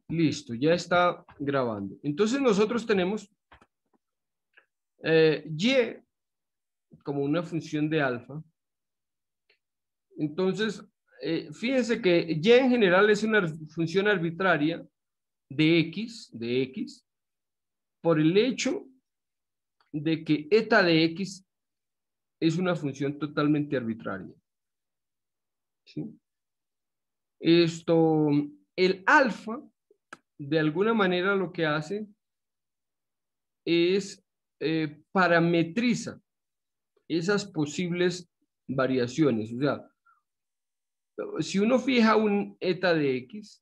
Listo, ya está grabando. Entonces nosotros tenemos y como una función de alfa. Entonces, fíjense que y en general es una función arbitraria de x, por el hecho de que eta de x es una función totalmente arbitraria. ¿Sí? El alfa, de alguna manera lo que hace es parametriza esas posibles variaciones. O sea, si uno fija un eta de x,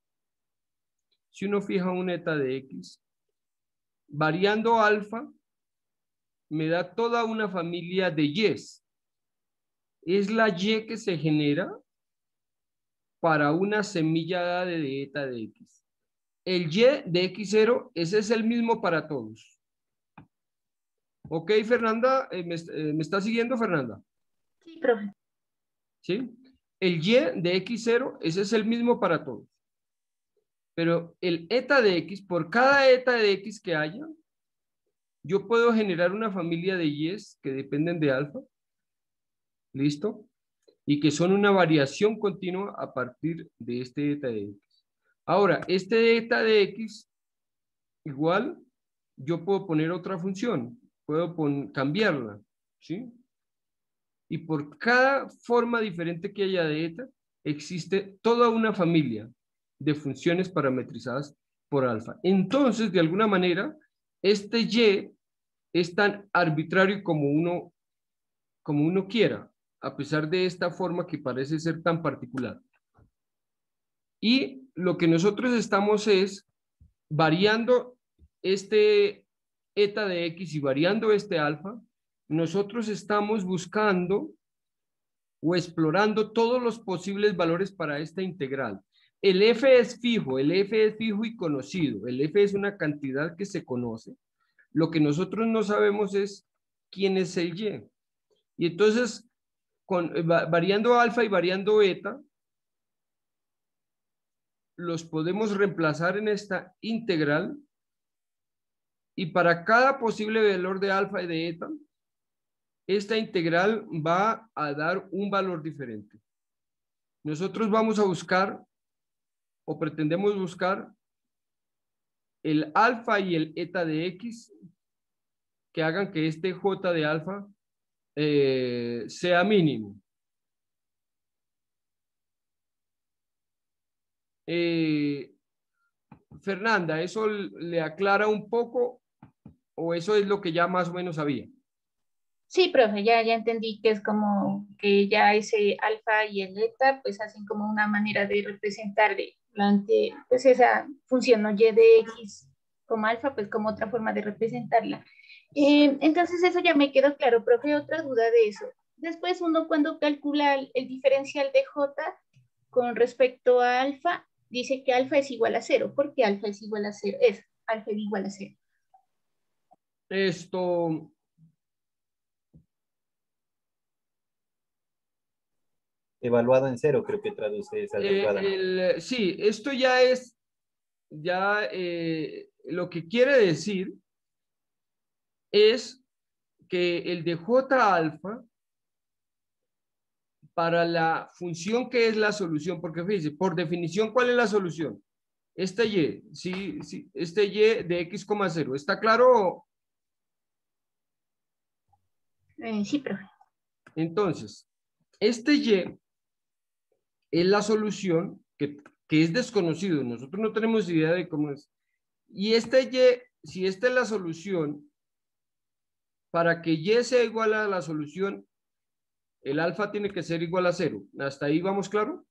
variando alfa, me da toda una familia de y's. Es la y que se genera para una semilla de eta de x. El y de x0, ese es el mismo para todos. Ok, Fernanda, ¿me está siguiendo, Fernanda? Sí, profe. ¿Sí? El y de x0, ese es el mismo para todos. Pero el eta de x, por cada eta de x que haya, yo puedo generar una familia de y's que dependen de alfa. ¿Listo? Y que son una variación continua a partir de este eta de x. Ahora, este eta de x, igual, yo puedo poner otra función. Puedo cambiarla. ¿Sí? Y por cada forma diferente que haya de eta, existe toda una familia de funciones parametrizadas por alfa. Entonces, de alguna manera, este y es tan arbitrario como uno quiera, a pesar de esta forma que parece ser tan particular. Y lo que nosotros estamos es variando este eta de x y variando este alfa, nosotros estamos buscando o explorando todos los posibles valores para esta integral. El f es fijo y conocido. El f es una cantidad que se conoce. Lo que nosotros no sabemos es quién es el y. Y entonces, variando alfa y variando eta, los podemos reemplazar en esta integral y para cada posible valor de alfa y de eta, esta integral va a dar un valor diferente. Nosotros vamos a buscar o pretendemos buscar el alfa y el eta de x que hagan que este j de alfa sea mínimo. Fernanda, ¿eso le aclara un poco o eso es lo que ya más o menos sabía? Sí, profe, ya entendí que es como que ya ese alfa y el eta pues hacen como una manera de representar pues esa función no y de x como alfa, pues como otra forma de representarla. Entonces eso ya me quedó claro, profe, otra duda de eso. Después uno cuando calcula el diferencial de j con respecto a alfa, dice que alfa es igual a cero. ¿Por qué alfa es igual a cero? Es alfa es igual a cero. Evaluado en cero, creo que traduce esa evaluada. Sí, esto ya es, lo que quiere decir es que el de J alfa para la función que es la solución, porque fíjense, por definición, ¿cuál es la solución? Este y, sí, este y de x,0, ¿está claro? Sí, profe. Entonces, este y es la solución que es desconocido, nosotros no tenemos idea de cómo es. Y este y, si esta es la solución, para que y sea igual a la solución, el alfa tiene que ser igual a 0. ¿Hasta ahí vamos claro?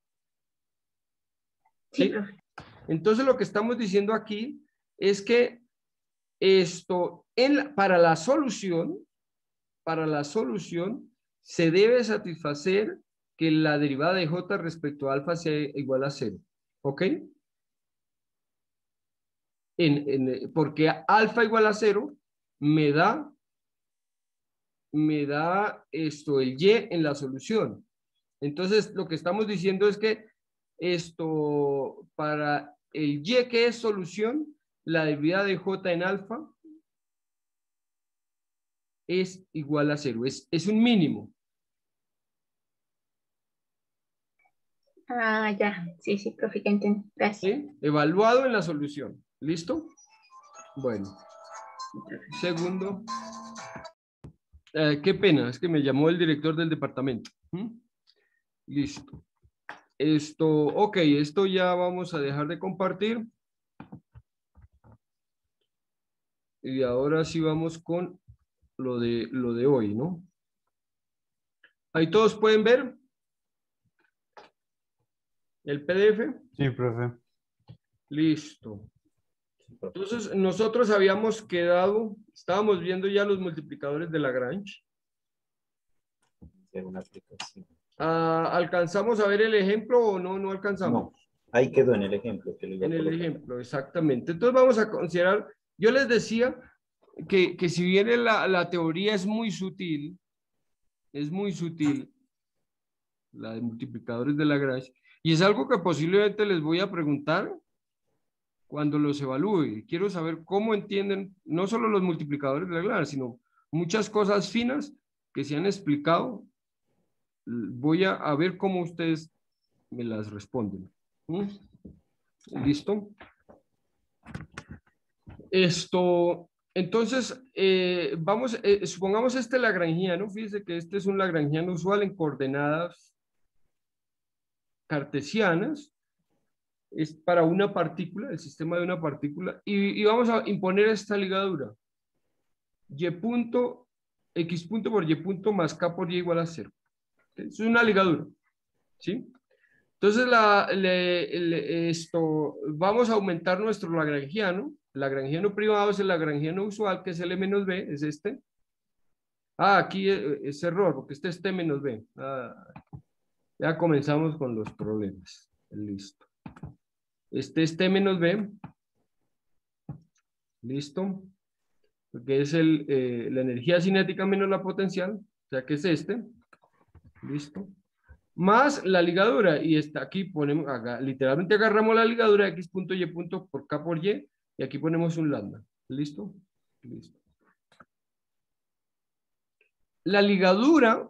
Sí, profe. Entonces lo que estamos diciendo aquí es que para la solución se debe satisfacer que la derivada de j respecto a alfa sea igual a 0. ¿Ok? Porque alfa igual a 0 me da el y en la solución. Entonces, lo que estamos diciendo es que para el Y que es solución, la derivada de J en alfa es igual a 0. Es un mínimo. Ah, ya. Sí, sí, profe, ya entendí. Gracias. ¿Sí? Evaluado en la solución. ¿Listo? Bueno. Segundo. Qué pena, es que me llamó el director del departamento. Listo. Ok, esto ya vamos a dejar de compartir. Y ahora sí vamos con lo de hoy, ¿no? Ahí todos pueden ver el PDF. Sí, profe. Listo. Entonces, nosotros habíamos quedado, estábamos viendo ya los multiplicadores de Lagrange. Una aplicación. ¿Alcanzamos a ver el ejemplo o no? No alcanzamos. No, ahí quedó en el ejemplo. Que le iba a En el colocar. ejemplo, exactamente. Entonces vamos a considerar, yo les decía que si bien la teoría es muy sutil, la de multiplicadores de Lagrange, y es algo que posiblemente les voy a preguntar cuando los evalúe. Quiero saber cómo entienden no solo los multiplicadores de Lagrange, sino muchas cosas finas que se han explicado. Voy a ver cómo ustedes me las responden. ¿Listo? Entonces, supongamos este lagrangiano, fíjense que este es un lagrangiano usual en coordenadas cartesianas, es para una partícula, el sistema de una partícula, y vamos a imponer esta ligadura, y punto, x punto por y punto más k por y igual a 0. Es una ligadura, ¿sí? Entonces, vamos a aumentar nuestro lagrangiano. Lagrangiano privado es el lagrangiano usual, que es L menos B, es este. Aquí es error, porque este es T menos B. Ya comenzamos con los problemas. Listo. Este es T menos B. Listo. Porque es la energía cinética menos la potencial. O sea que es este. Listo. Más la ligadura, y está aquí ponemos, literalmente agarramos la ligadura x punto y punto por k por y, y aquí ponemos un lambda. ¿Listo? Listo. La ligadura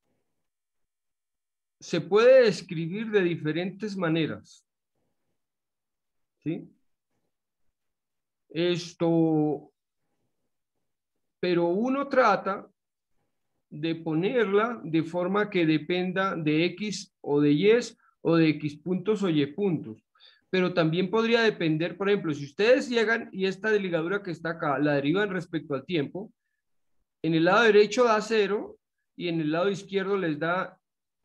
se puede describir de diferentes maneras. ¿Sí? Pero uno trata de ponerla de forma que dependa de X o de Y o de X puntos o Y puntos. Pero también podría depender, por ejemplo, si ustedes llegan y esta ligadura que está acá la derivan respecto al tiempo, en el lado derecho da 0 y en el lado izquierdo les da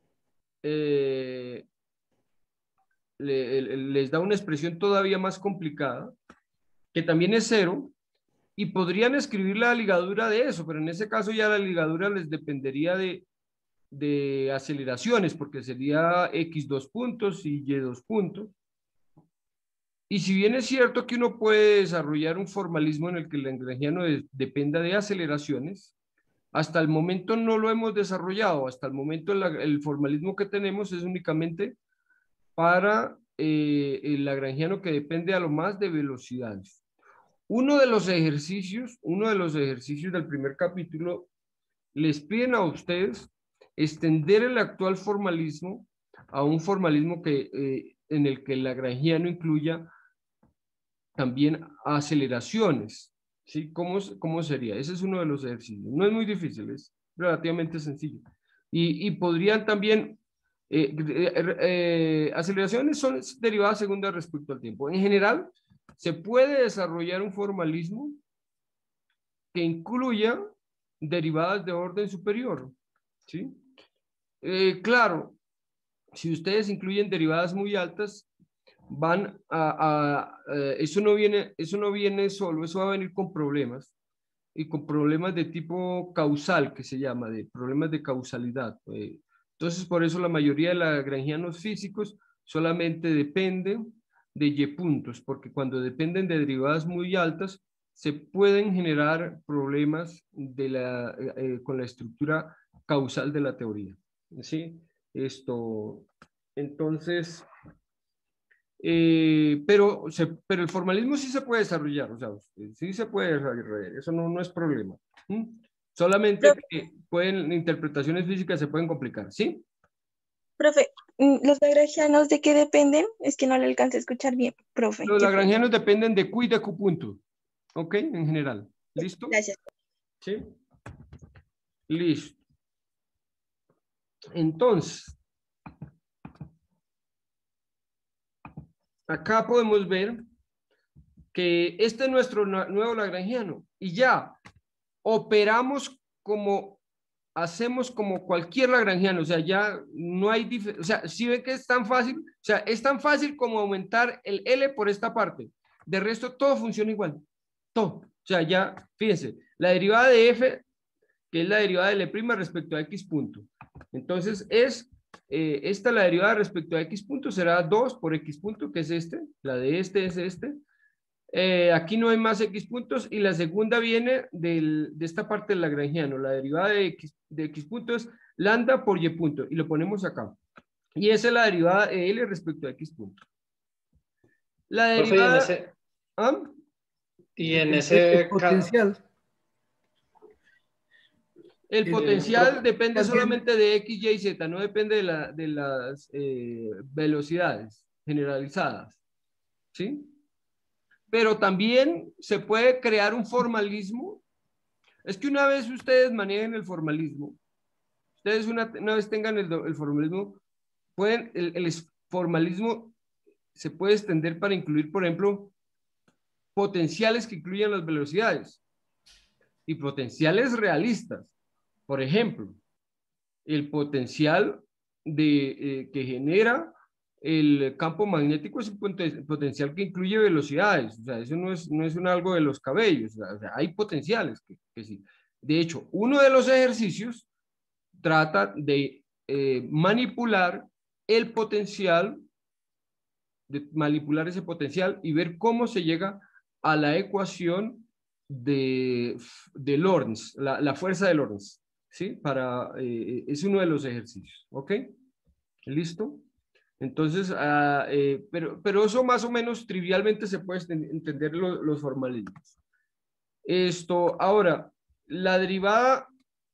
les da una expresión todavía más complicada, que también es 0, y podrían escribir la ligadura de eso, pero en ese caso ya la ligadura les dependería de aceleraciones, porque sería x 2 puntos y y 2 puntos. Y si bien es cierto que uno puede desarrollar un formalismo en el que el lagrangiano dependa de aceleraciones, hasta el momento no lo hemos desarrollado. Hasta el momento el formalismo que tenemos es únicamente para el lagrangiano que depende a lo más de velocidades. Uno de los ejercicios del primer capítulo les piden a ustedes extender el actual formalismo a un formalismo en el que el lagrangiano incluya también aceleraciones. ¿Sí? ¿Cómo sería? Ese es uno de los ejercicios. No es muy difícil, es relativamente sencillo. Y podrían también, aceleraciones son derivadas segundas respecto al tiempo. En general, se puede desarrollar un formalismo que incluya derivadas de orden superior. ¿Sí? Claro, si ustedes incluyen derivadas muy altas, eso no viene solo, eso va a venir con problemas, y con problemas de tipo causal, que se llama, de problemas de causalidad. Entonces, por eso la mayoría de lagrangianos físicos solamente dependen de y puntos, porque cuando dependen de derivadas muy altas, se pueden generar problemas con la estructura causal de la teoría. ¿Sí? Entonces, pero el formalismo sí se puede desarrollar, o sea, sí se puede desarrollar, eso no es problema. Solamente que interpretaciones físicas se pueden complicar, ¿sí? Profe, ¿los lagrangianos de qué dependen? Es que no le alcancé a escuchar bien, profe. Los qué pena. lagrangianos dependen de Q y de Q punto, ¿ok? En general, ¿listo? Gracias. ¿Sí? Listo. Entonces, acá podemos ver que este es nuestro nuevo lagrangiano y ya operamos como hacemos como cualquier lagrangiano, o sea, ya no hay diferencia, o sea, si ven que es tan fácil, o sea, es tan fácil como aumentar el L por esta parte. De resto, todo funciona igual, todo. O sea, ya, fíjense, la derivada de F, que es la derivada de L' respecto a X punto. Entonces, esta la derivada respecto a X punto será 2 por X punto, que es este, la de este es este. Aquí no hay más X puntos y la segunda viene de esta parte del lagrangiano. La derivada de X punto es lambda por Y punto y lo ponemos acá. Y esa es la derivada de L respecto a X punto. La derivada... ¿Ah? Y en ese potencial. El potencial depende solamente de X, Y, Z, no depende de las velocidades generalizadas. ¿Sí? Pero también se puede crear un formalismo. Es que una vez ustedes manejen el formalismo, ustedes una vez tengan el formalismo, el formalismo se puede extender para incluir, por ejemplo, potenciales que incluyan las velocidades y potenciales realistas. Por ejemplo, el potencial que genera el campo magnético es un potencial que incluye velocidades, o sea, eso no es algo de los cabellos, o sea, hay potenciales que sí. De hecho, uno de los ejercicios trata de manipular el potencial, de manipular ese potencial y ver cómo se llega a la ecuación de Lorentz, la fuerza de Lorentz, ¿sí? Es uno de los ejercicios, ¿ok? ¿Listo? Entonces, pero eso más o menos trivialmente se puede entender los formalismos. Ahora, la derivada,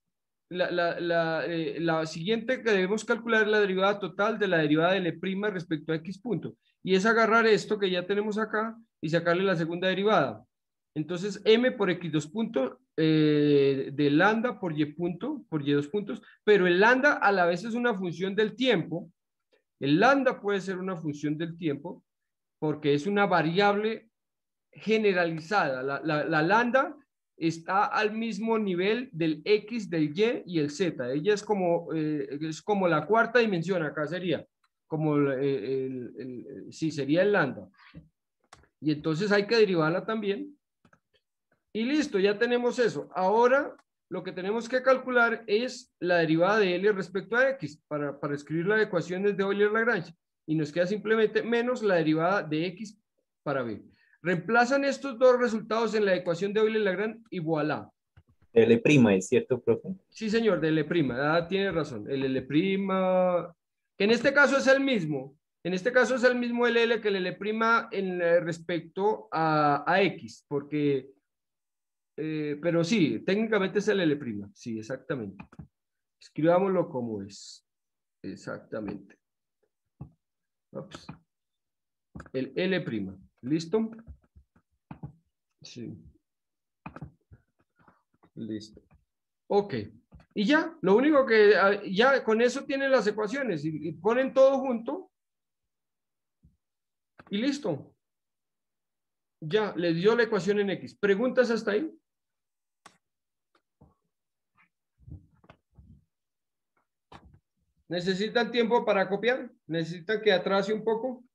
la siguiente que debemos calcular es la derivada total de la derivada de L' respecto a X punto. Y es agarrar esto que ya tenemos acá y sacarle la segunda derivada. Entonces, M por X2 puntos de lambda por Y punto, por Y2 puntos, pero el lambda a la vez es una función del tiempo. El lambda puede ser una función del tiempo porque es una variable generalizada. La lambda está al mismo nivel del X, del Y y el Z. Ella es como la cuarta dimensión, acá sería, como sí, sería el lambda. Y entonces hay que derivarla también. Y listo, ya tenemos eso. Ahora lo que tenemos que calcular es la derivada de L respecto a X para escribir las ecuaciones de Euler-Lagrange. Y nos queda simplemente menos la derivada de X para B. Reemplazan estos dos resultados en la ecuación de Euler-Lagrange y voilà. L' es cierto, profe. Sí, señor, de L'. Tiene razón. El L', que en este caso es el mismo. En este caso es el mismo LL que el L' respecto a X, porque... pero sí, técnicamente es el L'. Sí, exactamente. Escribámoslo como es. Exactamente. Ups. El L'. ¿Listo? Sí. Listo. Ok. Y ya, lo único que ya con eso tienen las ecuaciones y ponen todo junto y listo. Ya, les dio la ecuación en X. ¿Preguntas hasta ahí? ¿Necesitan tiempo para copiar? ¿Necesitan que atrase un poco?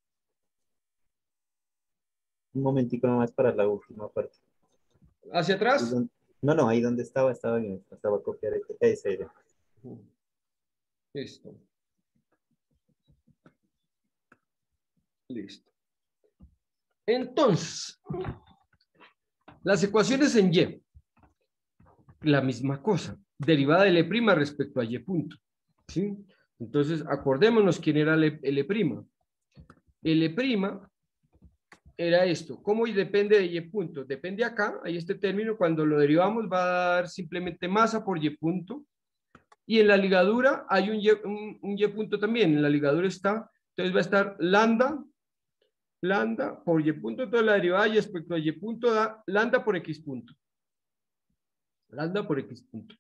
Un momentico nomás para la última parte. ¿Hacia atrás? No, ahí donde estaba bien. Estaba a copiar ese era. Listo. Listo. Entonces, las ecuaciones en Y, la misma cosa, derivada de L' respecto a Y punto. ¿Sí? Entonces, acordémonos quién era L'. L' era esto. ¿Cómo depende de Y punto? Depende acá, hay este término, cuando lo derivamos va a dar simplemente masa por Y punto. Y en la ligadura hay un Y punto también. En la ligadura está, entonces va a estar lambda por Y punto. Entonces la derivada y respecto a Y punto da lambda por X punto. Lambda por X punto.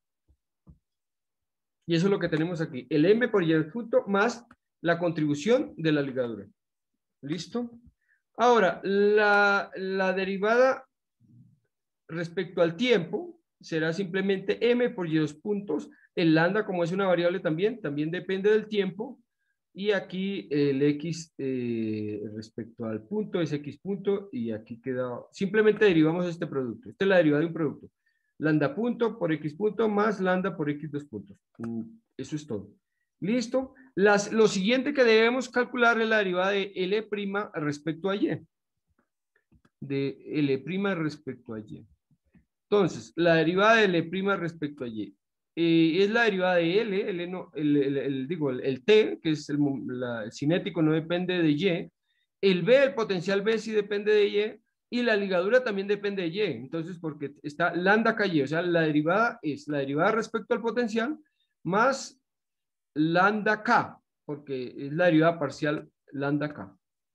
Y eso es lo que tenemos aquí. El M por Y punto más la contribución de la ligadura. ¿Listo? Ahora, la derivada respecto al tiempo será simplemente M por Y2 puntos. El lambda, como es una variable también depende del tiempo. Y aquí el X respecto al punto es X punto y aquí queda, simplemente derivamos este producto. Esta es la derivada de un producto. Lambda punto por X punto más lambda por X2 puntos. Eso es todo. ¿Listo? Lo siguiente que debemos calcular es la derivada de L' respecto a Y. De L' respecto a Y. Entonces, la derivada de L' respecto a Y. Es la derivada de L no, el T, que es el cinético, no depende de Y. El B, el potencial B, sí depende de Y. Y la ligadura también depende de Y. Entonces, porque está lambda KY, o sea, la derivada es la derivada respecto al potencial más lambda K, porque es la derivada parcial lambda K.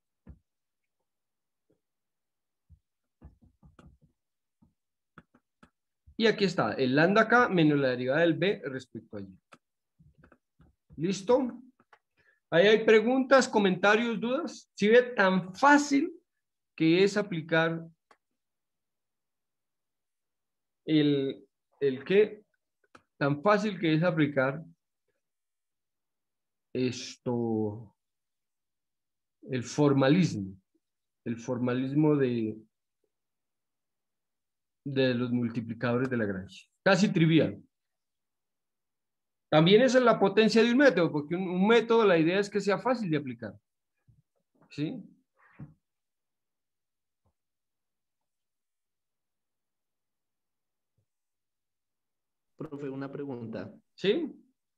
Y aquí está el lambda K menos la derivada del B respecto a Y. ¿Listo? Ahí hay preguntas, comentarios, dudas. ¿Sí ve tan fácil que es aplicar el qué? Tan fácil que es aplicar esto, el formalismo de los multiplicadores de Lagrange. Casi trivial. También esa es la potencia de un método, porque un método, la idea es que sea fácil de aplicar. ¿Sí? Profe, una pregunta. ¿Sí?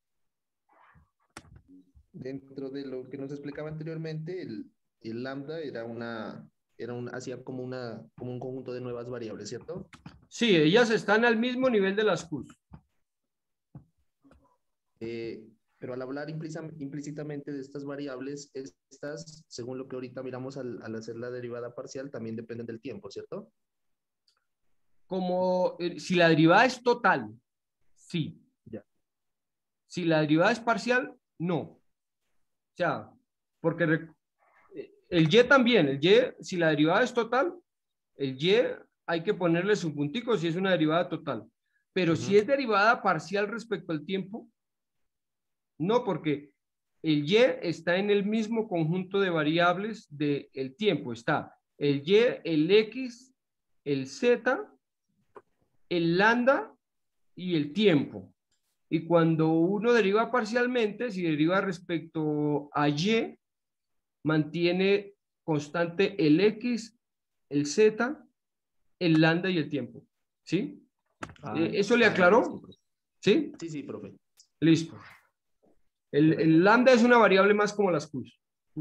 Dentro de lo que nos explicaba anteriormente, el lambda hacía como un conjunto de nuevas variables, ¿cierto? Sí, ellas están al mismo nivel de las Qs. Pero al hablar implícitamente de estas variables, estas, según lo que ahorita miramos al hacer la derivada parcial, también dependen del tiempo, ¿cierto? Como si la derivada es total, sí. Ya. Si la derivada es parcial, no. O sea, porque el Y también, el Y, si la derivada es total, el Y hay que ponerle su puntico si es una derivada total. Pero si es derivada parcial respecto al tiempo, no, porque el Y está en el mismo conjunto de variables del tiempo. Está el Y, el X, el Z, el lambda y el tiempo. Y cuando uno deriva parcialmente, si deriva respecto a Y, mantiene constante el X, el Z, el lambda y el tiempo. ¿Sí? ¿Eso le aclaró? ¿Sí? Sí, sí, profe. Listo. El lambda es una variable más como las Qs.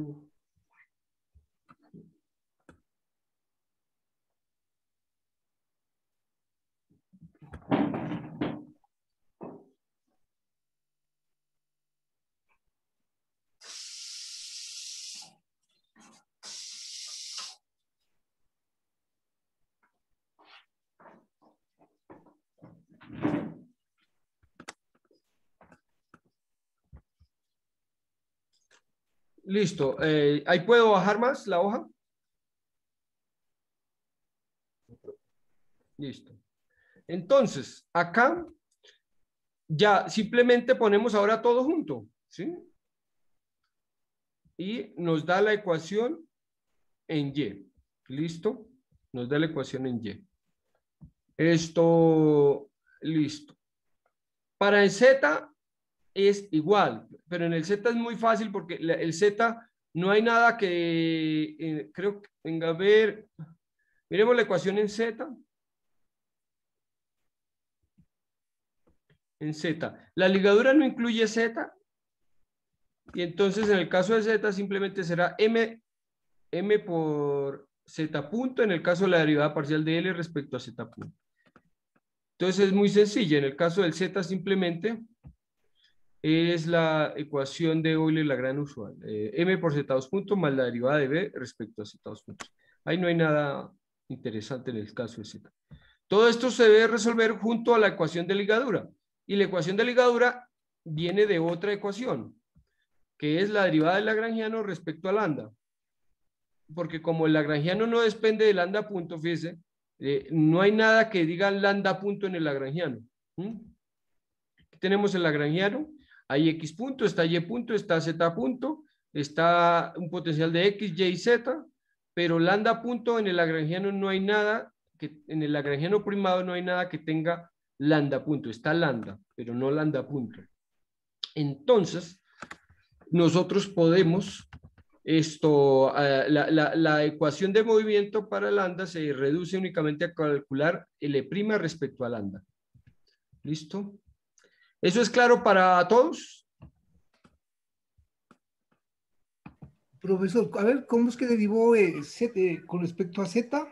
Listo. Ahí puedo bajar más la hoja. Listo. Entonces, acá ya simplemente ponemos ahora todo junto, ¿sí? Y nos da la ecuación en Y. ¿Listo? Nos da la ecuación en Y. Esto, listo. Para el Z es igual, pero en el Z es muy fácil porque el Z no hay nada que, creo que, venga a ver, miremos la ecuación en Z. En Z. La ligadura no incluye Z. Y entonces en el caso de Z simplemente será M M por Z punto en el caso de la derivada parcial de L respecto a Z punto. Entonces es muy sencilla. En el caso del Z simplemente es la ecuación de Euler-Lagrange usual. M por Z2 puntos más la derivada de B respecto a Z2 puntos. Ahí no hay nada interesante en el caso de Z. Todo esto se debe resolver junto a la ecuación de ligadura. Y la ecuación de ligadura viene de otra ecuación, que es la derivada del lagrangiano respecto al lambda. Porque como el lagrangiano no depende del lambda punto, fíjese, no hay nada que diga lambda punto en el lagrangiano. Aquí tenemos el lagrangiano, hay X punto, está Y punto, está Z punto, está un potencial de X, Y y Z, pero lambda punto en el lagrangiano no hay nada, que en el lagrangiano primado no hay nada que tenga lambda punto, está lambda, pero no lambda punto. Entonces, nosotros podemos, la ecuación de movimiento para lambda se reduce únicamente a calcular L' respecto a lambda. ¿Listo? ¿Eso es claro para todos? Profesor, a ver, ¿cómo es que derivó con respecto a Z?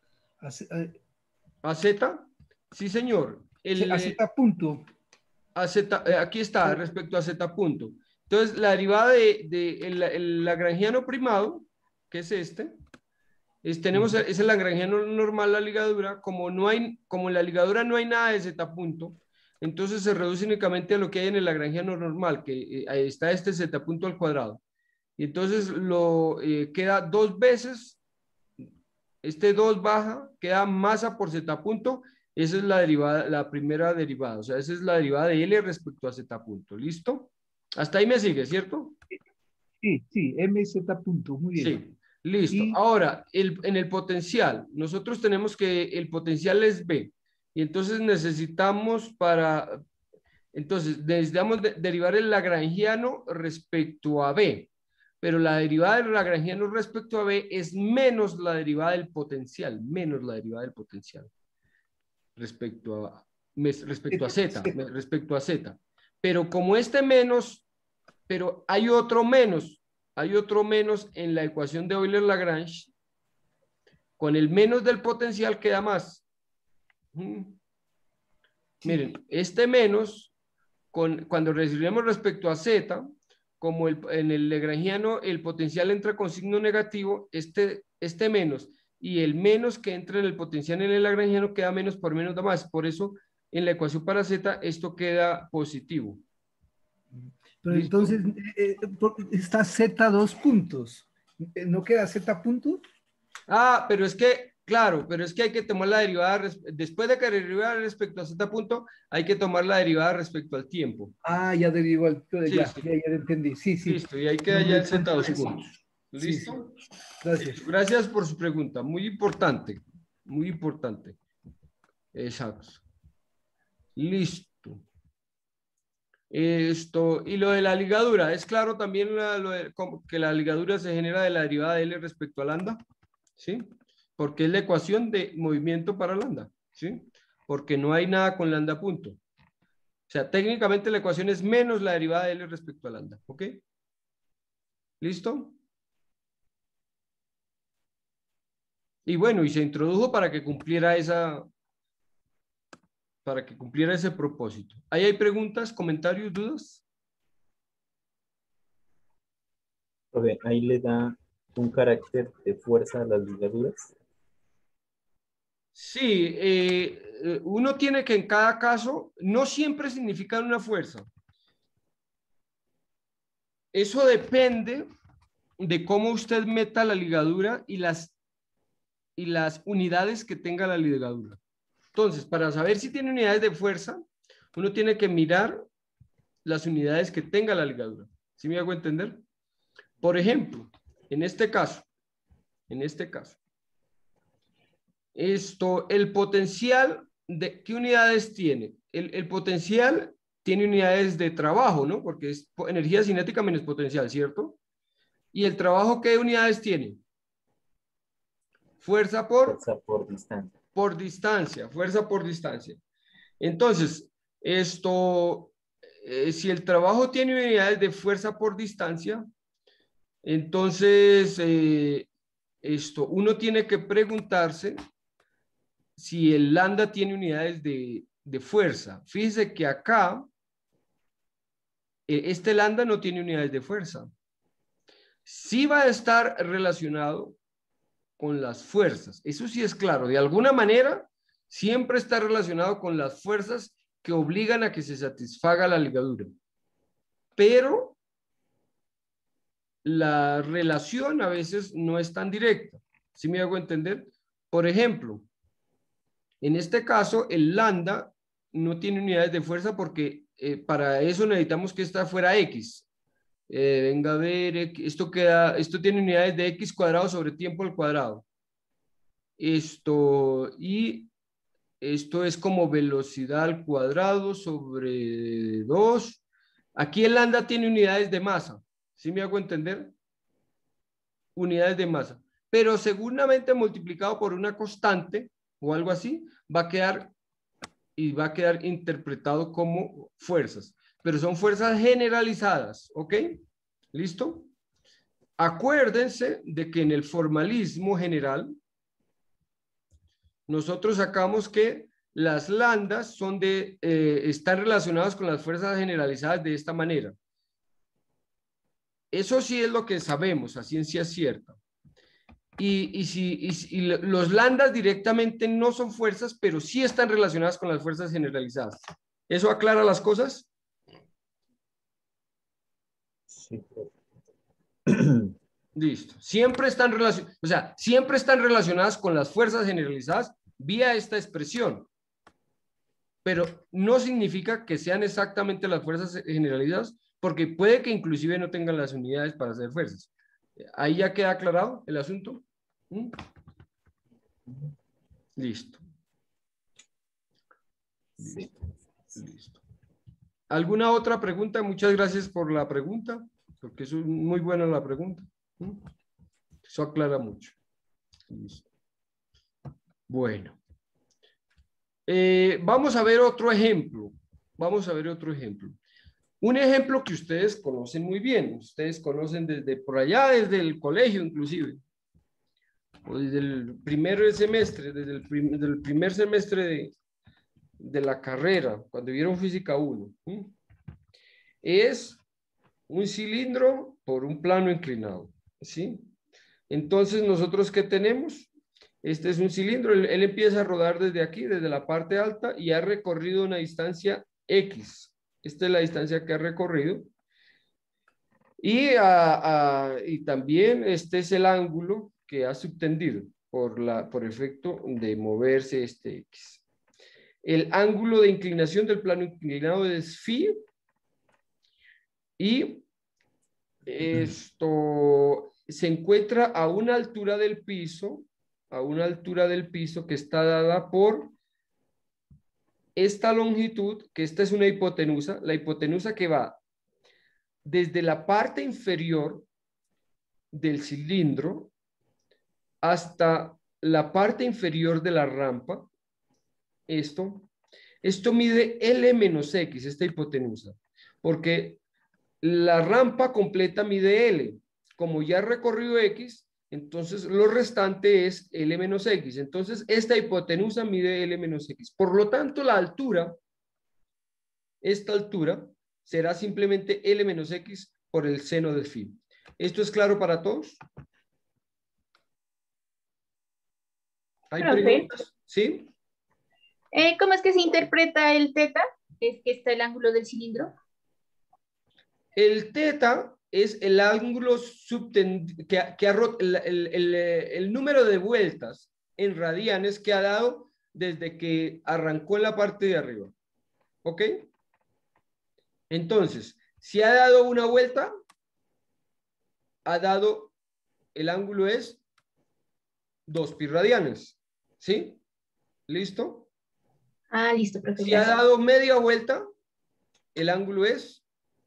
¿A Z? Sí, señor. A Z punto. A Z, aquí está, respecto a Z punto. Entonces, la derivada el lagrangiano primado, que es tenemos es el lagrangiano normal, la ligadura. Como en la ligadura no hay nada de Z punto, entonces se reduce únicamente a lo que hay en el lagrangiano normal, que está Z punto al cuadrado. Y entonces queda 2 veces, 2 baja, queda masa por Z punto. Esa es la derivada, la primera derivada. O sea, esa es la derivada de L respecto a Z punto. ¿Listo? Hasta ahí me sigue, ¿cierto? Sí, MZ punto. Muy bien. Sí, listo. Ahora, en el potencial, nosotros tenemos que el potencial es B. Y entonces necesitamos necesitamos derivar el lagrangiano respecto a B. Pero la derivada del lagrangiano respecto a B es menos la derivada del potencial, respecto a Z, respecto a Z. Pero como menos, pero hay otro menos en la ecuación de Euler-Lagrange, con el menos del potencial queda más. Miren, menos, cuando resolvemos respecto a Z, como en el lagrangiano el potencial entra con signo negativo, menos y el menos que entra en el potencial en el lagrangiano queda menos por menos da más. Por eso en la ecuación para Z esto queda positivo. Pero ¿listo? Entonces está Z2 puntos. ¿No queda Z punto? Pero es que, claro, pero es que hay que tomar la derivada, después de que derivar respecto a Z punto, hay que tomar la derivada respecto al tiempo. Ya derivó al sí, ya, sí. ya entendí. Sí. Listo, y ahí queda ya el Z2 puntos. ¿Listo? Sí. Gracias. Gracias por su pregunta. Muy importante. Muy importante. Exacto. Listo. Y lo de la ligadura, ¿es claro también que la ligadura se genera de la derivada de L respecto a lambda? ¿Sí? Porque es la ecuación de movimiento para lambda. ¿Sí? Porque no hay nada con lambda punto. O sea, técnicamente la ecuación es menos la derivada de L respecto a lambda. ¿Ok? ¿Listo? Y bueno, y se introdujo para que cumpliera ese propósito. ¿Ahí hay preguntas, comentarios, dudas? Okay, ahí le da un carácter de fuerza a las ligaduras. Sí, uno tiene que en cada caso, no siempre significan una fuerza. Eso depende de cómo usted meta la ligadura y las unidades que tenga la ligadura. Entonces, para saber si tiene unidades de fuerza, uno tiene que mirar las unidades que tenga la ligadura. ¿Sí me hago entender? Por ejemplo, en este caso, el potencial, ¿qué unidades tiene? El potencial tiene unidades de trabajo, ¿no? Porque es energía cinética menos potencial, ¿cierto? ¿Y el trabajo qué unidades tiene? Fuerza por distancia. Por distancia, fuerza por distancia. Entonces, si el trabajo tiene unidades de fuerza por distancia, entonces uno tiene que preguntarse si el lambda tiene unidades de fuerza. Fíjese que acá, este lambda no tiene unidades de fuerza. Sí va a estar relacionado con las fuerzas. Eso sí es claro. De alguna manera, siempre está relacionado con las fuerzas que obligan a que se satisfaga la ligadura. Pero la relación a veces no es tan directa. ¿Sí me hago entender? Por ejemplo, en este caso, el lambda no tiene unidades de fuerza porque para eso necesitamos que esta fuera X. Venga a ver, esto tiene unidades de X cuadrado sobre tiempo al cuadrado. Y esto es como velocidad al cuadrado sobre 2. Aquí el lambda tiene unidades de masa. ¿Sí me hago entender? Unidades de masa. Pero seguramente multiplicado por una constante o algo así, va a quedar interpretado como fuerzas. Pero son fuerzas generalizadas, ¿ok? ¿Listo? Acuérdense de que en el formalismo general, nosotros sacamos que las lambdas están relacionadas con las fuerzas generalizadas de esta manera. Eso sí es lo que sabemos a ciencia cierta. Y los lambdas directamente no son fuerzas, pero sí están relacionadas con las fuerzas generalizadas. ¿Eso aclara las cosas? Sí. Listo. Siempre están relacionadas con las fuerzas generalizadas vía esta expresión. Pero no significa que sean exactamente las fuerzas generalizadas, porque puede que inclusive no tengan las unidades para hacer fuerzas. ¿Ahí ya queda aclarado el asunto? ¿Mm? Listo. Listo. ¿Alguna otra pregunta? Muchas gracias por la pregunta, porque es muy buena la pregunta. ¿Mm? Eso aclara mucho. Listo. Bueno. Vamos a ver otro ejemplo. Un ejemplo que ustedes conocen muy bien. Ustedes conocen desde por allá, desde el colegio inclusive. O desde el primer semestre, desde el primer semestre de la carrera, cuando vieron física 1. Es un cilindro por un plano inclinado. ¿Sí? Entonces, ¿nosotros qué tenemos? Este es un cilindro, él empieza a rodar desde aquí, desde la parte alta, y ha recorrido una distancia X. Esta es la distancia que ha recorrido. Y también este es el ángulo que ha subtendido por efecto de moverse este X. El ángulo de inclinación del plano inclinado es phi. Y esto se encuentra a una altura del piso, que está dada por esta longitud, que esta es una hipotenusa, la hipotenusa que va desde la parte inferior del cilindro hasta la parte inferior de la rampa. Esto mide L menos X, esta hipotenusa, porque la rampa completa mide L. Como ya ha recorrido X, entonces lo restante es L menos X. Entonces esta hipotenusa mide L menos X. Por lo tanto, esta altura será simplemente L menos X por el seno del phi. ¿Esto es claro para todos? ¿Hay preguntas? ¿Sí? ¿Cómo es que se interpreta el teta? ¿Es que está el ángulo del cilindro? El teta es el ángulo el número de vueltas en radianes que ha dado desde que arrancó en la parte de arriba. ¿Ok? Entonces, si ha dado una vuelta, el ángulo es 2 pi radianes. ¿Sí? ¿Listo? Ah, listo, profe. Si ha dado media vuelta, el ángulo es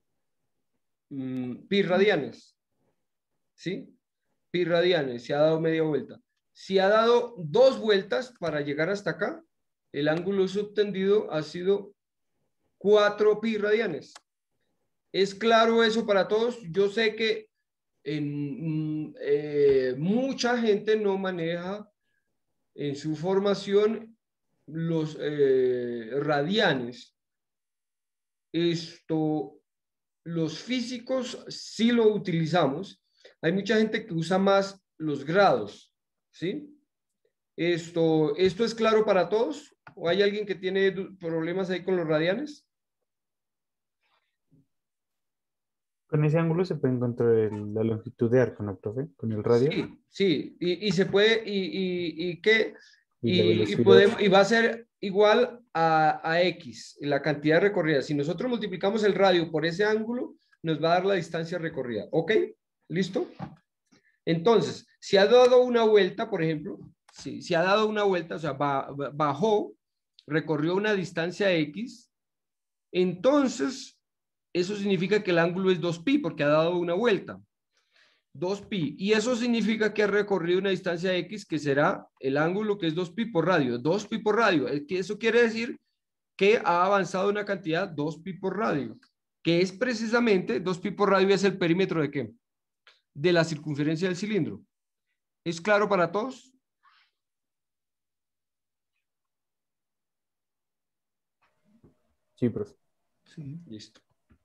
pi radianes. ¿Sí? Pi radianes, si ha dado media vuelta. Si ha dado 2 vueltas para llegar hasta acá, el ángulo subtendido ha sido 4 pi radianes. ¿Es claro eso para todos? Yo sé que mucha gente no maneja en su formación los radianes. Los físicos sí lo utilizamos. Hay mucha gente que usa más los grados, ¿sí? ¿Esto es claro para todos? ¿O hay alguien que tiene problemas ahí con los radianes? Con ese ángulo se puede encontrar la longitud de arco, ¿no, profe? Con el radio. Sí, sí, y se puede, Y la velocidad. podemos, y va a ser igual a X, la cantidad recorrida. Si nosotros multiplicamos el radio por ese ángulo, nos va a dar la distancia recorrida. ¿Ok? ¿Listo? Entonces, si ha dado una vuelta, por ejemplo, si ha dado una vuelta, o sea, bajó, recorrió una distancia X, entonces eso significa que el ángulo es 2pi porque ha dado una vuelta. 2pi. Y eso significa que ha recorrido una distancia X que será el ángulo que es 2pi por radio. 2pi por radio. Eso quiere decir que ha avanzado una cantidad 2pi por radio. Que es precisamente, 2pi por radio es el perímetro ¿de qué? De la circunferencia del cilindro. ¿Es claro para todos? Sí, profe. Sí. Listo.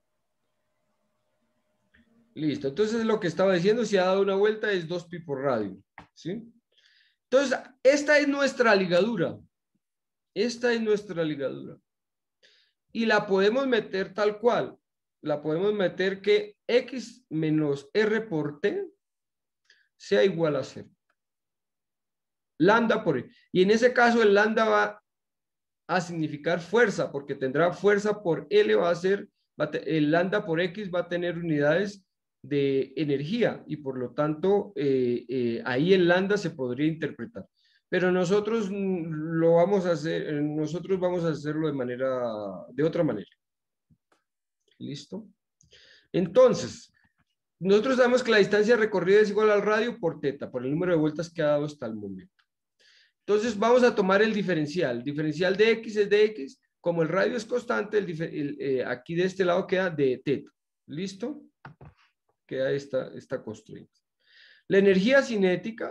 Listo. Entonces lo que estaba diciendo, si ha dado una vuelta es 2pi por radio. ¿Sí? Entonces, esta es nuestra ligadura. Esta es nuestra ligadura. Y la podemos meter tal cual. La podemos meter que X menos R por T sea igual a 0. Lambda por E. Y en ese caso el lambda va a significar fuerza, porque tendrá fuerza por L, el lambda por X va a tener unidades de energía y por lo tanto ahí el lambda se podría interpretar. Pero nosotros lo vamos a hacer, nosotros vamos a hacerlo de otra manera. ¿Listo? Entonces, nosotros sabemos que la distancia recorrida es igual al radio por teta, por el número de vueltas que ha dado hasta el momento. Entonces vamos a tomar el diferencial. El diferencial de X es de X. Como el radio es constante, aquí de este lado queda de teta. ¿Listo? Queda esta constante. La energía cinética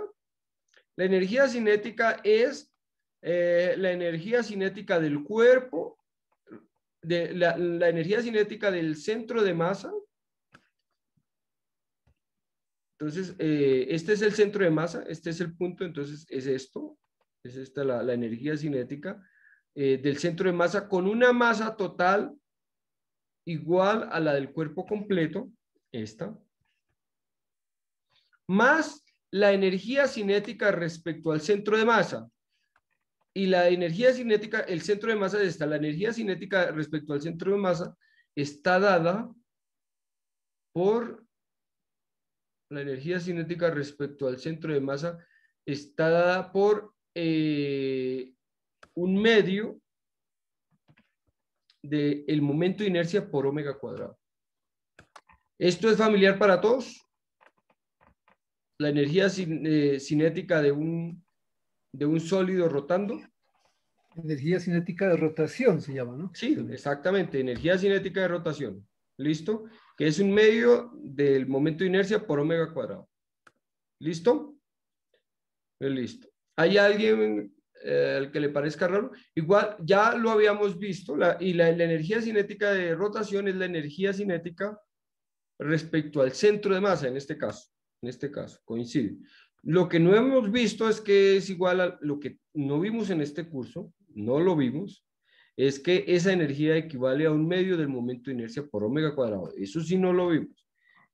es la energía cinética del cuerpo, la energía cinética del centro de masa. Entonces, este es el centro de masa, este es el punto, entonces es esto. Es esta la energía cinética del centro de masa con una masa total igual a la del cuerpo completo, esta, más la energía cinética respecto al centro de masa. Y la energía cinética, el centro de masa está, la energía cinética respecto al centro de masa está dada por, la energía cinética respecto al centro de masa está dada por un medio del momento de inercia por omega cuadrado. ¿Esto es familiar para todos? La energía cinética de un sólido rotando. Energía cinética de rotación se llama, ¿no? Sí, exactamente, energía cinética de rotación. ¿Listo? Que es un medio del momento de inercia por omega cuadrado. ¿Listo? Listo. ¿Hay alguien al que le parezca raro? Igual ya lo habíamos visto, la energía cinética de rotación es la energía cinética respecto al centro de masa, en este caso, coincide. Lo que no hemos visto es que es igual a lo que no vimos en este curso, no lo vimos, es que esa energía equivale a un medio del momento de inercia por omega cuadrado. Eso sí no lo vimos.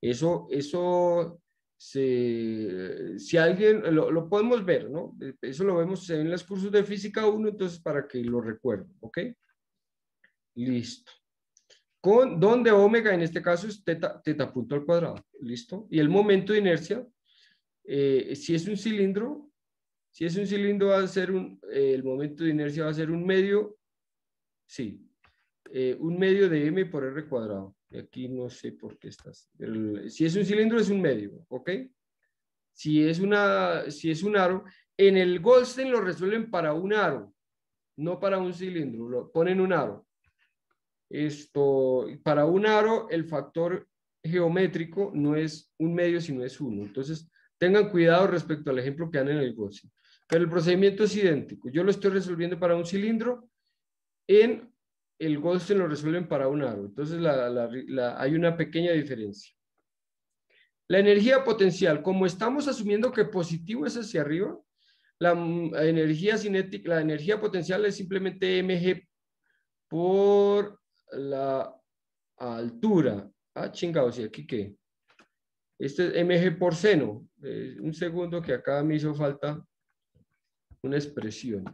Si alguien, lo podemos ver, ¿no? Eso lo vemos en los cursos de física 1, entonces para que lo recuerden, ¿ok? Listo. Donde omega en este caso es teta punto al cuadrado, ¿listo? Y el momento de inercia, si es un cilindro va a ser el momento de inercia va a ser un medio, sí, un medio de m por r cuadrado. Aquí no sé por qué estás. Si es un cilindro es un medio, ¿ok? Si es un aro, en el Goldstein lo resuelven para un aro, no para un cilindro, lo ponen un aro. Para un aro el factor geométrico no es un medio, sino es uno. Entonces, tengan cuidado respecto al ejemplo que dan en el Gaussian. Pero el procedimiento es idéntico. Yo lo estoy resolviendo para un cilindro, en el Gaussian lo resuelven para un aro. Entonces, hay una pequeña diferencia. La energía potencial, como estamos asumiendo que positivo es hacia arriba, la energía cinética, la energía potencial es simplemente mg por la altura. Ah, chingados, ¿y aquí qué? Este es mg por seno. Un segundo que acá me hizo falta una expresión.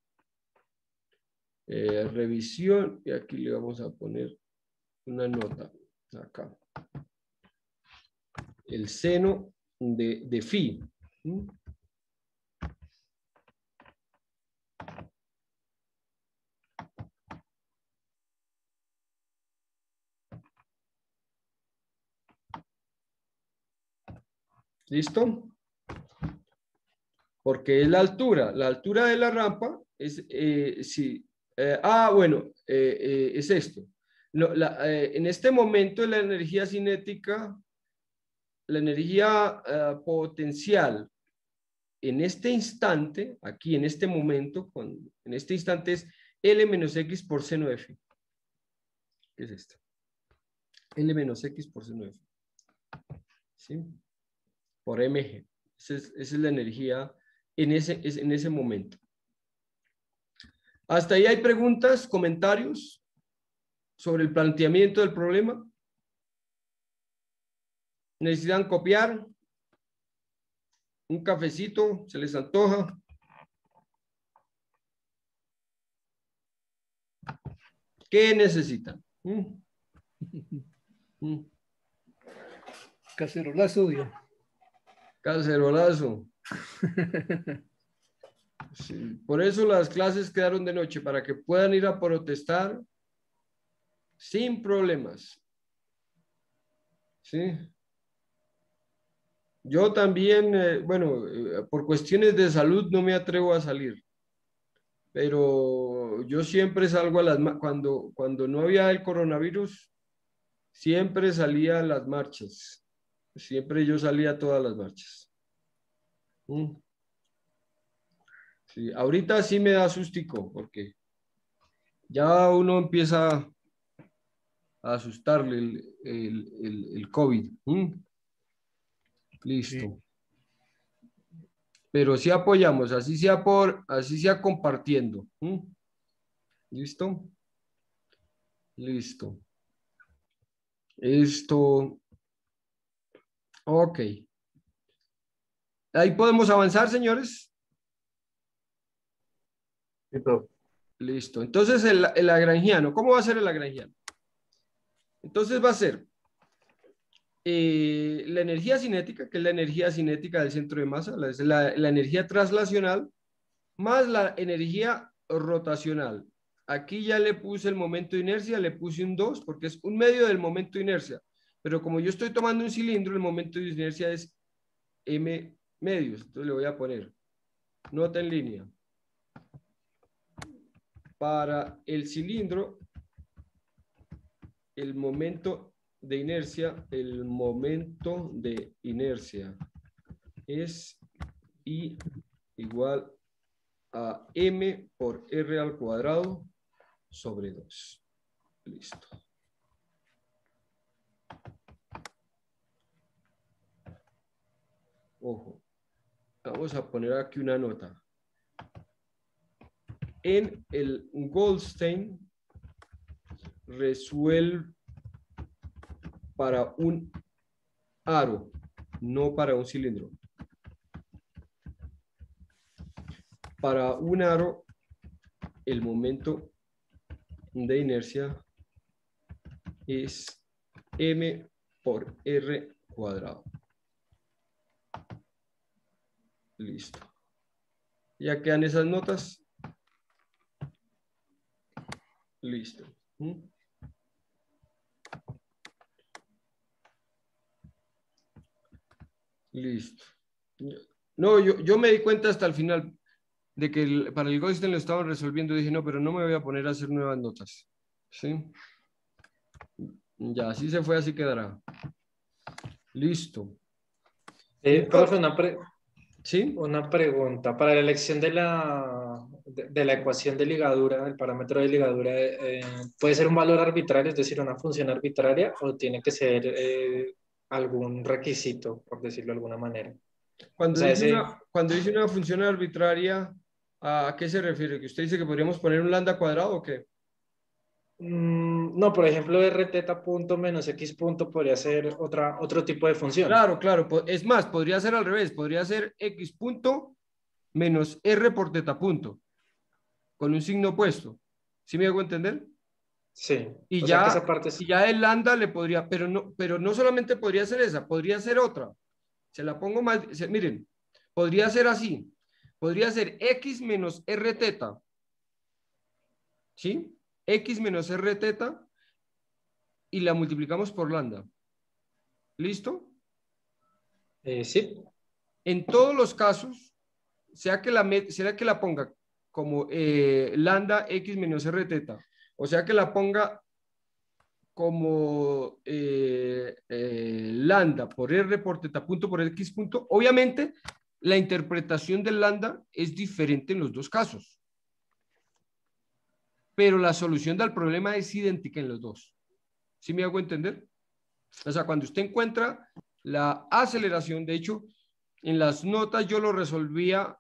Revisión, y aquí le vamos a poner una nota. Acá. El seno de phi. ¿Listo? Porque es la altura de la rampa es, bueno, es esto. No, en este momento la energía cinética, la energía potencial, en este instante, aquí en este momento, en este instante es L menos X por seno de phi. ¿Qué es esto? L menos X por seno de phi. ¿Sí? Por mg. Esa es la energía en ese momento. ¿Hasta ahí hay preguntas, comentarios sobre el planteamiento del problema? ¿Necesitan copiar? ¿Un cafecito? ¿Se les antoja? ¿Qué necesitan? Cacerolazo, Dios. Cacerolazo. Sí, por eso las clases quedaron de noche, para que puedan ir a protestar sin problemas. ¿Sí? Yo también, por cuestiones de salud no me atrevo a salir, pero yo siempre salgo a cuando no había el coronavirus, siempre salía a las marchas. Siempre yo salía a todas las marchas. Sí, ahorita sí me da sustico, porque ya uno empieza a asustarle el COVID. Listo. Sí. Pero sí apoyamos, así sea compartiendo. ¿Listo? Listo. Esto. Ok. Ahí podemos avanzar, señores. Sí, profe. Listo. Entonces, el lagrangiano. ¿Cómo va a ser el lagrangiano? Entonces va a ser la energía cinética, que es la energía cinética del centro de masa, la energía traslacional, más la energía rotacional. Aquí ya le puse el momento de inercia, le puse un 2, porque es un medio del momento de inercia. Pero como yo estoy tomando un cilindro, el momento de inercia es m medios. Entonces le voy a poner nota en línea. Para el cilindro, el momento de inercia, es I igual a M por R al cuadrado sobre 2. Listo. Ojo, vamos a poner aquí una nota. En el Goldstein resuelve para un aro, no para un cilindro. Para un aro, el momento de inercia es M por R cuadrado. Listo. Ya quedan esas notas. Listo. Listo. No, yo me di cuenta hasta el final de que para el Goldstein lo estaban resolviendo. Dije, no, pero no me voy a poner a hacer nuevas notas. ¿Sí? Ya, así se fue, así quedará. Listo. Profe, ¿Sí? una pregunta. Para la elección de la ecuación de ligadura, el parámetro de ligadura, ¿puede ser un valor arbitrario, es decir, una función arbitraria, o tiene que ser algún requisito, por decirlo de alguna manera? O sea, Cuando dice una función arbitraria, ¿a qué se refiere? ¿Que usted dice que podríamos poner un lambda cuadrado o qué? No, por ejemplo, r teta punto menos x punto podría ser otro tipo de función. Claro, claro. Es más, podría ser al revés. Podría ser x punto menos r por teta punto, con un signo opuesto. ¿Sí me hago entender? Sí, Y o sea que ya, esa parte es... y ya el lambda le podría, pero no solamente podría ser esa, podría ser otra. Se la pongo más, miren, podría ser así. Podría ser x menos r teta. ¿Sí? X menos r teta y la multiplicamos por lambda. ¿Listo? sí. En todos los casos, sea que la ponga como lambda x menos r teta, o sea que la ponga como lambda por r por teta punto por x punto, obviamente la interpretación del lambda es diferente en los dos casos, pero la solución del problema es idéntica en los dos. ¿Sí me hago entender? O sea, cuando usted encuentra la aceleración, de hecho, en las notas yo lo resolvía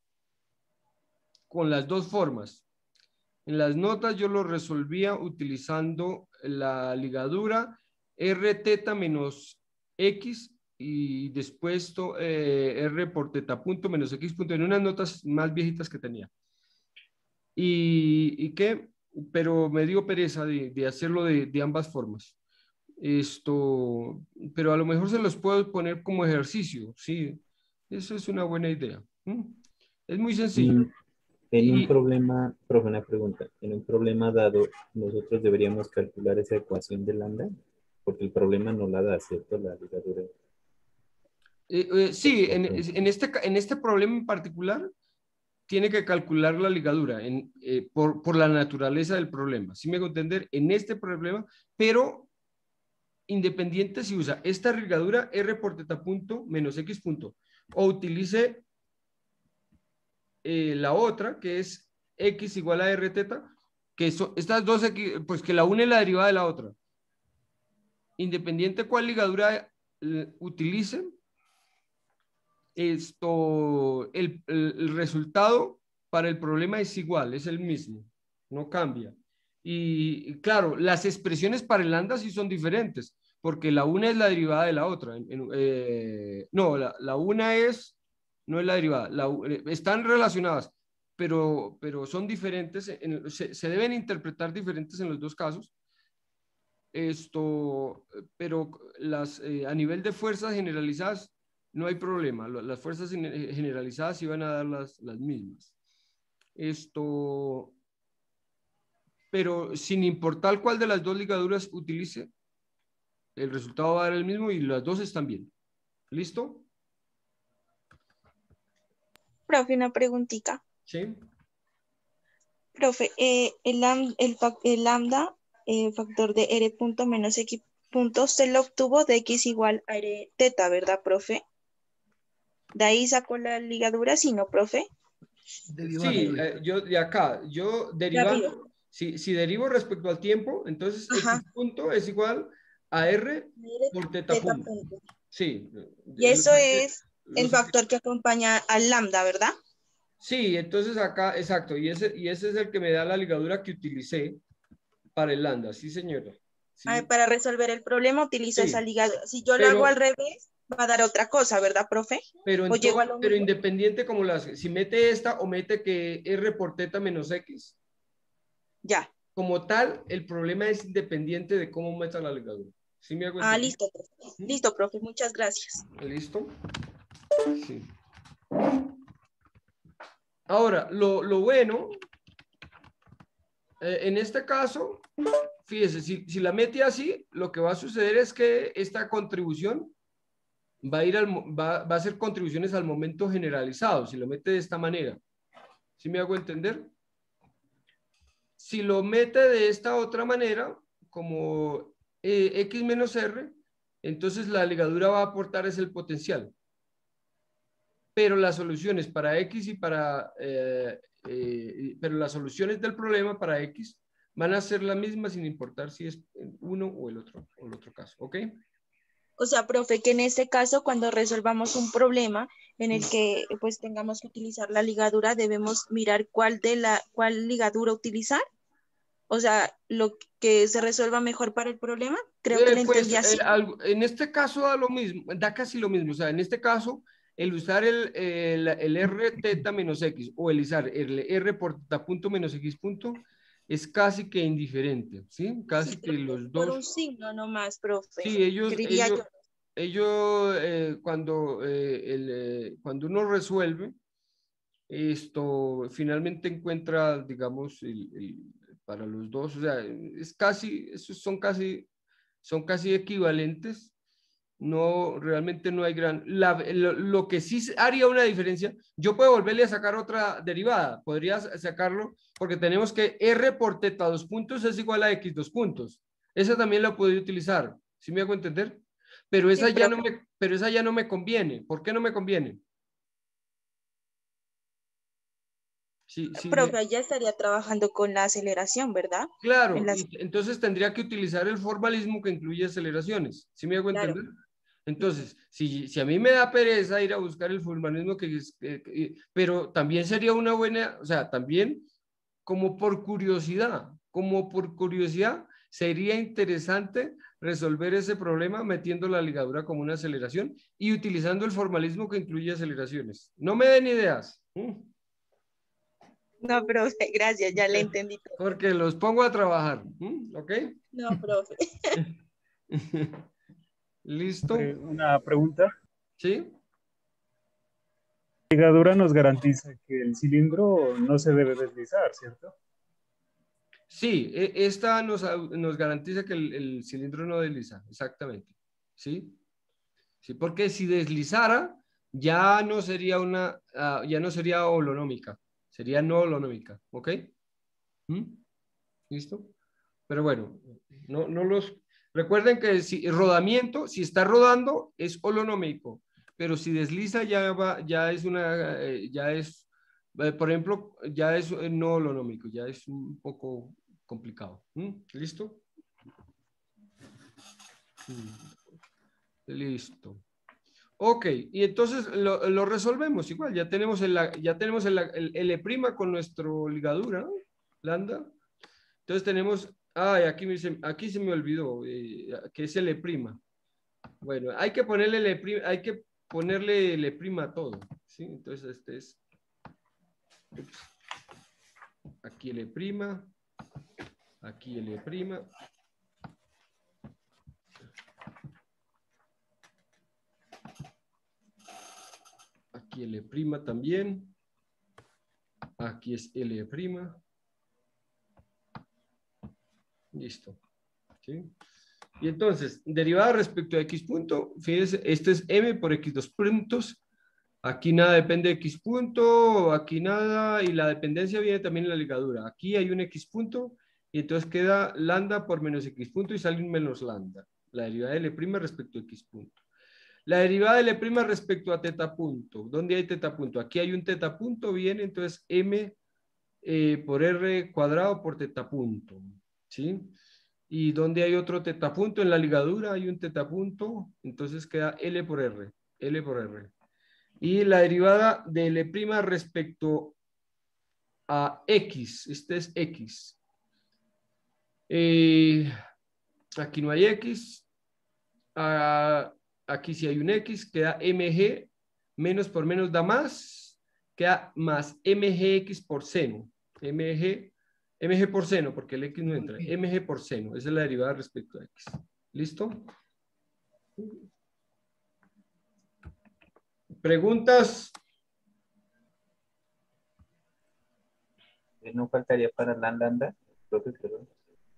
con las dos formas. En las notas yo lo resolvía utilizando la ligadura r teta menos x y después r por teta punto menos x punto en unas notas más viejitas que tenía. ¿Y qué? Pero me dio pereza de hacerlo de ambas formas. Pero a lo mejor se los puedo poner como ejercicio, sí. Eso es una buena idea. Es muy sencillo. En un Y, problema, profe, una pregunta. En un problema dado, nosotros deberíamos calcular esa ecuación de lambda, porque el problema no la da, ¿cierto? La ligadura. sí, en este problema en particular, tiene que calcular la ligadura por la naturaleza del problema. ¿Sí me hago entender? En este problema, pero independiente si usa esta ligadura r por teta punto menos x punto o utilice la otra que es x igual a r teta, que son estas dos x, pues que la una es la derivada de la otra. Independiente cuál ligadura utilice, el resultado para el problema es igual, es el mismo, no cambia. Y claro, las expresiones para el lambda sí son diferentes, porque la una es la derivada de la otra. No, la una no es la derivada, están relacionadas, pero son diferentes, se deben interpretar diferentes en los dos casos. Pero a nivel de fuerzas generalizadas no hay problema. Las fuerzas generalizadas iban a dar las mismas. Pero sin importar cuál de las dos ligaduras utilice, el resultado va a dar el mismo y las dos están bien. ¿Listo? Profe, una preguntita. Sí. Profe, el lambda, factor de r punto menos x punto, se lo obtuvo de x igual a r teta, ¿verdad, profe? De ahí sacó la ligadura, ¿sí, no, profe? Sí, yo de acá, yo derivando, si derivo respecto al tiempo, entonces Ajá. x punto es igual a r por teta punto. Sí. Y eso es el factor que acompaña al lambda, ¿verdad? Sí, entonces acá, exacto, y ese es el que me da la ligadura que utilicé para el lambda, sí señora. Sí. Para resolver el problema utiliza Sí, esa ligadura. Si yo lo hago al revés, va a dar otra cosa, ¿verdad, profe? Pero, Pero independiente como lo hace, si mete esta o mete que r por teta menos x, ya. Como tal, el problema es independiente de cómo meta la ligadura. ¿Sí me hago entender? Listo, profe. Listo, profe, muchas gracias. ¿Listo? Sí. Ahora, lo bueno, en este caso, fíjese, si la mete así, lo que va a suceder es que esta contribución va a ser contribuciones al momento generalizado, si lo mete de esta manera. ¿Sí me hago entender? Si lo mete de esta otra manera, como x menos r, entonces la ligadura va a aportar es el potencial. Pero las soluciones para X y para, pero las soluciones del problema para X van a ser las mismas sin importar si es uno o el otro caso, ¿ok? O sea, profe, que en este caso, cuando resolvamos un problema en el que pues tengamos que utilizar la ligadura, debemos mirar cuál ligadura utilizar. O sea, lo que se resuelva mejor para el problema. Creo que lo entendí así. En este caso da lo mismo, da casi lo mismo. O sea, en este caso, el usar el R teta menos X o el usar el R por teta punto menos X punto es casi que indiferente, ¿sí? Casi Sí, que los por dos. un signo nomás, profe. Sí, Creería yo. cuando uno resuelve esto, finalmente encuentra, digamos, para los dos, o sea, es casi, esos son casi equivalentes. No, realmente no hay lo que sí haría una diferencia, yo puedo volverle a sacar otra derivada, podría sacarlo porque tenemos que R por teta 2 puntos es igual a X 2 puntos. Esa también la podría utilizar, ¿sí me hago entender? Pero esa, Sí, pero esa ya no me conviene. ¿Por qué no me conviene? Sí, sí, profe, ya estaría trabajando con la aceleración, ¿verdad? claro, En las... y entonces tendría que utilizar el formalismo que incluye aceleraciones. ¿Sí me hago Claro. entender? Entonces, si a mí me da pereza ir a buscar el formalismo, pero también sería una buena, o sea, también como por curiosidad, sería interesante resolver ese problema metiendo la ligadura como una aceleración y utilizando el formalismo que incluye aceleraciones. No me den ideas. No, profe, gracias, ya le entendí todo. Porque los pongo a trabajar. ¿Ok? No, profe. ¿Listo? Una pregunta. ¿Sí? La ligadura nos garantiza que el cilindro no se debe deslizar, ¿cierto? Sí, esta nos garantiza que el cilindro no desliza, exactamente. ¿Sí? Sí, porque si deslizara, ya no sería ya no sería holonómica, sería no holonómica, ¿ok? ¿Mm? ¿Listo? Pero bueno, no los... Recuerden que si rodamiento, si está rodando, es holonómico, pero si desliza ya es por ejemplo, ya es no holonómico, ya es un poco complicado. ¿Listo? Listo. Ok, y entonces lo resolvemos igual, ya tenemos el L' con nuestro ligadura, ¿no? Lambda. Entonces tenemos, aquí se me olvidó, que es L'. Bueno, hay que ponerle L' a todo, ¿sí? Entonces este es, aquí L', aquí L', aquí L' también, aquí es L'. Listo. ¿Sí? Y entonces, derivada respecto a X punto, fíjense, este es M por X2 puntos. Aquí nada depende de X punto, aquí nada, y la dependencia viene también en la ligadura. Aquí hay un X punto, y entonces queda lambda por menos X punto y sale un menos lambda. La derivada de L' respecto a X punto. La derivada de L' respecto a teta punto. ¿Dónde hay teta punto? Aquí hay un teta punto, viene entonces M por R cuadrado por teta punto. ¿Sí? Y donde hay otro teta punto en la ligadura, hay un teta punto, entonces queda L por R. Y la derivada de L' respecto a X, este es X. Aquí no hay X. Aquí sí hay un X, queda MG, menos por menos da más, queda más MGX por seno. MG por seno, porque el X no entra. MG por seno, esa es la derivada respecto a X. ¿Listo? ¿Preguntas? ¿No faltaría para la lambda, profe? Perdón.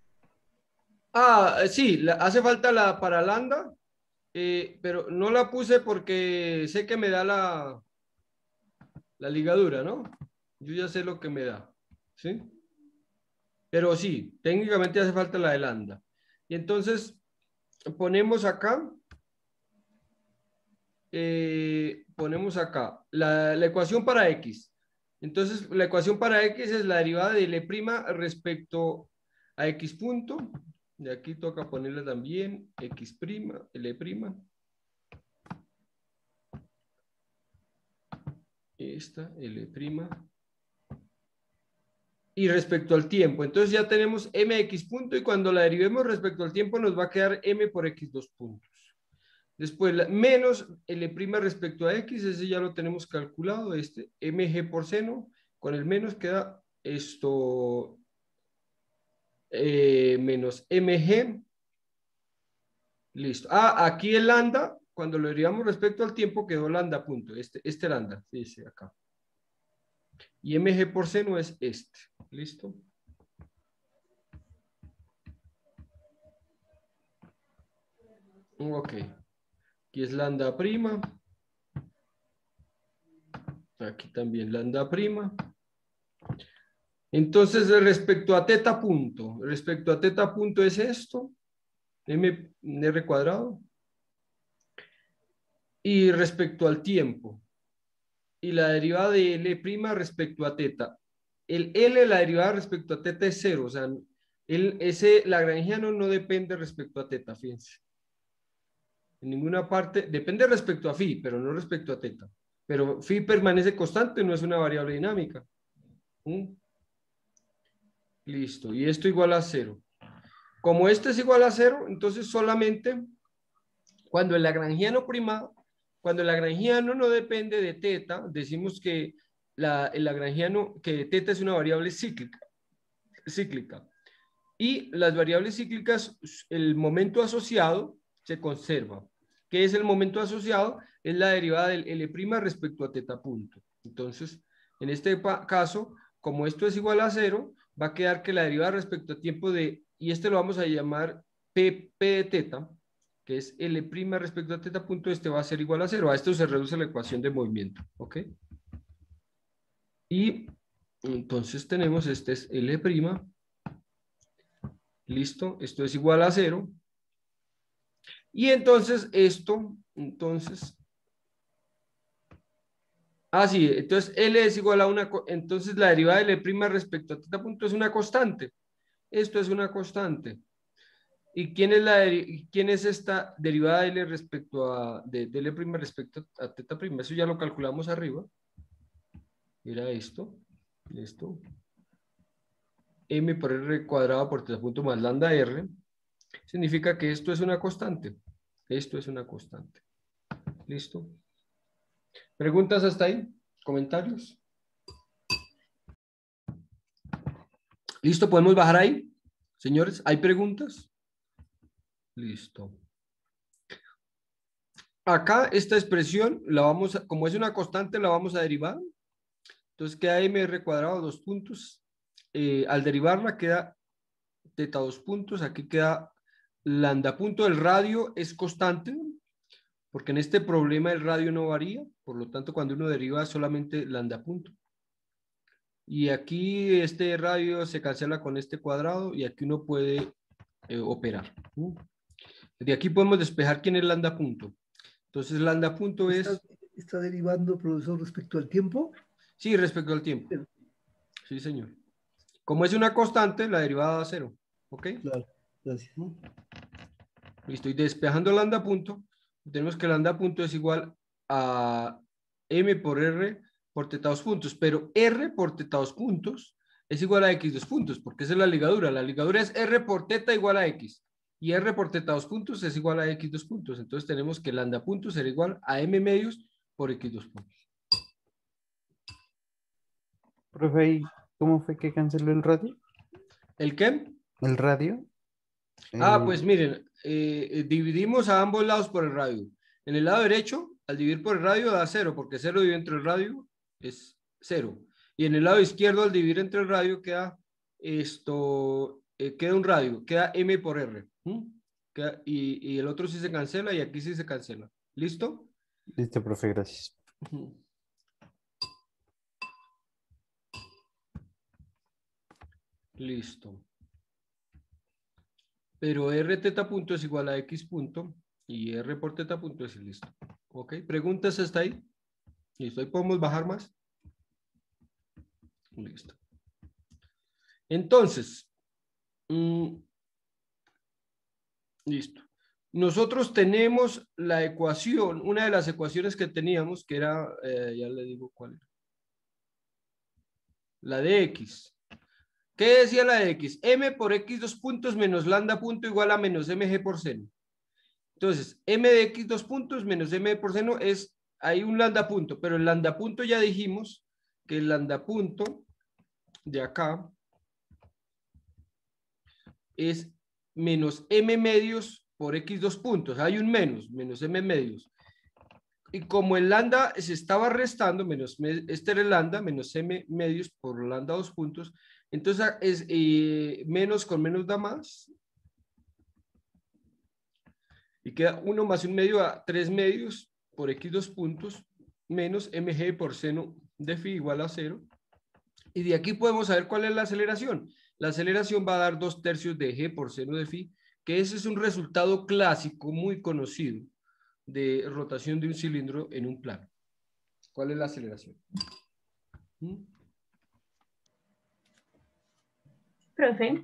Sí, hace falta la para lambda, pero no la puse porque sé que me da la ligadura, ¿no? Yo ya sé lo que me da, ¿sí? Pero sí, técnicamente hace falta la de lambda. Y entonces ponemos acá ponemos acá la ecuación para X. Entonces, la ecuación para X es la derivada de L' respecto a X punto. De aquí toca ponerle también X', L'. Esta, L'. Y respecto al tiempo. Entonces ya tenemos mx punto y cuando la derivemos respecto al tiempo nos va a quedar m por x2 puntos. Después menos L' respecto a x, ese ya lo tenemos calculado, mg por seno, con el menos queda esto menos mg. Listo. Aquí el lambda, cuando lo derivamos respecto al tiempo, quedó lambda punto, este lambda, dice acá. Y mg por seno es este. ¿Listo? Ok. Aquí es lambda prima. Aquí también lambda prima. Entonces, respecto a teta punto es esto, r cuadrado. Y respecto al tiempo, y la derivada de L' respecto a teta. El L, la derivada respecto a teta es 0, o sea, ese lagrangiano no depende respecto a teta, fíjense. En ninguna parte, depende respecto a phi, pero no respecto a teta. Pero phi permanece constante, no es una variable dinámica. Listo, y esto igual a 0. Como este es igual a 0, entonces solamente cuando el lagrangiano no depende de teta, decimos que el lagrangiano, que teta es una variable cíclica. Y las variables cíclicas, el momento asociado se conserva. ¿Qué es el momento asociado? Es la derivada del L' respecto a teta punto. Entonces, en este caso, como esto es igual a 0, va a quedar que la derivada respecto a tiempo y este lo vamos a llamar P de teta, que es L' respecto a teta punto, este va a ser igual a 0. A esto se reduce la ecuación de movimiento. ¿Ok? Y entonces tenemos, este es L'. Listo, esto es igual a 0. Y entonces sí, entonces L es igual a entonces la derivada de L' respecto a teta punto es una constante. Esto es una constante. ¿Y quién es esta derivada de L respecto de L' respecto a teta prima? Eso ya lo calculamos arriba. Era esto. M por R cuadrado por teta punto más lambda R. Significa que esto es una constante. Esto es una constante. ¿Listo? ¿Preguntas hasta ahí? ¿Comentarios? ¿Listo? ¿Podemos bajar ahí? Señores, ¿hay preguntas? Listo. Acá esta expresión, como es una constante, la vamos a derivar. Entonces queda mr cuadrado 2 puntos. Al derivarla queda teta 2 puntos. Aquí queda lambda punto. El radio es constante, porque en este problema el radio no varía. Por lo tanto, cuando uno deriva solamente lambda punto. Y aquí este radio se cancela con este cuadrado y aquí uno puede operar. De aquí podemos despejar quién es lambda punto. Entonces lambda punto es... ¿Está derivando, profesor, respecto al tiempo? Sí, respecto al tiempo. Sí, señor. Como es una constante, la derivada da 0. ¿Ok? Claro, gracias. Listo. Y despejando lambda punto, tenemos que lambda punto es igual a m por r por teta 2 puntos. Pero r por teta 2 puntos es igual a x 2 puntos, porque esa es la ligadura. La ligadura es r por teta igual a x. Y r por teta 2 puntos es igual a x 2 puntos. Entonces tenemos que lambda punto será igual a m medios por x 2 puntos. Profe, ¿y cómo fue que canceló el radio? ¿El qué? ¿El radio? Pues miren, dividimos a ambos lados por el radio. En el lado derecho, al dividir por el radio da 0, porque 0 dividido entre el radio es 0. Y en el lado izquierdo, al dividir entre el radio, queda queda un radio, queda m por r. Y el otro sí se cancela y aquí sí se cancela. ¿Listo? Listo, profe, gracias. Listo. Pero r teta punto es igual a x punto y r por teta punto es listo. Ok, preguntas hasta ahí. Listo, ahí podemos bajar más. Listo. Entonces, listo. Nosotros tenemos la ecuación, una de las ecuaciones que teníamos, que era, ya le digo cuál era. La de X. ¿Qué decía la de X? M por X dos puntos menos lambda punto igual a menos mg por seno. Entonces, M de X dos puntos menos M por seno es, hay un lambda punto, pero el lambda punto ya dijimos que el lambda punto de acá es menos M medios por X dos puntos. Hay un menos M medios. Y como el lambda se estaba restando, este era el lambda, menos M medios por lambda dos puntos, entonces es menos con menos da más. Y queda 1 más 1 medio a 3 medios por X dos puntos menos mg por seno de phi igual a 0. Y de aquí podemos saber cuál es la aceleración. La aceleración va a dar 2/3 de g por seno de phi, que ese es un resultado clásico muy conocido de rotación de un cilindro en un plano. ¿Cuál es la aceleración? Profe.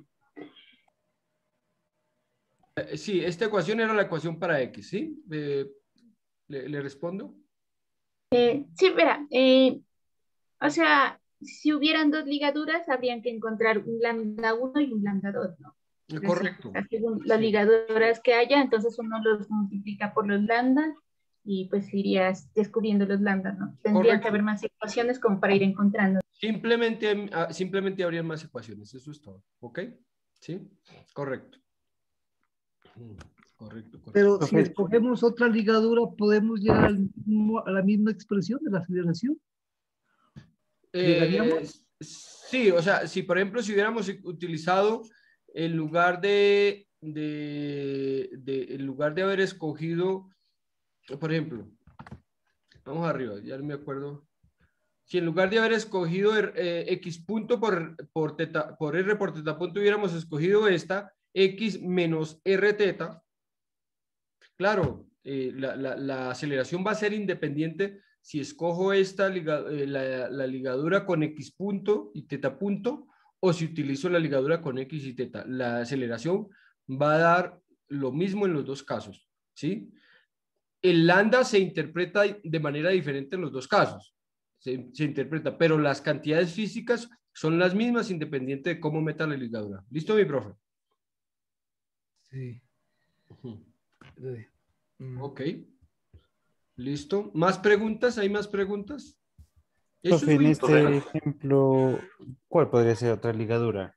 Sí, esta ecuación era la ecuación para X, ¿sí? ¿Le respondo? Sí, verá, o sea, si hubieran dos ligaduras, habrían que encontrar un lambda 1 y un lambda 2, ¿no? Correcto. Según las ligaduras que haya, entonces uno los multiplica por los lambdas y pues irías descubriendo los lambdas, ¿no? Tendrían que haber más ecuaciones como para ir encontrando. Simplemente habría más ecuaciones, eso es todo, ¿ok? ¿Sí? Correcto. Correcto. Pero si escogemos otra ligadura, ¿podemos llegar a la misma expresión de la aceleración? ¿Llegaríamos? Sí, o sea, si por ejemplo, si hubiéramos utilizado en lugar de haber escogido, por ejemplo, vamos arriba, ya no me acuerdo. Si en lugar de haber escogido X punto por R por teta punto hubiéramos escogido esta X menos R teta, claro, la aceleración va a ser independiente si escojo esta la ligadura con X punto y teta punto o si utilizo la ligadura con X y teta. La aceleración va a dar lo mismo en los dos casos, ¿sí? El lambda se interpreta de manera diferente en los dos casos. Se interpreta, pero las cantidades físicas son las mismas independiente de cómo meta la ligadura. ¿Listo, mi profe? Sí. Ok. Listo. ¿Más preguntas? ¿Hay más preguntas? Eso Profe, es muy en importante. este ejemplo, ¿cuál podría ser otra ligadura?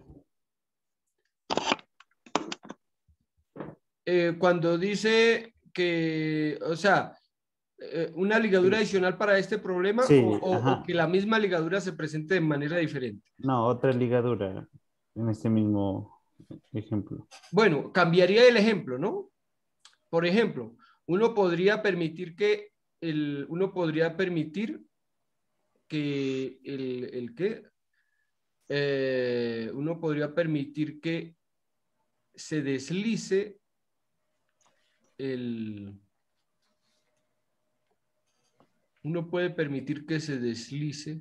Cuando dice que, o sea, una ligadura adicional para este problema Sí, o que la misma ligadura se presente de manera diferente. No, otra ligadura en este mismo ejemplo. Bueno, cambiaría el ejemplo, ¿no? Por ejemplo, uno podría permitir que uno podría permitir que uno podría permitir que se deslice uno puede permitir que se deslice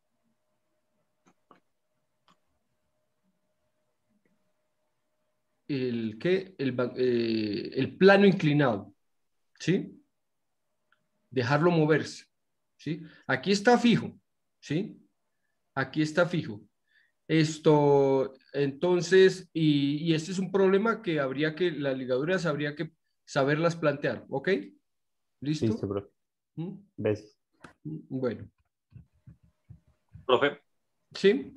el plano inclinado, ¿sí? Dejarlo moverse, ¿sí? Aquí está fijo, ¿sí? Aquí está fijo. Entonces, y este es un problema que las ligaduras habría que saberlas plantear, ¿ok? ¿Listo? Listo, profe. ¿Ves? Bueno. Profe. ¿Sí?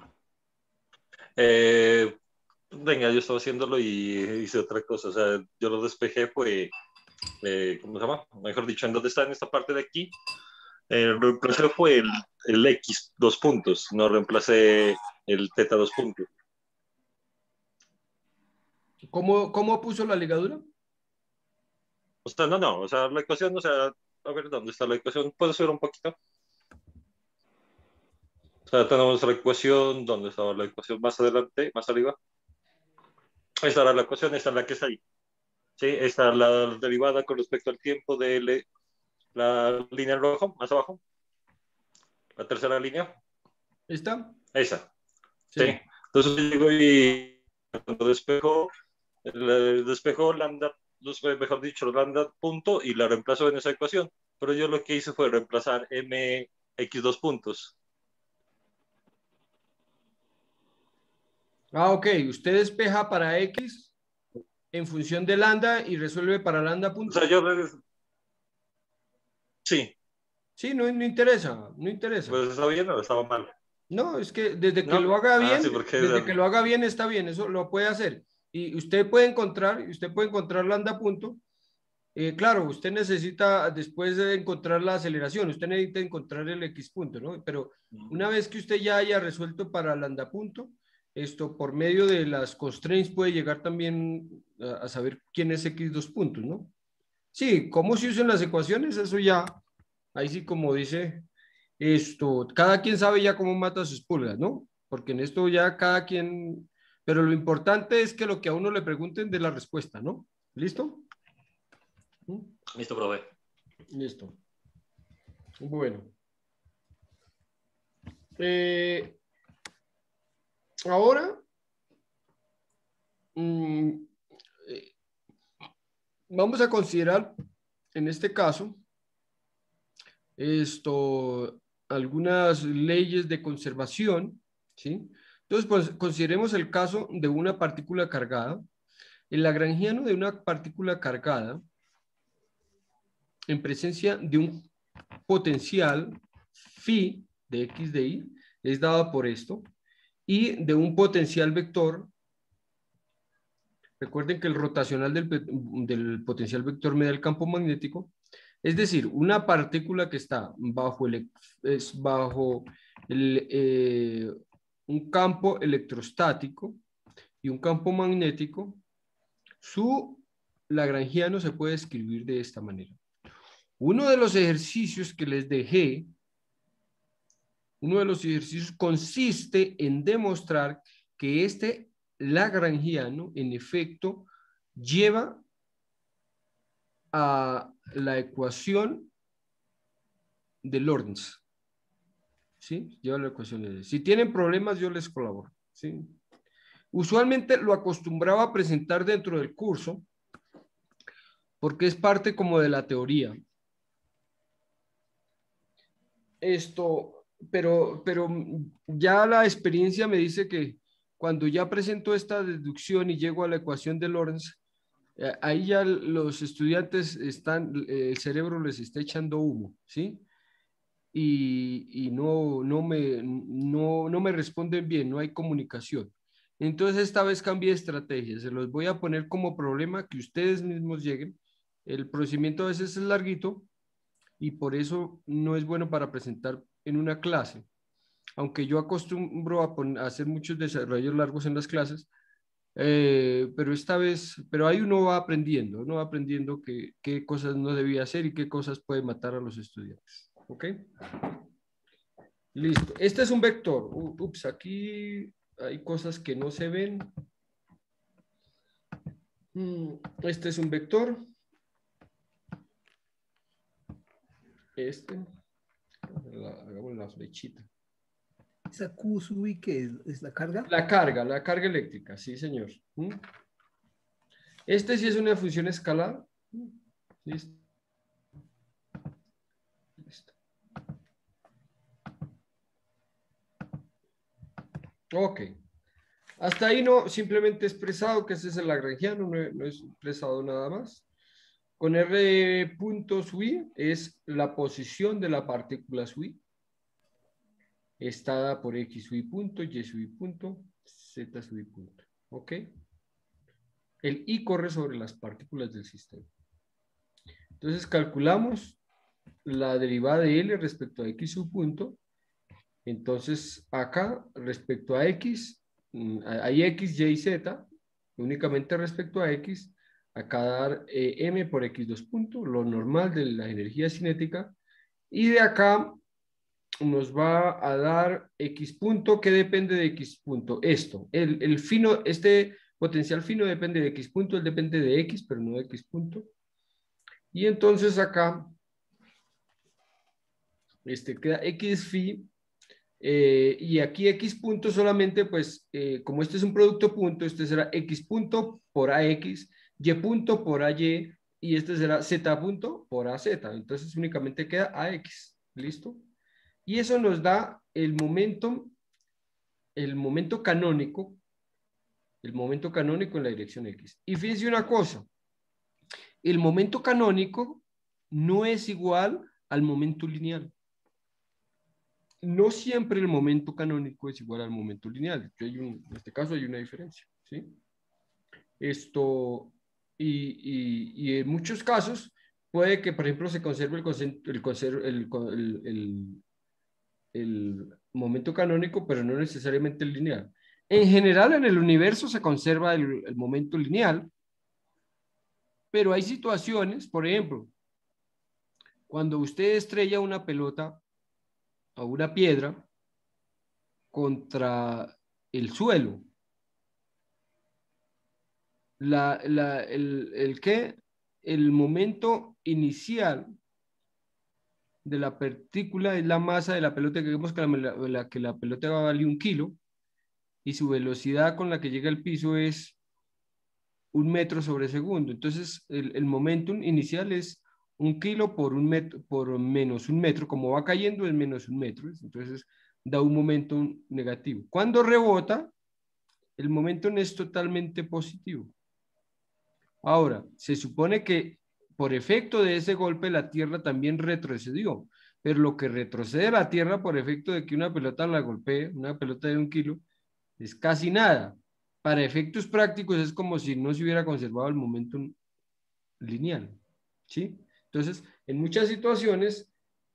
Venga, yo estaba haciéndolo y hice otra cosa. O sea, yo lo despejé, fue, ¿cómo se llama? Mejor dicho, ¿en dónde está en esta parte de aquí? Reemplacé fue el X dos puntos, no reemplacé el teta dos puntos. ¿Cómo puso la ligadura? O sea, no, o sea, la ecuación, o sea, a ver, ¿dónde está la ecuación? ¿Puedo subir un poquito? O sea, tenemos la ecuación, ¿dónde estaba la ecuación? Más adelante, más arriba. Esta era la ecuación, esta es la que está ahí. Sí, esta es la derivada con respecto al tiempo de L La línea en rojo, más abajo. La tercera línea. ¿Está? Esa. Sí. Sí. Entonces yo digo y cuando despejo lambda, mejor dicho, lambda punto y la reemplazo en esa ecuación. Pero yo lo que hice fue reemplazar mx dos puntos. Ah, ok. Usted despeja para X en función de lambda y resuelve para lambda O punto. sea, sí, Sí, no, no interesa, no interesa. pues estaba bien o estaba mal. No, es que desde que ¿No? lo haga bien, Sí, porque desde que lo haga bien está bien, eso lo puede hacer. Y usted puede encontrar lambda punto. Claro, usted necesita después de encontrar la aceleración, usted necesita encontrar el X punto, ¿no? Pero una vez que usted ya haya resuelto para lambda punto, esto por medio de las constraints puede llegar también a saber quién es X2 puntos, ¿no? Sí, cómo se usan las ecuaciones, eso ya, ahí sí como dice esto, cada quien sabe ya cómo mata sus pulgas, ¿no? Porque en esto ya cada quien, pero lo importante es que lo que a uno le pregunten de la respuesta, ¿no? ¿Listo? Listo, profe. Listo. Bueno. Ahora, vamos a considerar en este caso algunas leyes de conservación, ¿sí? Entonces, pues consideremos el caso de una partícula cargada. El lagrangiano de una partícula cargada en presencia de un potencial phi de x de y es dado por esto y de un potencial vector. Recuerden que el rotacional del potencial vector me da el campo magnético. Es decir, una partícula que está bajo un campo electrostático y un campo magnético, su lagrangiano se puede escribir de esta manera. Uno de los ejercicios que les dejé, consiste en demostrar que este lagrangiano, en efecto, lleva a la ecuación de Lorentz. ¿Sí? Lleva la ecuación de Lorentz. Si tienen problemas, yo les colaboro. ¿Sí? Usualmente lo acostumbraba a presentar dentro del curso porque es parte como de la teoría. Pero ya la experiencia me dice que cuando ya presento esta deducción y llego a la ecuación de Lorentz, ahí ya los estudiantes el cerebro les está echando humo, ¿sí? Y no me responden bien, no hay comunicación. Entonces esta vez cambié de estrategia, se los voy a poner como problema que ustedes mismos lleguen. El procedimiento a veces es larguito y por eso no es bueno para presentar en una clase. Aunque yo acostumbro a hacer muchos desarrollos largos en las clases, pero esta vez, pero ahí uno va aprendiendo qué cosas no debía hacer y qué cosas puede matar a los estudiantes. ¿Ok? Listo. Este es un vector. Ups, aquí hay cosas que no se ven. Este es un vector. Hagamos la flechita. ¿Esa Q sub I qué es la carga? La carga eléctrica, sí, señor. Este sí es una función escalar. Listo. Listo. Ok. Hasta ahí no, simplemente he expresado que ese es el lagrangiano, no he expresado nada más. Con R punto sub I es la posición de la partícula sub I. Está dada por X sub I punto, Y sub I punto, Z sub I punto. ¿Ok? El I corre sobre las partículas del sistema. Entonces calculamos la derivada de L respecto a X sub punto. Entonces acá respecto a X, hay X, Y, Z, únicamente respecto a X, acá dar M por X2 punto, lo normal de la energía cinética, y de acá nos va a dar X punto que depende de X punto. Este potencial fino depende de X punto, él depende de X, pero no de X punto. Y entonces acá queda x phi, y aquí x punto solamente, pues, como este es un producto punto, este será x punto por ax, y punto por ay, y este será z punto por az. Entonces únicamente queda ax. ¿Listo? Y eso nos da el momento canónico, en la dirección x. Y fíjense una cosa, el momento canónico no es igual al momento lineal. No siempre el momento canónico es igual al momento lineal. En este caso hay una diferencia, ¿sí? Y en muchos casos puede que, por ejemplo, se conserve el momento canónico, pero no necesariamente el lineal. En general, en el universo se conserva el momento lineal, pero hay situaciones, por ejemplo, cuando usted estrella una pelota o una piedra contra el suelo, el momento inicial de la partícula es la masa de la pelota, que vemos que la pelota vale 1 kilo, y su velocidad con la que llega al piso es 1 metro sobre segundo. Entonces, el momentum inicial es 1 kilo por menos 1 metro. Como va cayendo es menos 1 metro. Entonces, da un momentum negativo. Cuando rebota, el momentum es totalmente positivo. Ahora, se supone que por efecto de ese golpe la Tierra también retrocedió, pero lo que retrocede la Tierra por efecto de que una pelota la golpee, una pelota de 1 kilo, es casi nada. Para efectos prácticos es como si no se hubiera conservado el momentum lineal, ¿sí? Entonces, en muchas situaciones,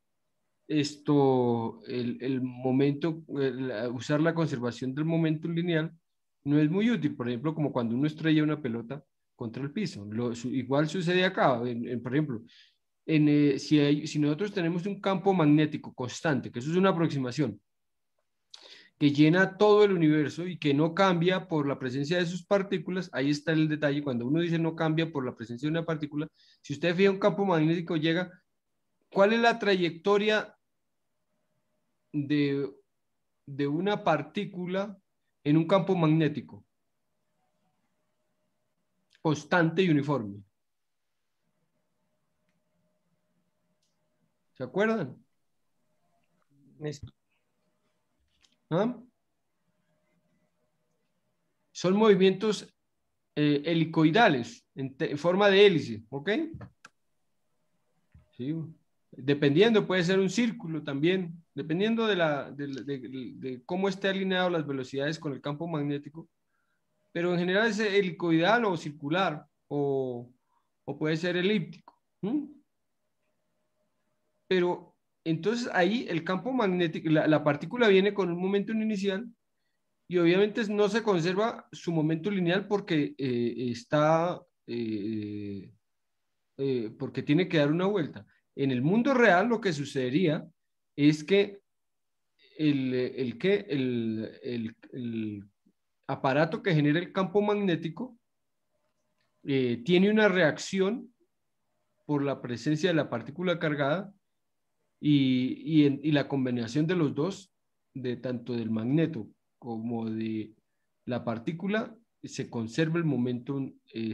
usar la conservación del momentum lineal no es muy útil. Por ejemplo, como cuando uno estrella una pelota contra el piso. Igual sucede acá. Por ejemplo, si nosotros tenemos un campo magnético constante, que eso es una aproximación, que llena todo el universo y que no cambia por la presencia de sus partículas, ahí está el detalle. Cuando uno dice no cambia por la presencia de una partícula, si usted fija un campo magnético, ¿cuál es la trayectoria de una partícula en un campo magnético? Constante y uniforme. ¿Se acuerdan? ¿Ah? Son movimientos helicoidales, en forma de hélice, ¿ok? Sí. Dependiendo, puede ser un círculo también, dependiendo de cómo esté alineado las velocidades con el campo magnético, pero en general es helicoidal o circular, o puede ser elíptico. Pero entonces ahí el campo magnético, la partícula viene con un momento inicial y obviamente no se conserva su momento lineal porque porque tiene que dar una vuelta. En el mundo real lo que sucedería es que el aparato que genera el campo magnético tiene una reacción por la presencia de la partícula cargada y la combinación de los dos, de tanto del magneto como de la partícula, se conserva el momento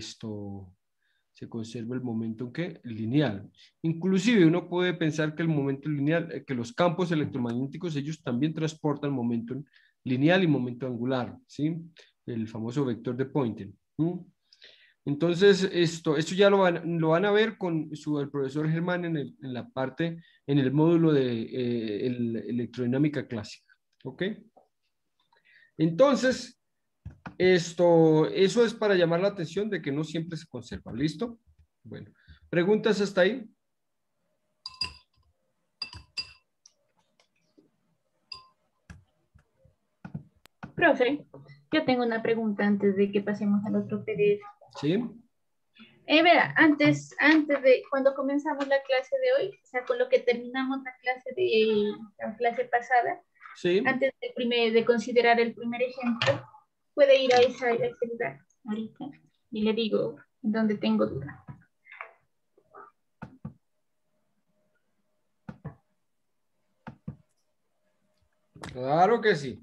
lineal. Inclusive uno puede pensar que el momento lineal, que los campos electromagnéticos, ellos también transportan momento lineal y momento angular, ¿sí? El famoso vector de Poynting. Entonces, esto ya lo van a ver con el profesor Germán en el módulo de electrodinámica clásica. ¿Ok? Entonces, eso es para llamar la atención de que no siempre se conserva. ¿Listo? Bueno, ¿preguntas hasta ahí? Profe, yo tengo una pregunta antes de que pasemos al otro PDF. Sí. Verá, antes de cuando comenzamos la clase de hoy, o sea, con lo que terminamos la clase pasada, sí. Antes de considerar el primer ejemplo, puede ir a ese lugar ahorita y le digo dónde tengo duda. Claro que sí.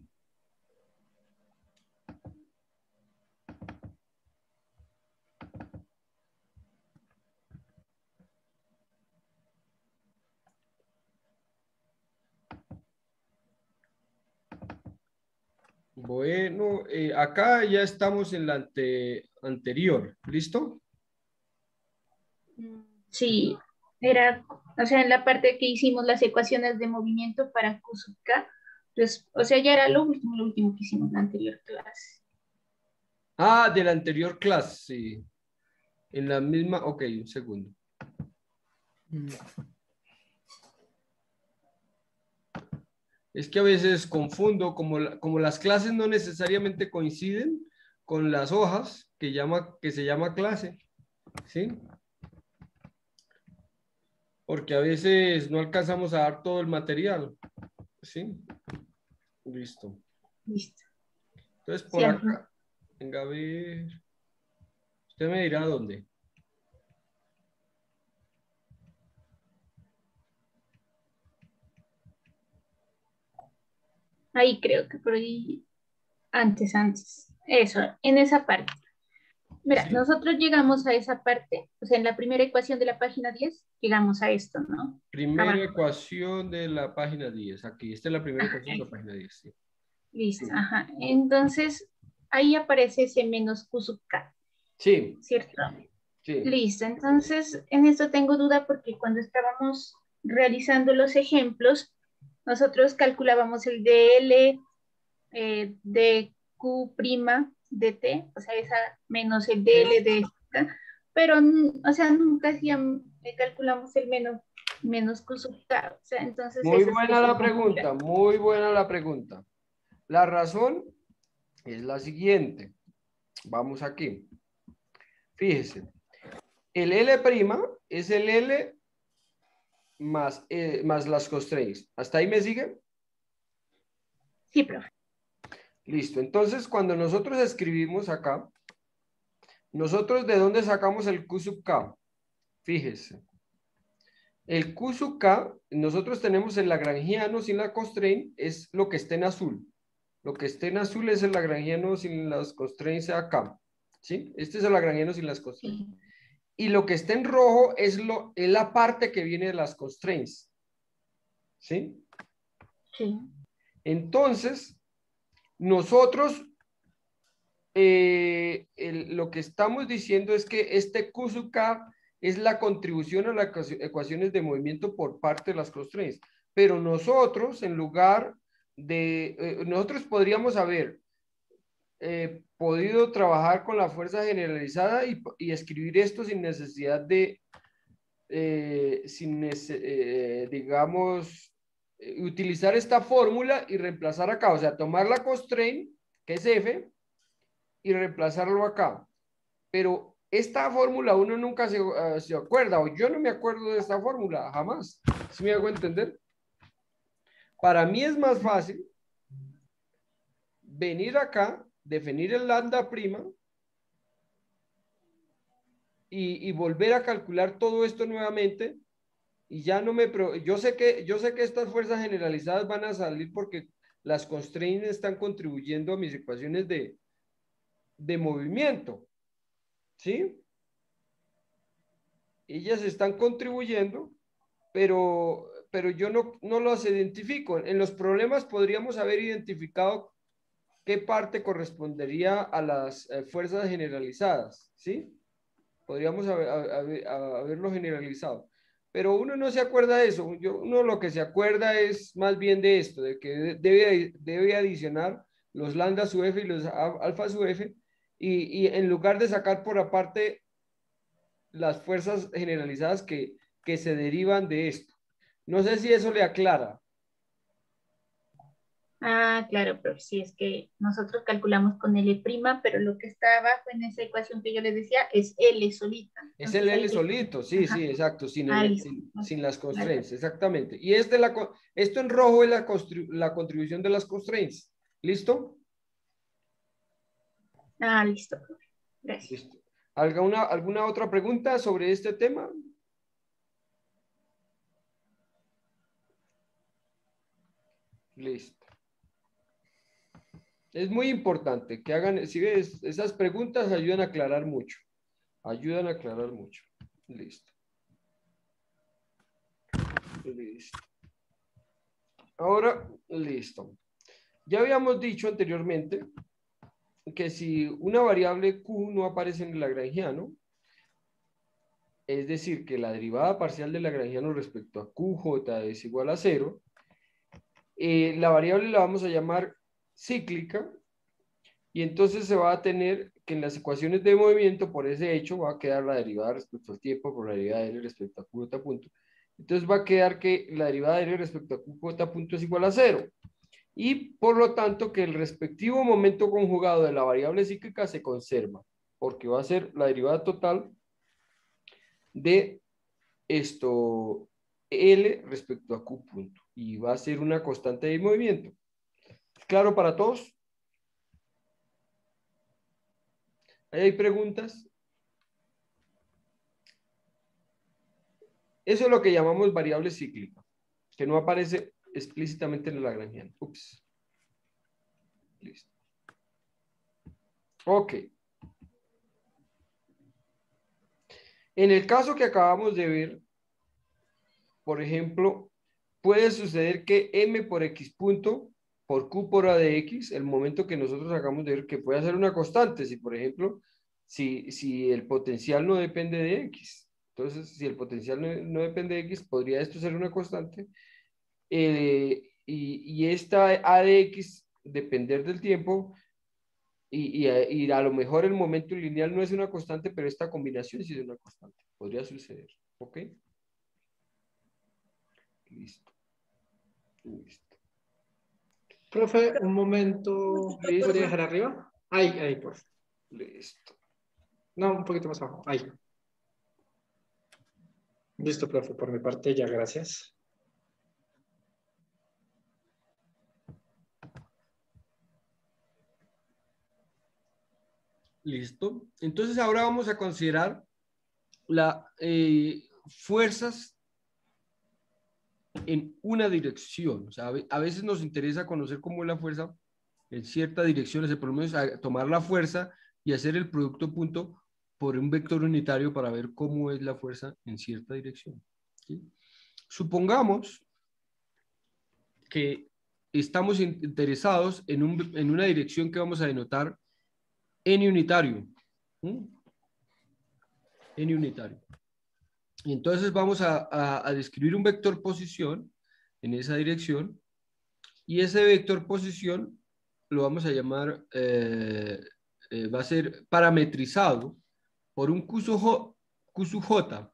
Bueno, acá ya estamos en la anterior. ¿Listo? Sí, era, o sea, en la parte que hicimos las ecuaciones de movimiento para Q sub K, pues, o sea, ya era lo último que hicimos en la anterior clase. Ah, de la anterior clase, sí. En la misma, ok, un segundo. Es que a veces confundo, como las clases no necesariamente coinciden con las hojas que se llama clase, ¿sí? Porque a veces no alcanzamos a dar todo el material, ¿sí? Listo. Listo. Entonces, por acá, venga a ver. Usted me dirá dónde. Ahí creo que por ahí, antes. Eso, en esa parte. Mira, ¿Sí? nosotros llegamos a esa parte, o sea, en la primera ecuación de la página 10, llegamos a esto, ¿no? Primera Abajo. ecuación de la página 10. Aquí, esta es la primera ecuación de la página 10. Sí. Listo, Sí. ajá. Entonces, ahí aparece ese menos Q sub K, Sí. ¿cierto? Sí. Listo, entonces en esto tengo duda porque cuando estábamos realizando los ejemplos, nosotros calculábamos el DL de Q' de T, o sea, esa menos el DL de esta, pero, o sea, nunca calculamos el menos Q sub K, o sea, entonces Muy eso es que buena se la configura. pregunta, muy buena la pregunta. La razón es la siguiente. Vamos aquí. Fíjese. El L' es el L más las constraints. ¿Hasta ahí me sigue? Sí, profe. Listo. Entonces, cuando nosotros escribimos acá, ¿nosotros de dónde sacamos el Q sub K? Fíjese. El Q sub K, nosotros tenemos el lagrangiano sin la constraint, es lo que está en azul. Lo que está en azul es el lagrangiano sin las constraints acá. ¿Sí? Este es el lagrangiano sin las constraints. Sí. Y lo que está en rojo es la parte que viene de las constraints. ¿Sí? Sí. Entonces, nosotros lo que estamos diciendo es que este Q sub K es la contribución a las ecuaciones de movimiento por parte de las constraints. Pero nosotros, en lugar de, nosotros podríamos haber podido trabajar con la fuerza generalizada y escribir esto sin necesidad de, digamos, utilizar esta fórmula y reemplazar acá, o sea, tomar la constraint, que es F, y reemplazarlo acá. Pero esta fórmula uno nunca se acuerda, o yo no me acuerdo de esta fórmula, jamás. ¿Sí me hago entender? Para mí es más fácil venir acá, definir el lambda prima y volver a calcular todo esto nuevamente y ya no me... yo sé que estas fuerzas generalizadas van a salir porque las constraints están contribuyendo a mis ecuaciones de movimiento, ¿sí? Ellas están contribuyendo, pero yo no las identifico. En los problemas podríamos haber identificado qué parte correspondería a las fuerzas generalizadas, ¿sí? Podríamos haberlo generalizado. Pero uno no se acuerda de eso. Uno lo que se acuerda es más bien de esto, de que debe adicionar los lambda sub f y los alfa sub f, y en lugar de sacar por aparte las fuerzas generalizadas que se derivan de esto. No sé si eso le aclara. Ah, claro, pero sí, es que nosotros calculamos con L', pero lo que está abajo en esa ecuación que yo les decía es L solita. Es el Entonces, ahí L solito, sí, ajá. sí, exacto, sin, Ah, el, listo. sin las Claro. constraints, exactamente. Y esto en rojo es la contribución de las constraints. ¿Listo? Ah, listo. Gracias. Listo. ¿Alguna otra pregunta sobre este tema? Listo. Es muy importante que hagan, si ves, esas preguntas ayudan a aclarar mucho. Ayudan a aclarar mucho. Listo. Listo. Ahora, listo. Ya habíamos dicho anteriormente que si una variable Q no aparece en el lagrangiano, es decir, que la derivada parcial del lagrangiano respecto a QJ es igual a 0, la variable la vamos a llamar cíclica, y entonces se va a tener que en las ecuaciones de movimiento, por ese hecho, va a quedar la derivada respecto al tiempo por la derivada de L respecto a QJ punto. Entonces va a quedar que la derivada de L respecto a QJ punto es igual a 0. Y por lo tanto que el respectivo momento conjugado de la variable cíclica se conserva, porque va a ser la derivada total de esto L respecto a Q punto. Y va a ser una constante de movimiento. ¿Claro para todos? ¿Ahí hay preguntas? Eso es lo que llamamos variable cíclica, que no aparece explícitamente en el lagrangiano. Ups. Listo. Ok. En el caso que acabamos de ver, por ejemplo, puede suceder que m por x punto por q por a de x, el momento que nosotros acabamos de ver que puede ser una constante, si por ejemplo, si el potencial no depende de x. Entonces, si el potencial no depende de x, podría esto ser una constante. Y esta a de x depender del tiempo, y a lo mejor el momento lineal no es una constante, pero esta combinación sí es una constante. Podría suceder. ¿Ok? Listo. Listo. Profe, un momento. Listo. ¿Podría dejar arriba? Ahí, por favor. Listo. No, un poquito más abajo. Ahí. Listo, profe, por mi parte ya, gracias. Listo. Entonces ahora vamos a considerar las fuerzas en una dirección. O sea, a veces nos interesa conocer cómo es la fuerza en cierta dirección, o sea, por lo menos tomar la fuerza y hacer el producto punto por un vector unitario para ver cómo es la fuerza en cierta dirección. ¿Sí? Supongamos que estamos interesados en una dirección que vamos a denotar n unitario. N unitario. Y entonces vamos a describir un vector posición en esa dirección, y ese vector posición lo vamos a llamar, va a ser parametrizado por un Q sub J.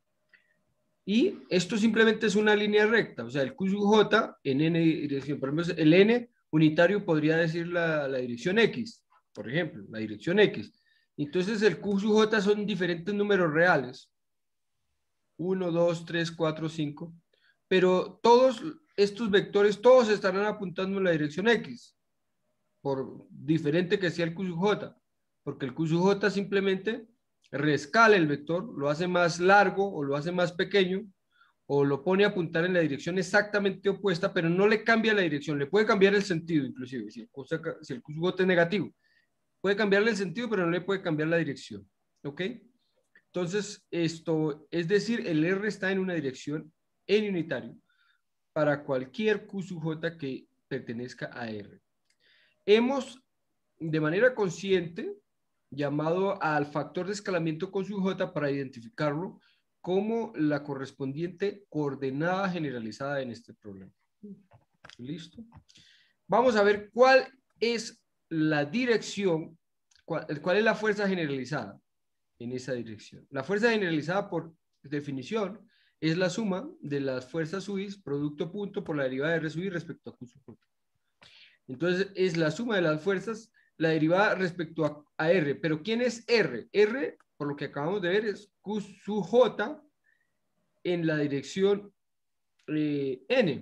Y esto simplemente es una línea recta, o sea, el Q sub J en n dirección. Por ejemplo, el n unitario podría decir la dirección X, por ejemplo, la dirección X. Entonces el Q sub J son diferentes números reales. 1, 2, 3, 4, 5. Pero todos estos vectores, todos estarán apuntando en la dirección X, por diferente que sea el Q sub J, porque el Q sub J simplemente rescala el vector, lo hace más largo o lo hace más pequeño, o lo pone a apuntar en la dirección exactamente opuesta, pero no le cambia la dirección, le puede cambiar el sentido inclusive, si el Q sub J es negativo. Puede cambiarle el sentido, pero no le puede cambiar la dirección. ¿Ok? Entonces, esto, es decir, el R está en una dirección n unitario para cualquier Q sub J que pertenezca a R. Hemos, de manera consciente, llamado al factor de escalamiento con sub J para identificarlo como la correspondiente coordenada generalizada en este problema. ¿Listo? Vamos a ver cuál es la dirección, cuál es la fuerza generalizada en esa dirección. La fuerza generalizada, por definición, es la suma de las fuerzas UIs, producto punto, por la derivada de R sub I respecto a Q sub J. Entonces, es la suma de las fuerzas, la derivada respecto a R. ¿Pero quién es R? R, por lo que acabamos de ver, es Q sub J en la dirección N.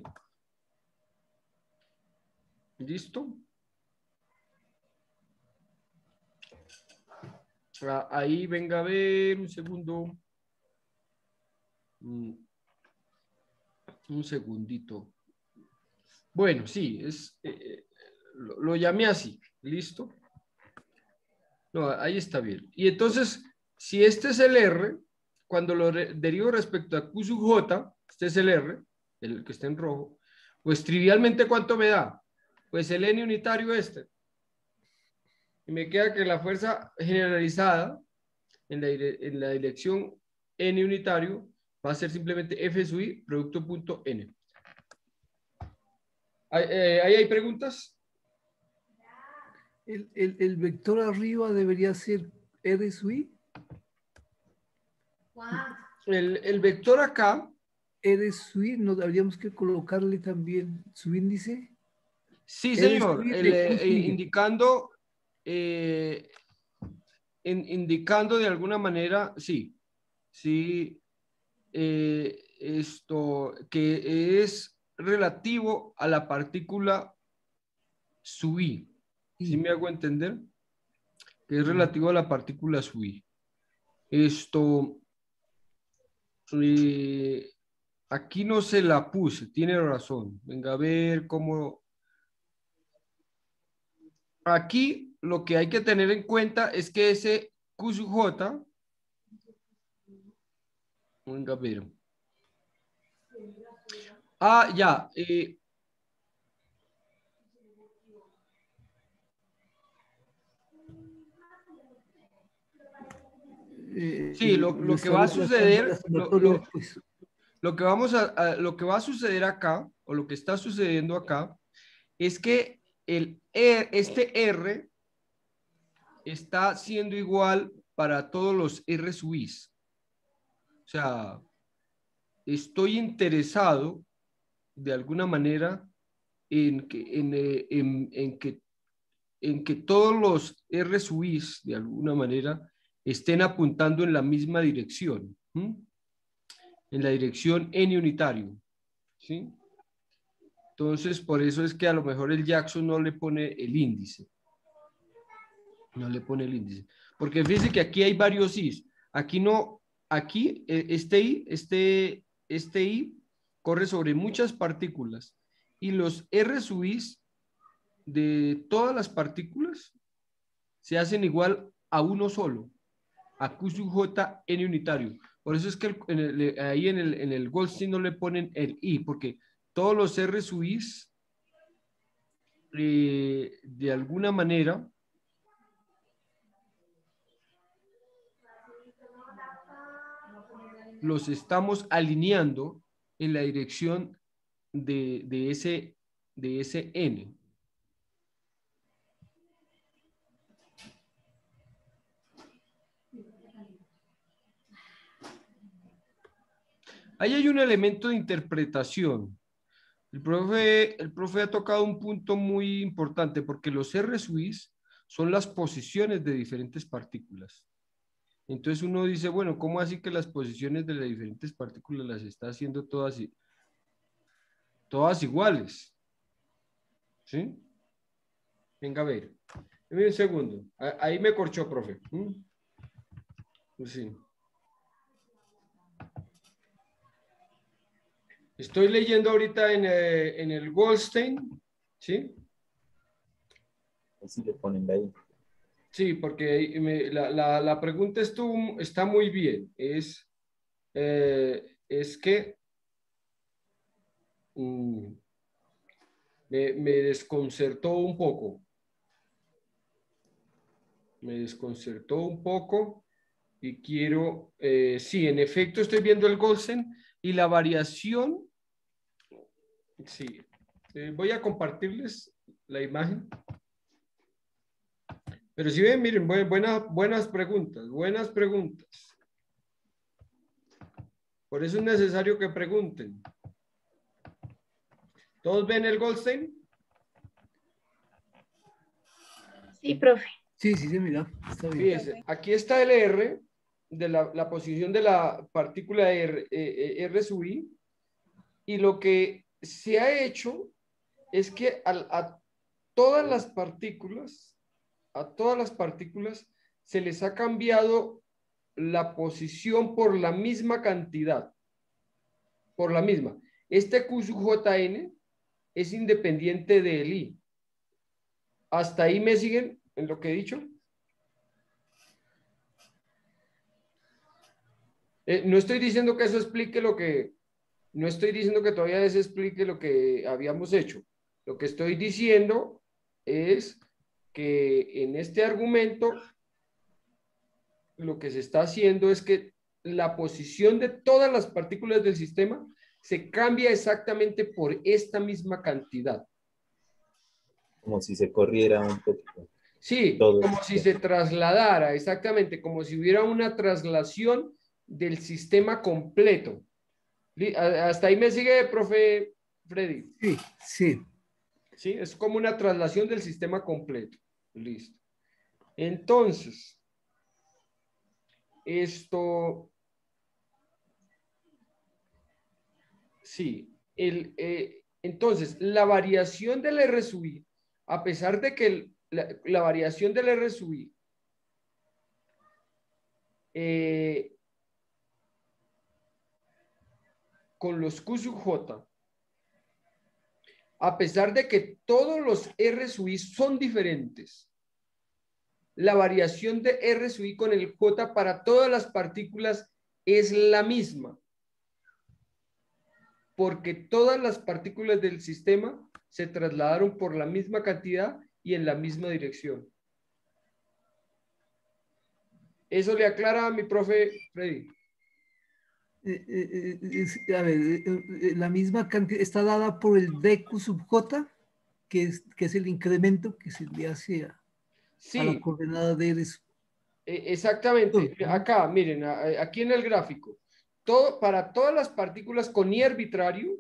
¿Listo? Ahí venga a ver un segundo. Un segundito. Bueno, sí, lo llamé así, ¿listo? No, ahí está bien. Y entonces, si este es el R, cuando lo derivo respecto a Q sub J, este es el R, el que está en rojo, pues trivialmente, ¿cuánto me da? Pues el N unitario este. Y me queda que la fuerza generalizada en la dirección N unitario va a ser simplemente F sub I producto punto N. ¿Ahí hay preguntas? El vector arriba debería ser R sub I. El vector acá. R sub I, ¿no habríamos que colocarle también su índice? Sí, R señor. sub I de Q sub Y. Indicando de alguna manera, sí. Sí. Esto que es relativo a la partícula sub I. ¿Sí me hago entender? Que es relativo a la partícula sub I. Esto, aquí no se la puse, tiene razón. Venga a ver cómo. Aquí lo que hay que tener en cuenta es que ese Q sub J, venga a ver. Ah, ya. Sí, lo que va a suceder, lo que lo que va a suceder acá, o lo que está sucediendo acá, es que este R está siendo igual para todos los R sub I. O sea, estoy interesado de alguna manera en que todos los R sub I de alguna manera estén apuntando en la misma dirección, en la dirección N unitario, ¿sí? Entonces, por eso es que a lo mejor el Jackson no le pone el índice. No le pone el índice. Porque fíjense que aquí hay varios I's. Aquí no, aquí este I corre sobre muchas partículas. Y los R sub I's de todas las partículas se hacen igual a uno solo, a Q sub J N unitario. Por eso es que ahí en el Goldstein no le ponen el I, porque todos los R sub I's de alguna manera los estamos alineando en la dirección de ese N. Ahí hay un elemento de interpretación. El profe ha tocado un punto muy importante porque los R sub I's son las posiciones de diferentes partículas. Entonces uno dice, bueno, ¿cómo así que las posiciones de las diferentes partículas las está haciendo todas iguales? ¿Sí? Venga a ver. Deme un segundo. Ahí me corchó, profe. Pues sí. Estoy leyendo ahorita en el Goldstein, ¿sí? Así le ponen ahí. Sí, porque la pregunta está muy bien. Es que me desconcertó un poco. Me desconcertó un poco y quiero, sí, en efecto estoy viendo el Goldstein y la variación, sí, voy a compartirles la imagen. Pero si ven, miren, buenas preguntas, buenas preguntas. Por eso es necesario que pregunten. ¿Todos ven el Goldstein? Sí, profe. Sí, mira, está bien. Fíjense, aquí está el R, de la posición de la partícula R sub I, y lo que se ha hecho es que a todas las partículas se les ha cambiado la posición por la misma cantidad, por la misma. Este Q sub JN es independiente del I. ¿Hasta ahí me siguen en lo que he dicho? No estoy diciendo que eso explique lo que, no estoy diciendo que todavía eso explique lo que habíamos hecho. Lo que estoy diciendo es que en este argumento lo que se está haciendo es que la posición de todas las partículas del sistema se cambia exactamente por esta misma cantidad. Como si se corriera un poquito. Sí, Todo. como si se trasladara, exactamente, como si hubiera una traslación del sistema completo. ¿Hasta ahí me sigue, profe Freddy? Sí, sí. Sí, es como una traslación del sistema completo. Listo. Entonces, esto, sí, entonces, la variación del R sub I, a pesar de que la variación del R sub I con los Q sub J, a pesar de que todos los R sub I son diferentes, la variación de R sub I con el J para todas las partículas es la misma, porque todas las partículas del sistema se trasladaron por la misma cantidad y en la misma dirección. ¿Eso le aclara a mi profe Freddy? A ver, la misma cantidad está dada por el DQ sub J, que es el incremento que se le hace a la Sí, coordenada de R sub. exactamente. Acá, miren, aquí en el gráfico, para todas las partículas con I arbitrario,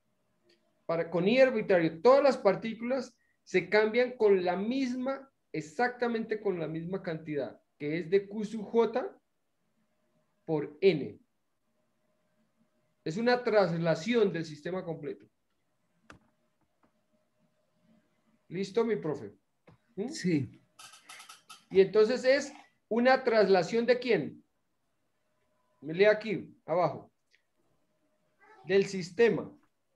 todas las partículas se cambian con la misma, exactamente con la misma cantidad, que es de Q sub J por N. Es una traslación del sistema completo. ¿Listo, mi profe? ¿Mm? Sí. Y entonces es una traslación ¿de quién? Me lee aquí, abajo. Del sistema.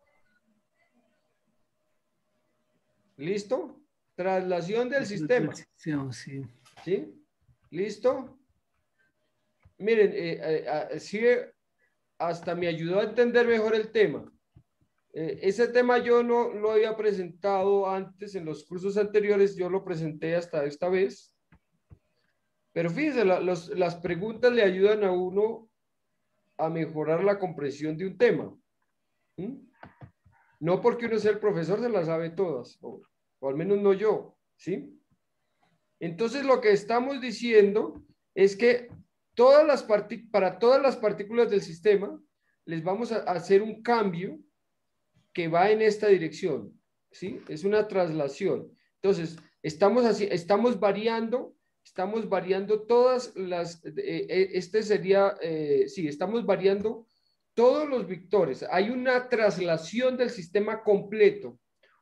¿Listo? Traslación del sistema. Sí. ¿Sí? ¿Listo? Miren, sí, hasta me ayudó a entender mejor el tema. Ese tema yo no lo había presentado antes en los cursos anteriores, yo lo presenté hasta esta vez. Pero fíjense, las preguntas le ayudan a uno a mejorar la comprensión de un tema. ¿Mm? No porque uno sea el profesor se las sabe todas, o al menos no yo, ¿sí? Entonces lo que estamos diciendo es que para todas las partículas del sistema les vamos a hacer un cambio que va en esta dirección, ¿sí? Es una traslación. Entonces, estamos variando todas las, sí, estamos variando todos los vectores. Hay una traslación del sistema completo,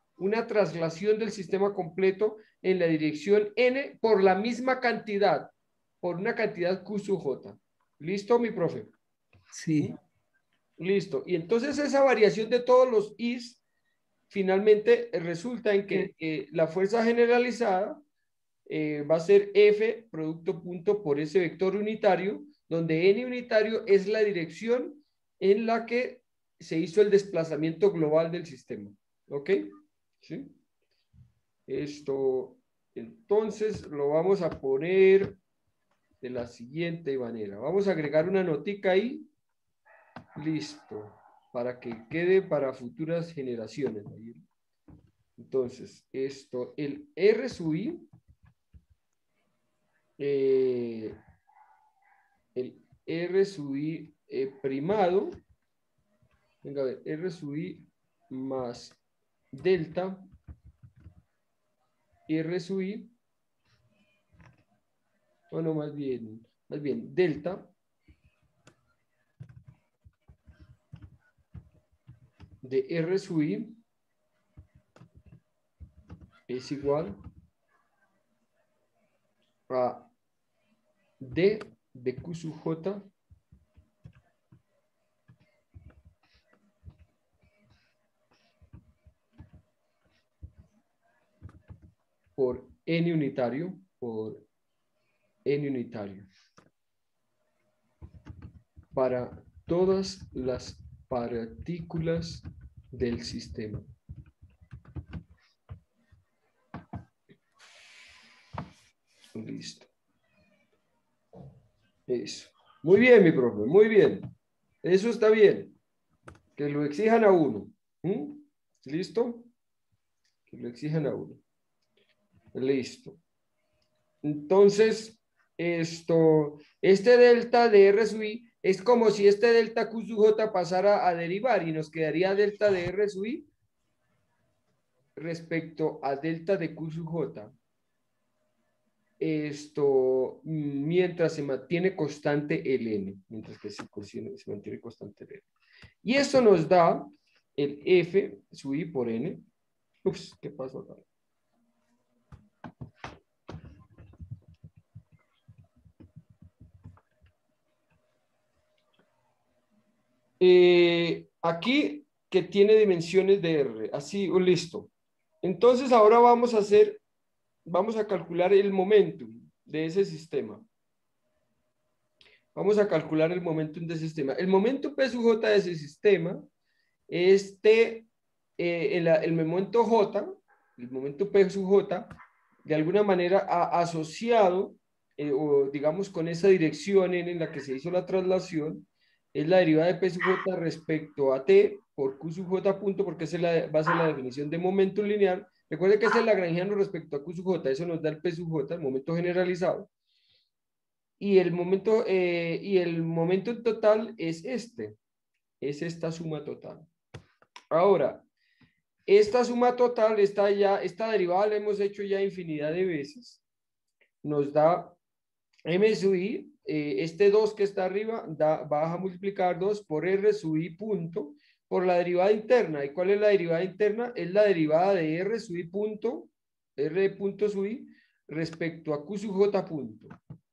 en la dirección n por la misma cantidad, por una cantidad Q sub J. ¿Listo, mi profe? Sí. Listo. Y entonces esa variación de todos los Is finalmente resulta en que la fuerza generalizada va a ser F producto punto por ese vector unitario, donde N unitario es la dirección en la que se hizo el desplazamiento global del sistema. ¿Ok? ¿Sí? Esto, entonces lo vamos a poner de la siguiente manera. Vamos a agregar una notica ahí. Listo. Para que quede para futuras generaciones. Entonces, esto, el R sub I, el R sub I primado, venga a ver, R sub I más delta, R sub I, bueno, más bien delta de R sub I es igual a D de Q sub J por n unitario, para todas las partículas del sistema. Listo. Eso. Muy bien, mi profe, muy bien. Eso está bien. Que lo exijan a uno. ¿Listo? Que lo exijan a uno. Listo. Entonces, este delta de R sub I es como si este delta Q sub J pasara a derivar y nos quedaría delta de R sub I respecto a delta de Q sub J. Mientras se mantiene constante el N, mientras que se mantiene constante el N. Y esto nos da el F sub I por N. Ups, ¿qué pasó acá? Aquí que tiene dimensiones de R, así, listo. Entonces ahora vamos a calcular el momentum de ese sistema. Vamos a calcular el momentum de ese sistema. El momentum P sub J de ese sistema, el momento J, el momento P sub J, de alguna manera asociado, o digamos con esa dirección en la que se hizo la traslación, es la derivada de P sub J respecto a T por Q sub J punto, porque esa va a ser la definición de momentum lineal. Recuerde que este es lagrangiano respecto a Q sub J, eso nos da el P sub J, el momento generalizado. Y el momento total es esta suma total. Ahora, esta suma total esta derivada la hemos hecho ya infinidad de veces. Nos da M sub I, este 2 que está arriba, vas a multiplicar 2 por R sub I punto, por la derivada interna. ¿Y cuál es la derivada interna? Es la derivada de R sub I punto, R punto sub I, respecto a Q sub J punto.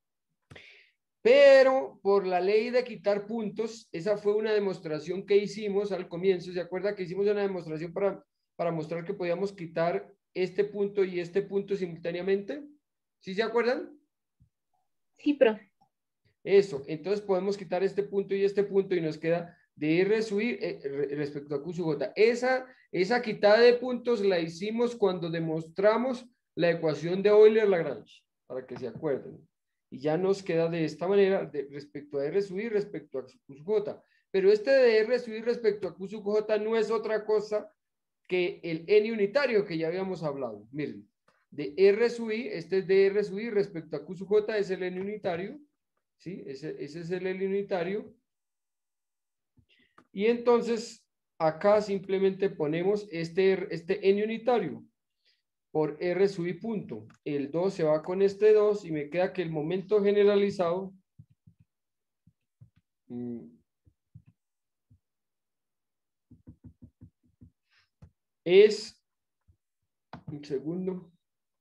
Pero por la ley de quitar puntos, esa fue una demostración que hicimos al comienzo. ¿Se acuerda que hicimos una demostración para mostrar que podíamos quitar este punto y este punto simultáneamente? ¿Sí se acuerdan? Sí, profe. Eso, entonces podemos quitar este punto y nos queda de R sub I respecto a Q sub J. Esa quitada de puntos la hicimos cuando demostramos la ecuación de Euler-Lagrange, para que se acuerden. Y ya nos queda de esta manera respecto a R sub I respecto a Q sub J. Pero este de R sub I respecto a Q sub J no es otra cosa que el N unitario que ya habíamos hablado. Miren, de R sub I, este es de R sub I respecto a Q sub J, es el N unitario. ¿Sí? Ese es el N unitario. Y entonces acá simplemente ponemos este N unitario por R sub I punto. El 2 se va con este 2 y me queda que el momento generalizado es, un segundo,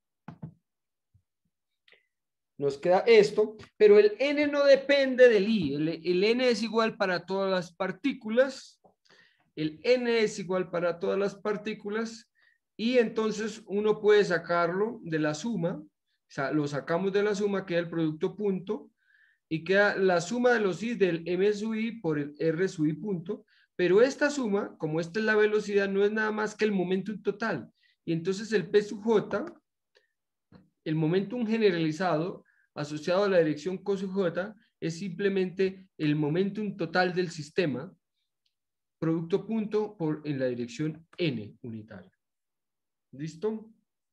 nos queda esto, pero el N no depende del I. El N es igual para todas las partículas. El N es igual para todas las partículas. Y entonces uno puede sacarlo de la suma, o sea, lo sacamos de la suma, queda el producto punto, y queda la suma de los I del M sub I por el R sub I punto, pero esta suma, como esta es la velocidad, no es nada más que el momentum total. Y entonces el P sub J, el momentum generalizado, asociado a la dirección Q sub J, es simplemente el momentum total del sistema, producto punto en la dirección N unitaria. ¿Listo?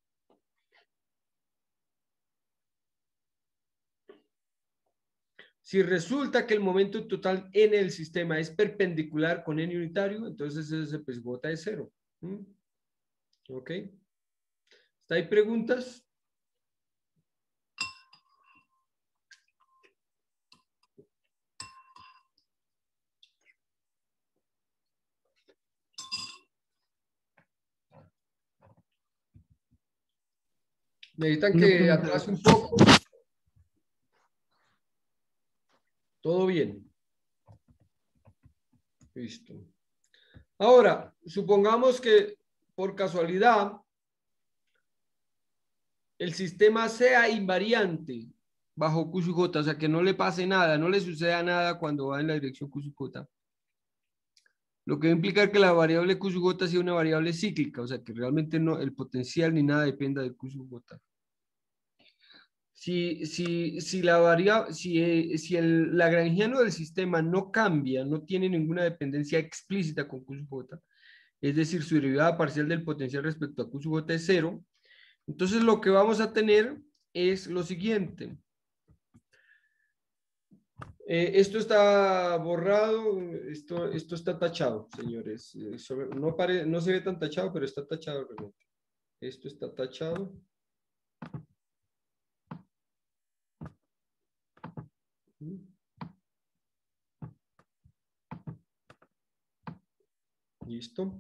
Si resulta que el momento total N del sistema es perpendicular con N unitario, entonces ese P sub J es 0. ¿Ok? ¿Hay preguntas? Necesitan que atrase un poco. Todo bien. Listo. Ahora, supongamos que por casualidad el sistema sea invariante bajo Q sub J, o sea, que no le pase nada, no le suceda nada cuando va en la dirección Q sub J. Lo que va a implicar que la variable Q sub J sea una variable cíclica, o sea, que realmente no, el potencial ni nada dependa de Q sub J. Si la variable, si el lagrangiano del sistema no cambia, no tiene ninguna dependencia explícita con Q sub J, es decir, su derivada parcial del potencial respecto a Q sub J es 0, entonces lo que vamos a tener es lo siguiente. Esto está borrado, esto está tachado, señores. No se ve tan tachado, pero está tachado realmente. Esto está tachado. Listo.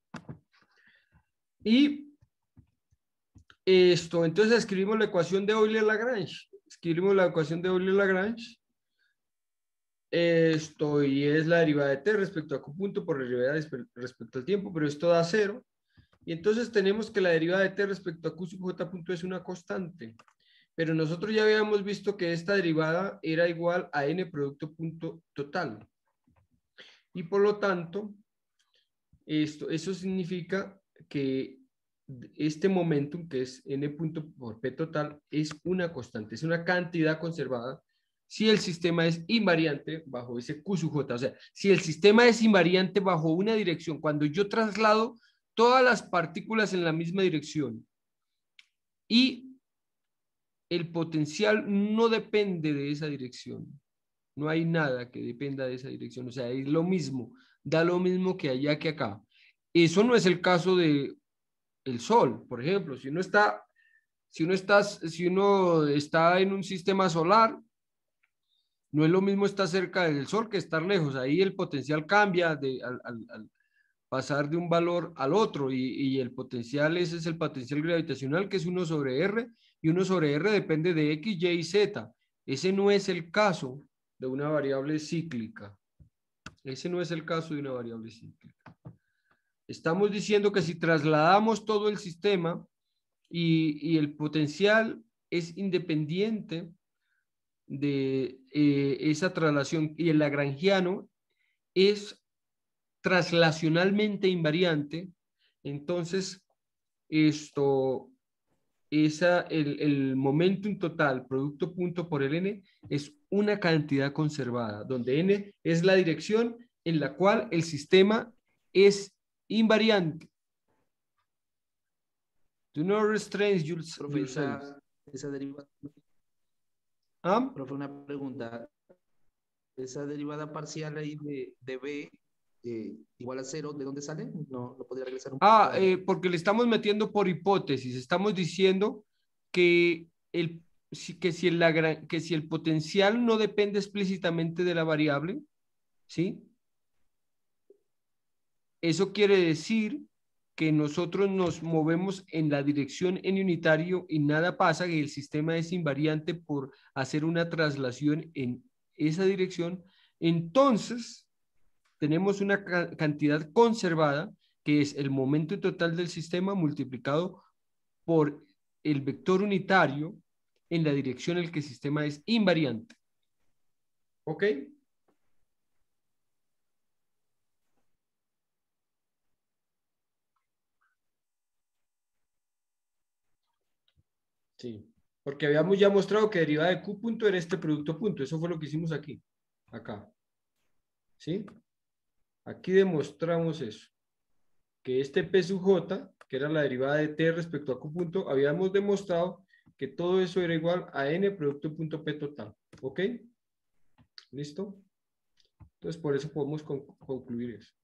Y esto, entonces escribimos la ecuación de Euler-Lagrange. Escribimos la ecuación de Euler-Lagrange. Esto y es la derivada de t respecto a q punto por la derivada respecto al tiempo, pero esto da 0. Y entonces tenemos que la derivada de t respecto a q sub j punto es una constante. Pero nosotros ya habíamos visto que esta derivada era igual a n producto punto total. Y por lo tanto, eso significa que este momentum, que es n punto por p total, es una constante, es una cantidad conservada si el sistema es invariante bajo ese Q sub J. O sea, si el sistema es invariante bajo una dirección, cuando yo traslado todas las partículas en la misma dirección y el potencial no depende de esa dirección. No hay nada que dependa de esa dirección. O sea, es lo mismo, da lo mismo que allá que acá. Eso no es el caso de el Sol, por ejemplo. Si uno está en un sistema solar, no es lo mismo estar cerca del Sol que estar lejos. Ahí el potencial cambia al pasar de un valor al otro y el potencial, ese es el potencial gravitacional, que es 1 sobre R, y 1 sobre R depende de X, Y y Z. Ese no es el caso de una variable cíclica. Ese no es el caso de una variable cíclica. Estamos diciendo que si trasladamos todo el sistema y el potencial es independiente de esa traslación y el lagrangiano es traslacionalmente invariante, entonces el momentum total producto punto por el n es una cantidad conservada, donde n es la dirección en la cual el sistema es invariante. Do not restrain yourself. Esa derivada. ¿Ah? Profe, una pregunta. Esa derivada parcial ahí de b igual a 0, ¿de dónde sale? No podría regresar un poco. Porque le estamos metiendo por hipótesis. Estamos diciendo que si el potencial no depende explícitamente de la variable, ¿sí? Eso quiere decir que nosotros nos movemos en la dirección en unitario y nada pasa, que el sistema es invariante por hacer una traslación en esa dirección. Entonces, tenemos una cantidad conservada, que es el momento total del sistema multiplicado por el vector unitario en la dirección en la que el sistema es invariante. ¿Ok? Sí, porque habíamos ya mostrado que derivada de Q punto era este producto punto. Eso fue lo que hicimos aquí, acá. ¿Sí? Aquí demostramos eso. Que este P sub J, que era la derivada de T respecto a Q punto, habíamos demostrado que todo eso era igual a N producto punto P total. ¿Ok? ¿Listo? Entonces, por eso podemos concluir eso.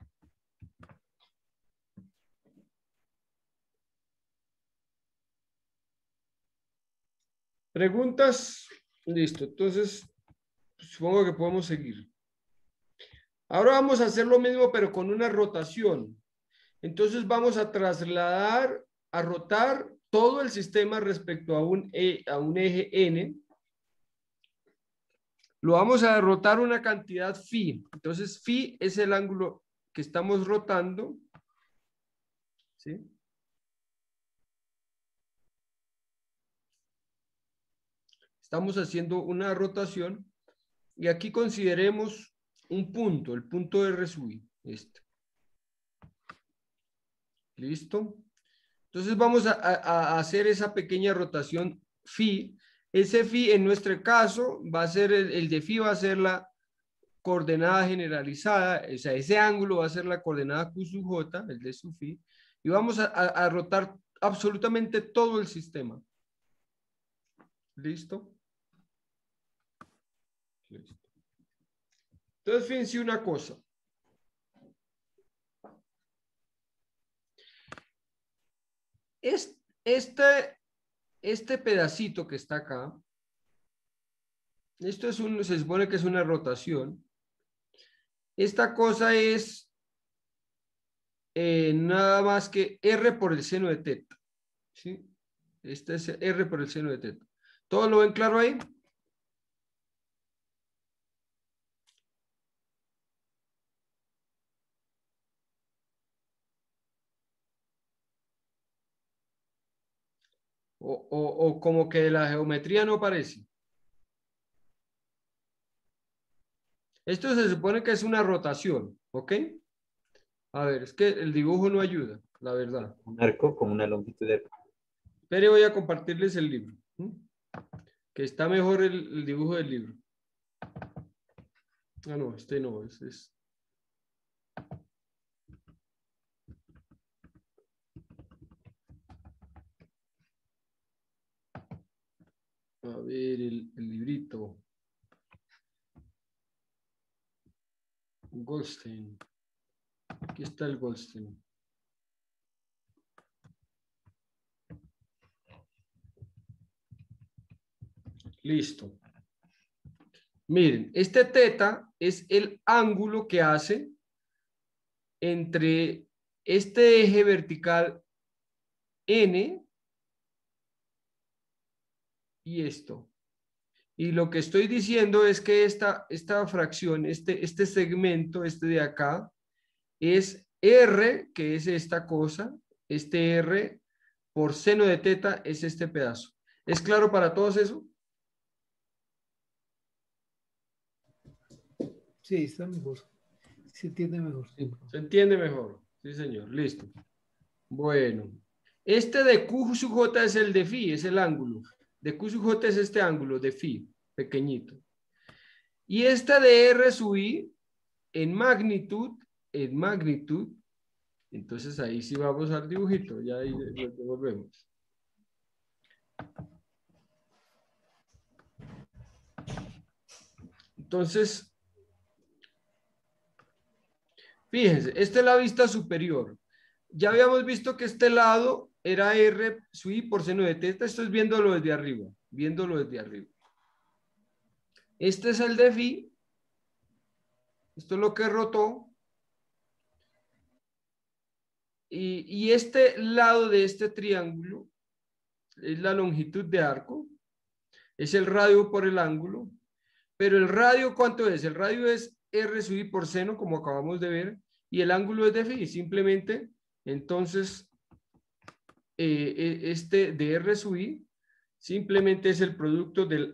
¿Preguntas? Listo. Entonces, supongo que podemos seguir. Ahora vamos a hacer lo mismo, pero con una rotación. Entonces vamos a trasladar, a rotar todo el sistema respecto a un eje N. Lo vamos a rotar una cantidad phi. Entonces phi es el ángulo que estamos rotando. ¿Sí? Estamos haciendo una rotación y aquí consideremos un punto, el punto R sub I. ¿Listo? Entonces vamos a hacer esa pequeña rotación phi. Ese phi en nuestro caso va a ser el de phi va a ser la coordenada generalizada, o sea, ese ángulo va a ser la coordenada Q sub J, el de sub phi, y vamos a rotar absolutamente todo el sistema. ¿Listo? Listo. Entonces, fíjense una cosa. Este pedacito que está acá, esto se supone que es una rotación. Esta cosa es nada más que R por el seno de teta. ¿Sí? Este es R por el seno de teta. ¿Todo lo ven claro ahí? O como que la geometría no parece. Esto se supone que es una rotación, ¿ok? A ver, es que el dibujo no ayuda, la verdad. Un arco con una longitud de arco. Pero voy a compartirles el libro. Que está mejor el dibujo del libro. Ah, no, este no, ese es. A ver, el librito. Goldstein. Aquí está el Goldstein. Listo. Miren, este teta es el ángulo que hace entre este eje vertical N y esto. Y lo que estoy diciendo es que esta fracción, este segmento, este de acá, es R, que es esta cosa, este R por seno de teta es este pedazo. ¿Es claro para todos eso? Sí, está mejor. Se entiende mejor. Sí, se entiende mejor. Sí, señor. Listo. Bueno. Este de Q sub J es el de phi, es el ángulo. De Q sub J es este ángulo de phi, pequeñito. Y este de R sub I, en magnitud, entonces ahí sí vamos al dibujito, ya ahí volvemos. Entonces, fíjense, esta es la vista superior. Ya habíamos visto que este lado era R sub I por seno de teta. Esto es viéndolo desde arriba, viéndolo desde arriba. Este es el de phi. Esto es lo que rotó. Y este lado de este triángulo es la longitud de arco. Es el radio por el ángulo. Pero el radio, ¿cuánto es? El radio es R sub I por seno, como acabamos de ver. Y el ángulo es de phi. Simplemente, entonces, este de R sub I simplemente es el producto del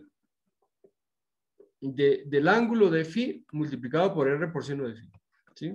ángulo de phi multiplicado por R por seno de phi. ¿Sí?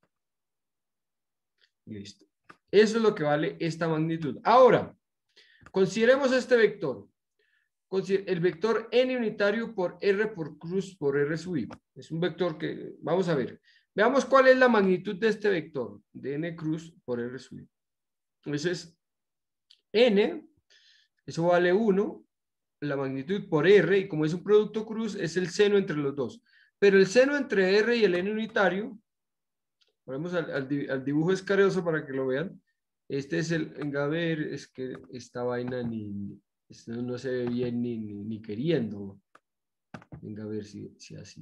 Listo. Eso es lo que vale esta magnitud. Ahora, consideremos este vector. El vector n unitario por R por cruz por R sub I. Es un vector que, vamos a ver. Veamos cuál es la magnitud de este vector, de n cruz por R sub I. Eso es n, eso vale 1, la magnitud por R, y como es un producto cruz, es el seno entre los dos. Pero el seno entre R y el n unitario, vamos al dibujo escaroso para que lo vean. Este es el, venga a ver, es que esta vaina esto no se ve bien ni queriendo. Venga a ver si así.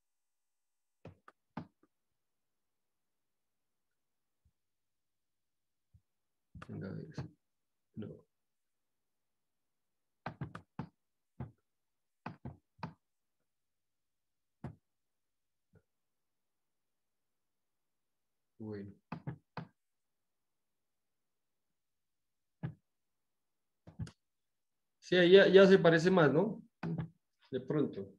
Venga a ver si. No. Bueno. Sí, ahí ya se parece más, ¿no? De pronto.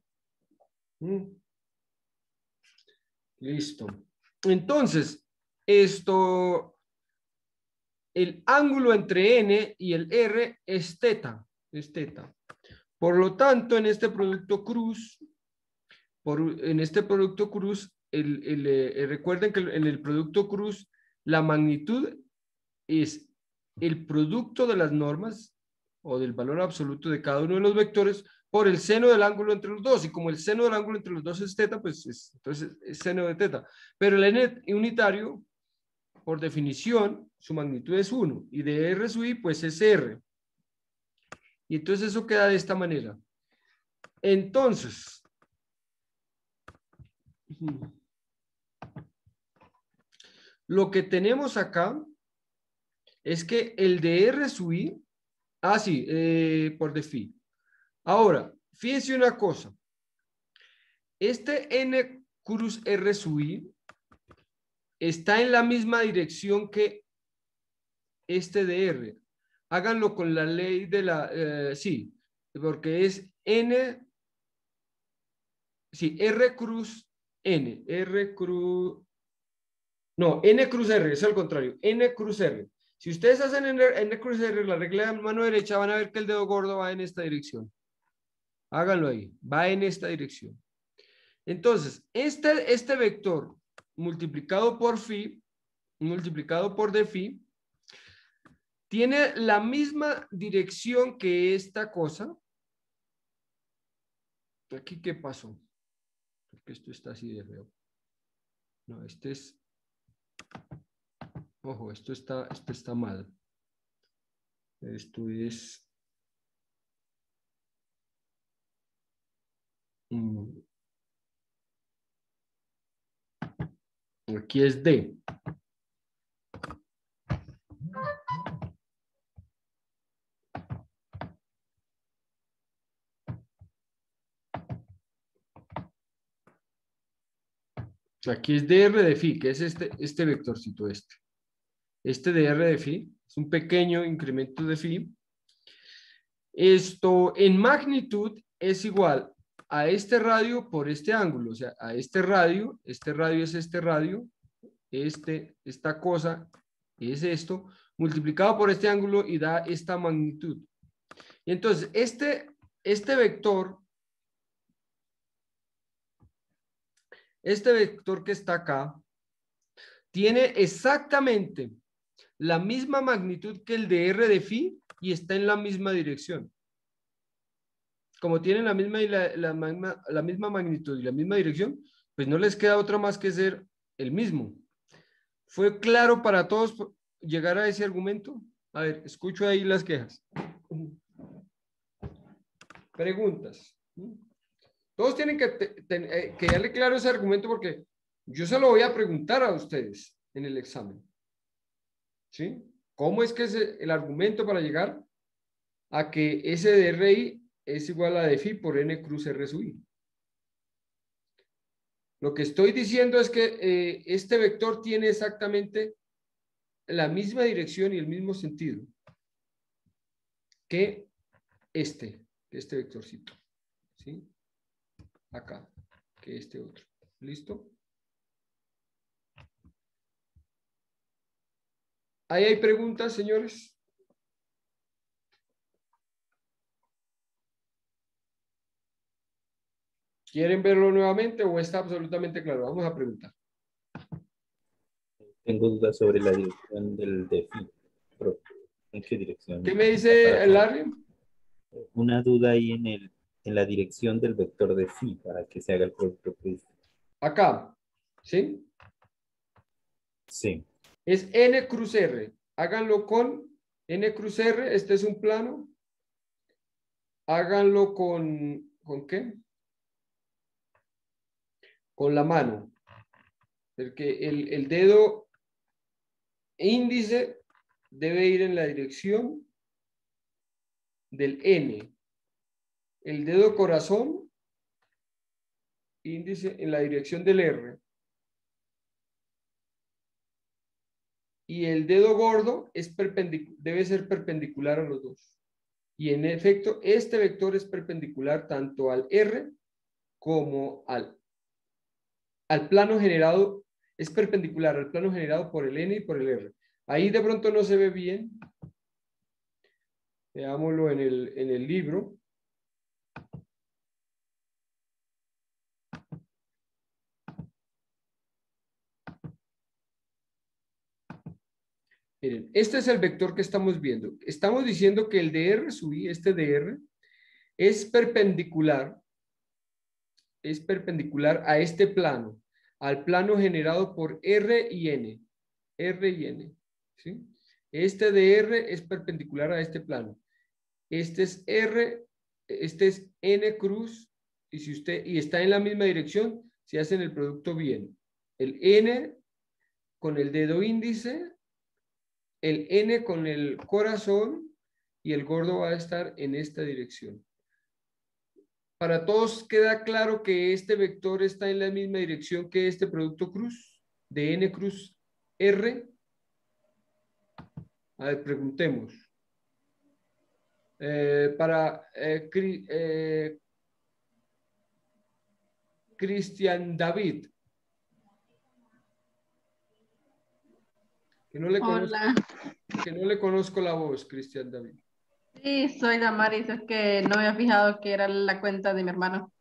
Listo. Entonces, el ángulo entre N y el R es teta. Es teta. Por lo tanto, en este producto cruz, recuerden que en el producto cruz, la magnitud es el producto de las normas o del valor absoluto de cada uno de los vectores por el seno del ángulo entre los dos. Y como el seno del ángulo entre los dos es teta, pues entonces es seno de teta. Pero el n unitario, por definición, su magnitud es 1. Y de R sub I, pues es R. Y entonces eso queda de esta manera. Entonces, lo que tenemos acá es que el de R sub I, por de phi. Ahora, fíjense una cosa. Este N cruz R sub I está en la misma dirección que este de R. Háganlo con la ley de la... sí, porque es N... Sí, R cruz N. R cruz... No, N cruz R, es al contrario. N cruz R. Si ustedes hacen N cruz R, la regla de mano derecha, van a ver que el dedo gordo va en esta dirección. Háganlo ahí. Va en esta dirección. Entonces, este vector multiplicado por phi, multiplicado por de phi, tiene la misma dirección que esta cosa. ¿Aquí qué pasó? Porque esto está así de feo. No, este es... Ojo, esto está mal. Esto es... Aquí es D. Aquí es dr de phi, que es este vectorcito este. Este dr de phi es un pequeño incremento de phi. Esto en magnitud es igual a este radio por este ángulo. O sea, a este radio es este radio, esta cosa es esto, multiplicado por este ángulo y da esta magnitud. Y entonces, este vector que está acá, tiene exactamente la misma magnitud que el de R de phi y está en la misma dirección. Como tienen la misma magnitud y la misma dirección, pues no les queda otra más que ser el mismo. ¿Fue claro para todos llegar a ese argumento? A ver, escucho ahí las quejas. Preguntas. Todos tienen que darle claro ese argumento porque yo se lo voy a preguntar a ustedes en el examen. ¿Sí? ¿Cómo es que es el argumento para llegar a que S de RI es igual a de phi por N cruz R sub I? Lo que estoy diciendo es que este vector tiene exactamente la misma dirección y el mismo sentido que este vectorcito. ¿Sí? Acá, que este otro. ¿Listo? ¿Ahí hay preguntas, señores? ¿Quieren verlo nuevamente o está absolutamente claro? Vamos a preguntar. Tengo dudas sobre la dirección del de phi. ¿En qué dirección? ¿Qué me dice Larry? Una duda ahí en la dirección del vector de phi para que se haga el producto cruz. Acá, ¿sí? Sí. Es N cruz R. Háganlo con N cruz R. Este es un plano. Háganlo ¿con qué? Con la mano. Porque el dedo índice debe ir en la dirección del N. El dedo corazón índice en la dirección del R. Y el dedo gordo debe ser perpendicular a los dos. Y en efecto, este vector es perpendicular tanto al R como al plano generado, es perpendicular al plano generado por el N y por el R. Ahí de pronto no se ve bien. Veámoslo en el libro. Miren, este es el vector que estamos viendo. Estamos diciendo que el dr sub i, este dr, es perpendicular a este plano, al plano generado por R y N. R y N. ¿Sí? Este dr es perpendicular a este plano. Este es R, este es N cruz, y está en la misma dirección, si hacen el producto bien. El N con el dedo índice, el N con el corazón, y el gordo va a estar en esta dirección. Para todos queda claro que este vector está en la misma dirección que este producto cruz, de N cruz R. A ver, preguntemos. Cristian David. Hola. Que no le conozco la voz, Cristian David. Sí, soy Damaris, es que no me había fijado que era la cuenta de mi hermano.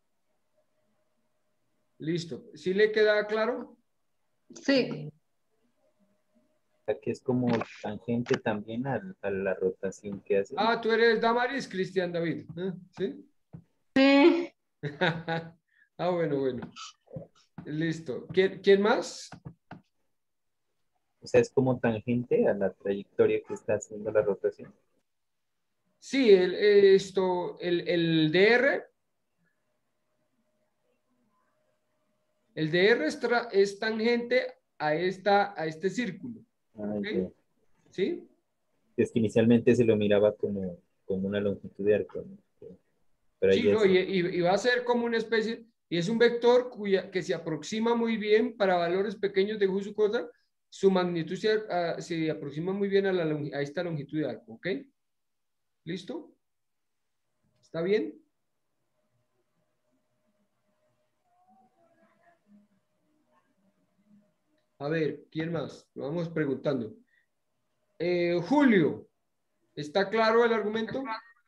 Listo. ¿Sí le queda claro? Sí. Que es como tangente también a la rotación que hace. Ah, tú eres Damaris, Cristian David. ¿Sí? Sí. Bueno. Listo. ¿Quién más? O sea, es como tangente a la trayectoria que está haciendo la rotación. Sí, el DR. El DR es tangente a este círculo. ¿Okay? ¿Sí? Es que inicialmente se lo miraba como una longitud de arco, ¿no? Pero sí, no, y va a ser como una especie, y es un vector que se aproxima muy bien para valores pequeños de Husukota, su magnitud se aproxima muy bien a esta longitud de arco, ¿ok? ¿Listo? ¿Está bien? A ver, ¿quién más? Lo vamos preguntando. Julio, ¿está claro el argumento?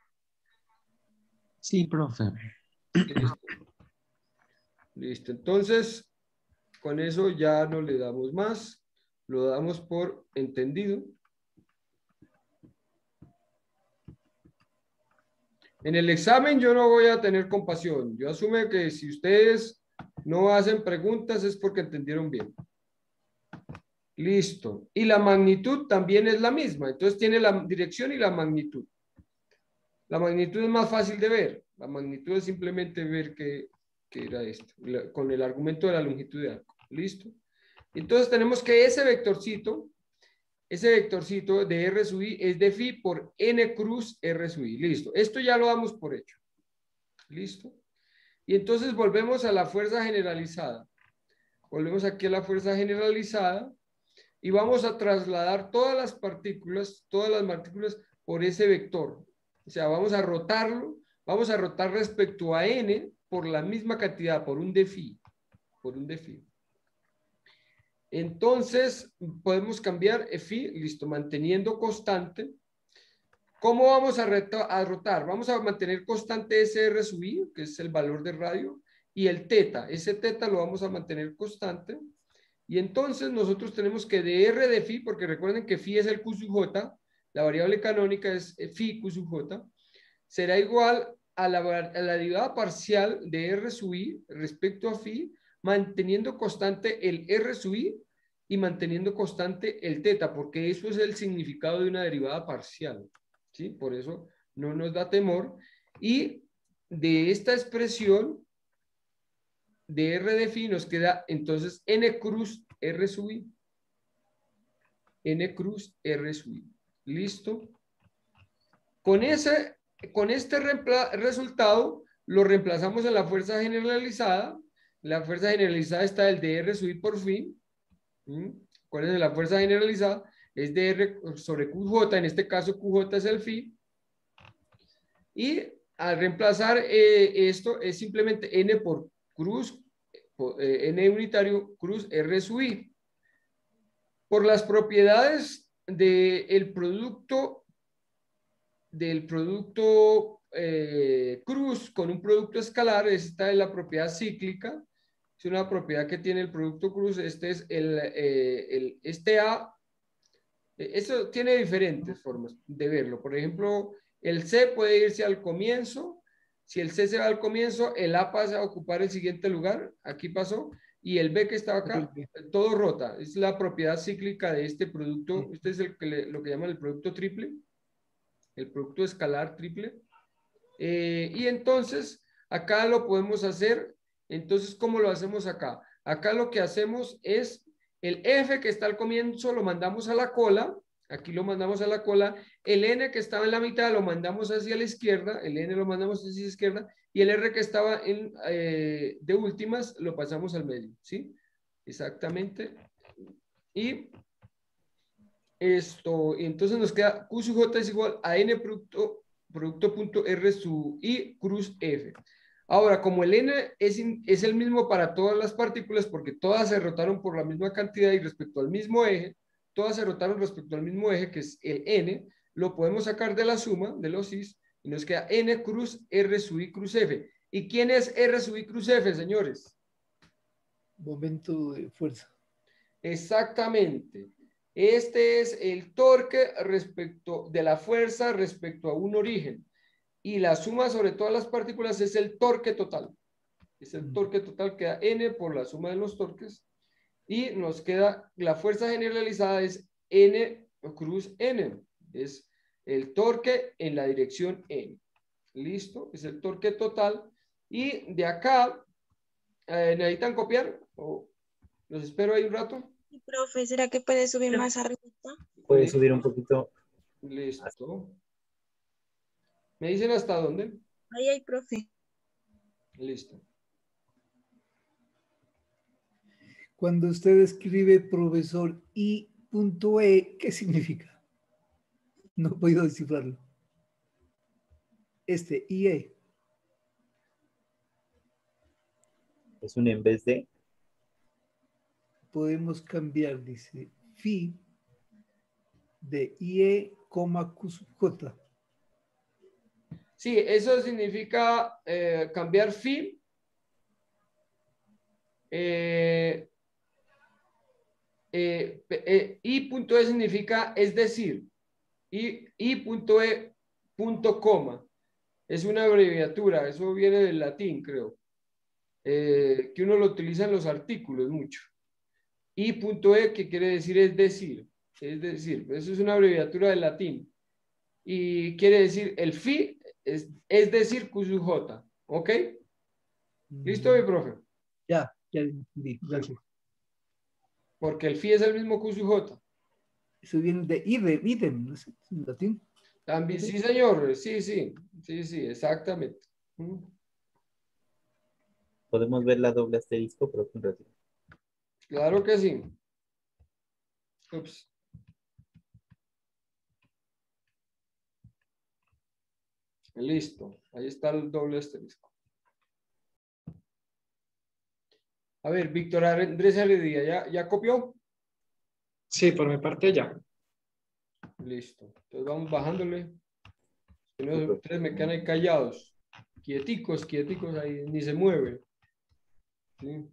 Sí, profe. Listo. Listo. Entonces, con eso ya no le damos más. Lo damos por entendido. En el examen yo no voy a tener compasión. Yo asumo que si ustedes no hacen preguntas es porque entendieron bien. Listo. Y la magnitud también es la misma. Entonces tiene la dirección y la magnitud. La magnitud es más fácil de ver. La magnitud es simplemente ver que era esto, con el argumento de la longitud de arco. ¿Listo? Entonces tenemos que ese vectorcito de R sub i es de phi por N cruz R sub i. Listo. Esto ya lo damos por hecho. ¿Listo? Y entonces volvemos a la fuerza generalizada. Volvemos aquí a la fuerza generalizada y vamos a trasladar todas las partículas por ese vector. O sea, vamos a rotarlo, vamos a rotar respecto a N por la misma cantidad, por un d phi. Entonces, podemos cambiar phi, listo, manteniendo constante. ¿Cómo vamos a rotar? Vamos a mantener constante ese R sub i, que es el valor de radio, y el teta. Ese teta lo vamos a mantener constante. Y entonces nosotros tenemos que de R de phi, porque recuerden que phi es el Q sub J, la variable canónica es phi Q sub J, será igual a la derivada parcial de R sub i respecto a phi, manteniendo constante el R sub i y manteniendo constante el teta, porque eso es el significado de una derivada parcial. ¿Sí? Por eso no nos da temor. Y de esta expresión de R de phi nos queda entonces N cruz R sub i. N cruz R sub i. ¿Listo? Con este resultado lo reemplazamos en la fuerza generalizada. La fuerza generalizada está del dr sub i por phi. ¿Cuál es la fuerza generalizada? Es dr sobre qj, en este caso qj es el phi. Y al reemplazar esto es simplemente n por cruz, n unitario cruz r sub i. Por las propiedades del producto cruz con un producto escalar, esta es la propiedad cíclica, es una propiedad que tiene el producto cruz, este es este A. Eso tiene diferentes formas de verlo. Por ejemplo, el C puede irse al comienzo. Si el C se va al comienzo, el A pasa a ocupar el siguiente lugar. Aquí pasó. Y el B que estaba acá, todo rota. Es la propiedad cíclica de este producto. Este es lo que llaman el producto triple. El producto escalar triple. Y entonces, acá lo podemos hacer. Entonces, ¿cómo lo hacemos acá? Acá lo que hacemos es el F que está al comienzo lo mandamos a la cola. Aquí lo mandamos a la cola. El N que estaba en la mitad lo mandamos hacia la izquierda. El N lo mandamos hacia la izquierda. Y el R que estaba de últimas lo pasamos al medio. ¿Sí? Exactamente. Y entonces nos queda Q sub J es igual a N producto R sub I cruz F. Ahora, como el N es el mismo para todas las partículas, porque todas se rotaron por la misma cantidad y respecto al mismo eje, todas se rotaron respecto al mismo eje, que es el N, lo podemos sacar de la suma de los Is y nos queda N cruz R sub I cruz F. ¿Y quién es R sub I cruz F, señores? Momento de fuerza. Exactamente. Este es el torque respecto de la fuerza respecto a un origen. Y la suma sobre todas las partículas es el torque total. Es el torque total que da N por la suma de los torques. Y nos queda, la fuerza generalizada es N cruz N. Es el torque en la dirección N. ¿Listo? Es el torque total. Y de acá, ¿necesitan copiar? ¿O los espero ahí un rato? Profe, ¿será que puede subir más arriba? Puede subir un poquito. Listo. ¿Me dicen hasta dónde? Ahí, profe. Listo. Cuando usted escribe profesor I.E, ¿qué significa? No he podido descifrarlo. IE. Es un en vez de. Podemos cambiar, dice, phi de IE, Q sub J. Sí, eso significa cambiar phi. I.E significa es decir. I.E punto coma. Es una abreviatura, eso viene del latín, creo. Que uno lo utiliza en los artículos mucho. I.E que quiere decir es decir. Es decir, eso es una abreviatura del latín. Y quiere decir el phi. Es decir, Q sub J. ¿Ok? ¿Listo, mi profe? Ya entendí. Gracias. Porque el phi es el mismo Q sub J. Eso viene de idem, ¿no es en latín? También, sí, señor. Sí, exactamente. Podemos ver la doble asterisco, pero un ratito. Claro que sí. Ups. Listo. Ahí está el doble asterisco. A ver, Víctor Andrés Heredia, ¿ya copió? Sí, por mi parte ya. Listo. Entonces vamos bajándole. Si no, ustedes me quedan ahí callados. Quieticos ahí, ni se mueve. ¿Sí?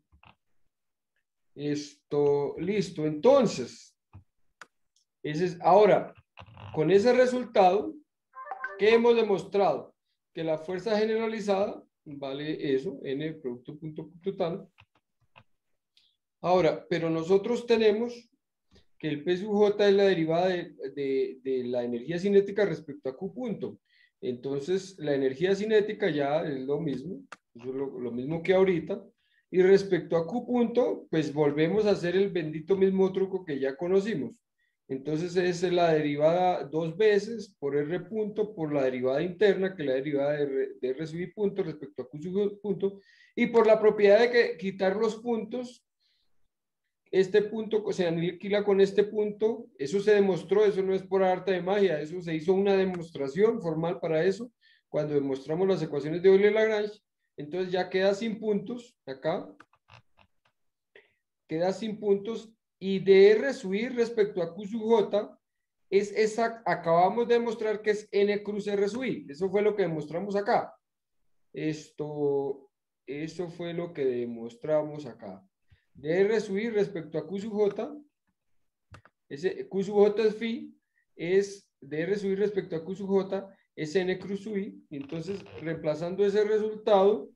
Listo. Entonces, ahora, con ese resultado, ¿qué hemos demostrado? Que la fuerza generalizada vale eso, N producto punto total. Ahora, pero nosotros tenemos que el P sub J es la derivada de la energía cinética respecto a Q punto. Entonces, la energía cinética ya es lo mismo, es lo mismo que ahorita. Y respecto a Q punto, pues volvemos a hacer el bendito mismo truco que ya conocimos. Entonces es la derivada dos veces por R punto por la derivada interna, que es la derivada de R sub I punto respecto a Q sub punto, y por la propiedad de que quitar los puntos, este punto se aniquila con este punto. Eso se demostró, eso no es por arte de magia, eso se hizo una demostración formal para eso. cuando demostramos las ecuaciones de Euler-Lagrange. Entonces ya queda sin puntos, acá. Queda sin puntos, y dr sub i respecto a q sub j es exacto. Acabamos de demostrar que es n cruz r sub i. Eso fue lo que demostramos acá. Eso fue lo que demostramos acá. Dr sub i respecto a q sub j, ese q sub j es phi, es dr sub i respecto a q sub j es n cruz sub i. Y entonces, reemplazando ese resultado,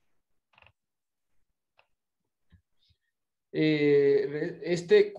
este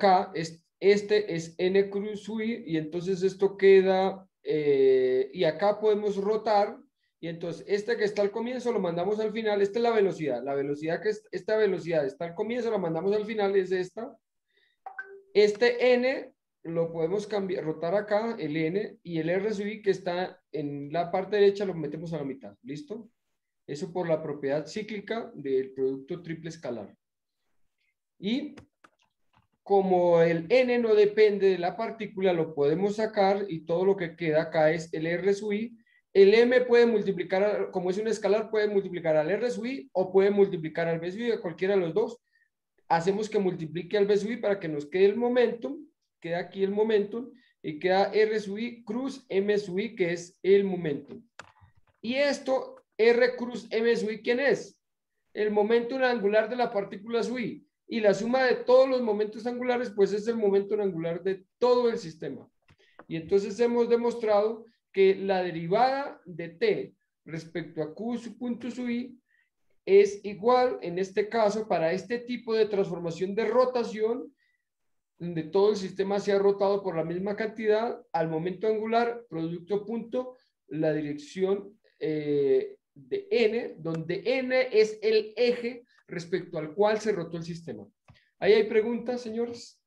es n cruz sub i, y entonces esto queda, y acá podemos rotar, y entonces este que está al comienzo lo mandamos al final. Esta es la velocidad que esta velocidad está al comienzo, la mandamos al final, es esta. Este n lo podemos cambiar, rotar acá, el n, y el r sub i que está en la parte derecha lo metemos a la mitad. ¿Listo? Eso por la propiedad cíclica del producto triple escalar. Y como el n no depende de la partícula, lo podemos sacar, y todo lo que queda acá es el r sub i. El m puede multiplicar, como es un escalar, puede multiplicar al r sub i o puede multiplicar al b sub i, a cualquiera de los dos. Hacemos que multiplique al b sub i para que nos quede el momentum. Queda aquí el momentum y queda r sub i cruz m sub i, que es el momentum. Y esto, r cruz m sub i, ¿quién es? El momentum angular de la partícula sub i. Y la suma de todos los momentos angulares, pues es el momento angular de todo el sistema. Y entonces hemos demostrado que la derivada de t respecto a q punto sub i es igual, en este caso, para este tipo de transformación de rotación, donde todo el sistema se ha rotado por la misma cantidad, al momento angular, producto punto, la dirección de n, donde n es el eje respecto al cual se rotó el sistema. ¿Ahí hay preguntas, señores?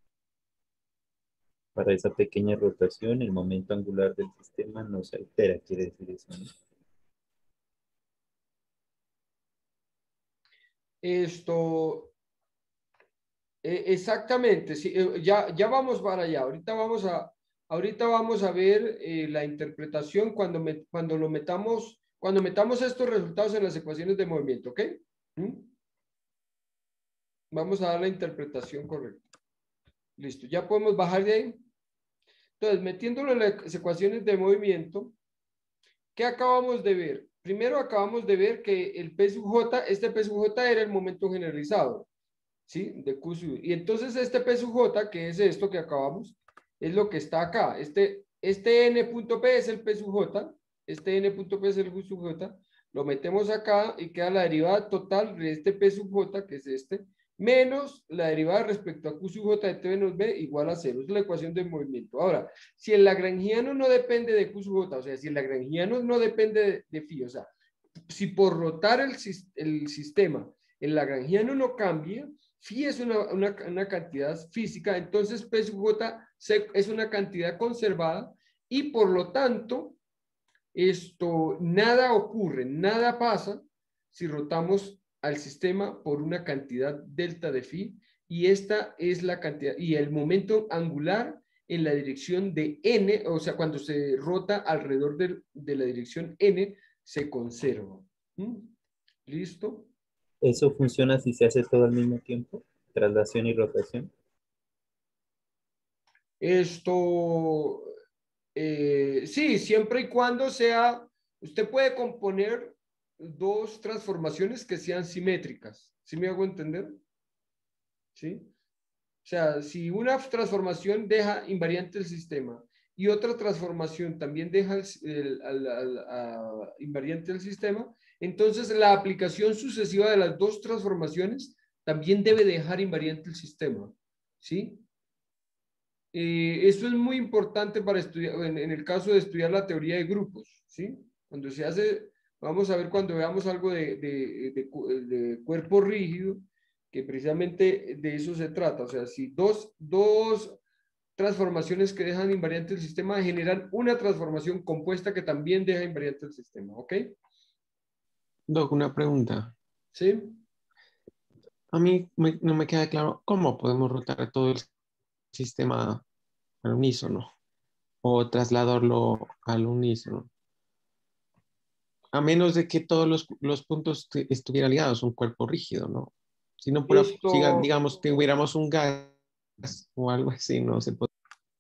Para esa pequeña rotación, el momento angular del sistema no se altera, quiere decir eso, ¿no? Exactamente, sí, ya vamos para allá. Ahorita vamos a ver la interpretación cuando metamos estos resultados en las ecuaciones de movimiento, ¿ok? Vamos a dar la interpretación correcta. Listo, ya podemos bajar de ahí. Entonces, metiéndolo en las ecuaciones de movimiento, ¿qué acabamos de ver? Primero acabamos de ver que el P sub J, este P sub J era el momento generalizado, ¿sí? De Q sub. Y entonces este P sub J, que es esto que acabamos, es lo que está acá. Este N.P es el P sub J, este N.P es el Q sub J, lo metemos acá y queda la derivada total de este P sub J, que es este, menos la derivada respecto a Q sub J de T menos B igual a 0. Es la ecuación del movimiento. Ahora, si el lagrangiano no depende de Q sub J, o sea, si el lagrangiano no depende de phi, o sea, si por rotar el sistema el lagrangiano no cambia, phi es una cantidad física, entonces P sub J es una cantidad conservada, y por lo tanto, nada ocurre, nada pasa si rotamos al sistema por una cantidad delta de phi, y esta es la cantidad, y el momento angular en la dirección de n, o sea, cuando se rota alrededor de la dirección n, se conserva. ¿Listo? ¿Eso funciona si se hace todo al mismo tiempo? ¿Traslación y rotación? Sí, siempre y cuando sea, usted puede componer dos transformaciones que sean simétricas. ¿Sí me hago entender? ¿Sí? O sea, si una transformación deja invariante el sistema y otra transformación también deja invariante el sistema, entonces la aplicación sucesiva de las dos transformaciones también debe dejar invariante el sistema. ¿Sí? Eso es muy importante para estudiar, en el caso de estudiar la teoría de grupos, ¿sí? Cuando se hace, vamos a ver cuando veamos algo de cuerpo rígido, que precisamente de eso se trata. O sea, si dos transformaciones que dejan invariante el sistema generan una transformación compuesta que también deja invariante el sistema, ¿ok? Doc, una pregunta. ¿Sí? A mí no me queda claro cómo podemos rotar todo el sistema al unísono o trasladarlo al unísono. a menos de que todos los puntos estuvieran ligados a un cuerpo rígido, ¿no? Si no, por, digamos, tuviéramos un gas o algo así, no se puede.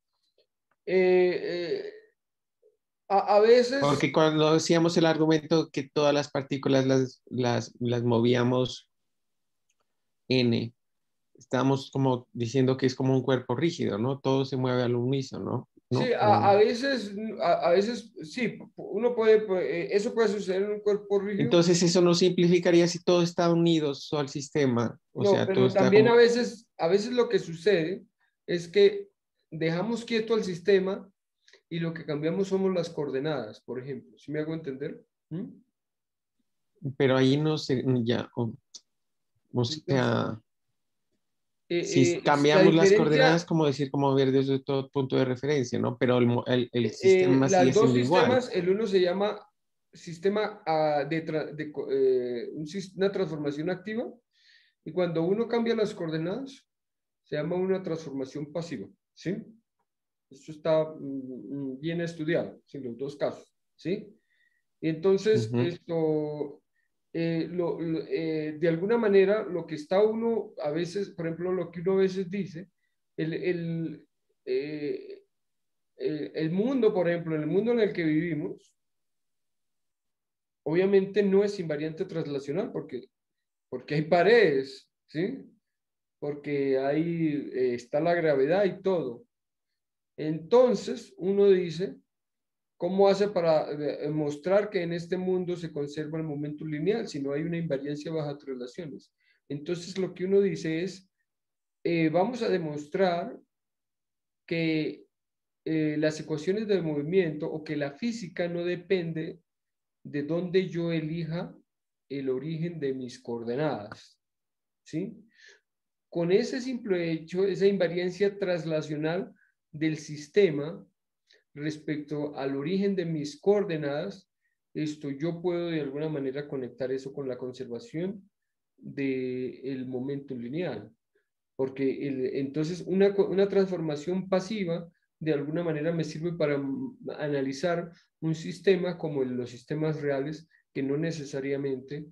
A veces... Porque cuando decíamos el argumento que todas las partículas las movíamos n, estamos como diciendo que es como un cuerpo rígido, ¿no? Todo se mueve al unísono, ¿no? Sí, a veces sí, uno puede, eso puede suceder en un cuerpo rígido. Entonces eso no simplificaría si todo está unido al sistema. O sea, pero todo está también como... a veces lo que sucede es que dejamos quieto al sistema y lo que cambiamos somos las coordenadas, por ejemplo. ¿Sí me hago entender? Pero ahí no se, ya, o sea... Si cambiamos las coordenadas, como decir, como ver desde todo punto de referencia, ¿no? Pero el sistema sigue siendo igual. El uno se llama sistema una transformación activa, y cuando uno cambia las coordenadas, se llama una transformación pasiva, ¿sí? Esto está bien estudiado, en los dos casos, ¿sí? Y entonces, de alguna manera, lo que está uno a veces, por ejemplo, lo que uno a veces dice, el mundo, por ejemplo, el mundo en el que vivimos, obviamente no es invariante translacional porque hay paredes, ¿sí? Porque ahí está la gravedad y todo. Entonces, uno dice, ¿cómo hace para mostrar que en este mundo se conserva el momento lineal si no hay una invariancia baja traslaciones? Entonces, lo que uno dice es, vamos a demostrar que las ecuaciones del movimiento o que la física no depende de dónde yo elija el origen de mis coordenadas, ¿sí? Con ese simple hecho, esa invariancia traslacional del sistema respecto al origen de mis coordenadas, yo puedo de alguna manera conectar eso con la conservación del momento lineal. Porque entonces una transformación pasiva de alguna manera me sirve para analizar un sistema como los sistemas reales que no necesariamente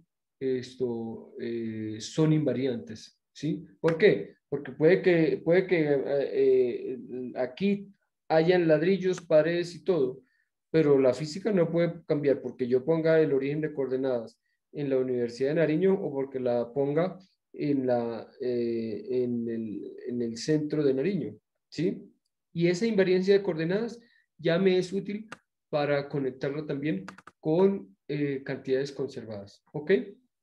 son invariantes, ¿sí? ¿Por qué? Porque puede que aquí hayan ladrillos, paredes y todo, pero la física no puede cambiar porque yo ponga el origen de coordenadas en la Universidad de Nariño o porque la ponga en el centro de Nariño, ¿sí? Y esa invariancia de coordenadas ya me es útil para conectarlo también con cantidades conservadas, ¿ok?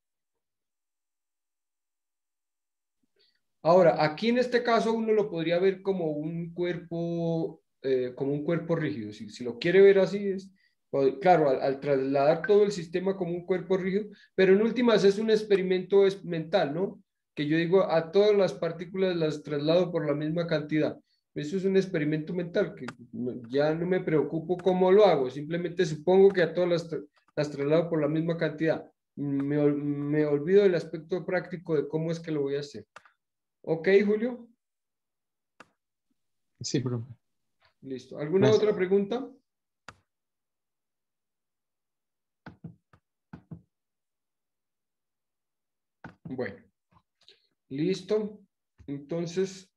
Ahora, aquí en este caso uno lo podría ver como un cuerpo rígido, si lo quiere ver así es, claro, al trasladar todo el sistema como un cuerpo rígido, pero en últimas es un experimento mental, ¿no? Que yo digo, a todas las partículas las traslado por la misma cantidad. Eso es un experimento mental, que ya no me preocupo cómo lo hago, simplemente supongo que a todas las traslado por la misma cantidad. Me olvido del aspecto práctico de cómo es que lo voy a hacer. ¿Ok, Julio? Sí, profe. Listo. ¿Alguna otra pregunta? Bueno, listo. Entonces,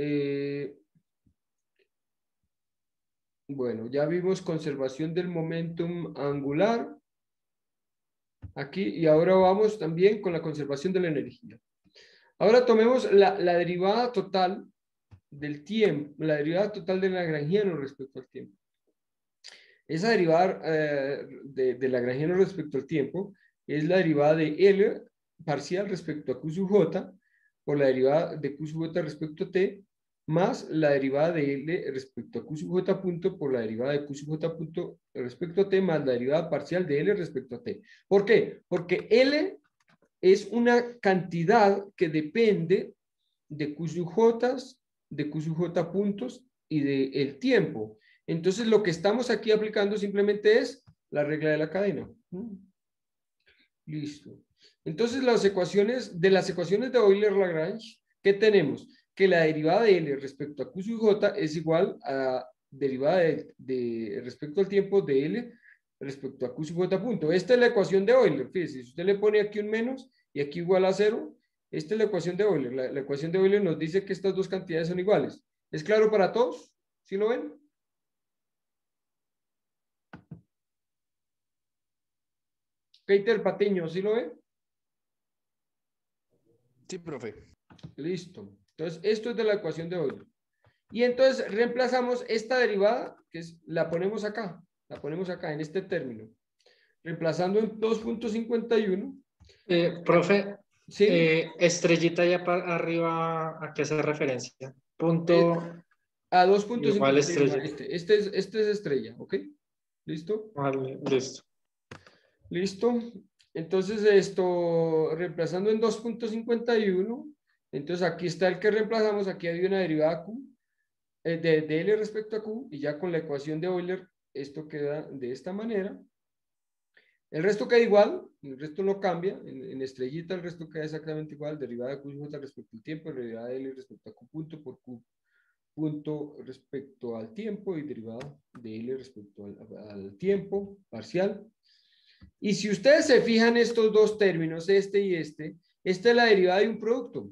bueno, ya vimos conservación del momentum angular aquí y ahora vamos también con la conservación de la energía. Ahora tomemos la derivada total del tiempo, la derivada total del lagrangiano respecto al tiempo. Esa derivada de lagrangiano respecto al tiempo es la derivada de L parcial respecto a Q sub J por la derivada de Q sub J respecto a T más la derivada de L respecto a Q sub J punto por la derivada de Q sub J punto respecto a T más la derivada parcial de L respecto a T. ¿Por qué? Porque L es una cantidad que depende de Q sub J, de Q sub J puntos y del tiempo. Entonces, lo que estamos aquí aplicando simplemente es la regla de la cadena. Listo. Entonces, de las ecuaciones de Euler-Lagrange, ¿qué tenemos? Que la derivada de L respecto a Q sub J es igual a derivada de respecto al tiempo de L respecto a Q sub J punto. Esta es la ecuación de Euler. Fíjese, si usted le pone aquí un menos y aquí igual a 0, esta es la ecuación de Euler. La ecuación de Euler nos dice que estas dos cantidades son iguales. ¿Es claro para todos? ¿Sí lo ven? Peter Patiño, ¿sí lo ven? Sí, profe. Listo. Entonces, esto es de la ecuación de Euler. Y entonces reemplazamos esta derivada, que es, la ponemos acá en este término. Reemplazando en 2.51. Profe, sí. Estrellita allá arriba, ¿a qué hace referencia? Punto. A 2.51. Igual estrella. Este es estrella, ¿ok? ¿Listo? Vale, listo. Listo. Entonces esto, reemplazando en 2.51, entonces aquí está el que reemplazamos, aquí hay una derivada Q, de L respecto a Q, y ya con la ecuación de Euler, esto queda de esta manera. El resto queda igual, el resto no cambia, en estrellita el resto queda exactamente igual, derivada de Q sub J respecto al tiempo, derivada de L respecto a Q punto por Q punto respecto al tiempo, y derivada de L respecto al tiempo parcial. Y si ustedes se fijan estos dos términos, este y esta es la derivada de un producto.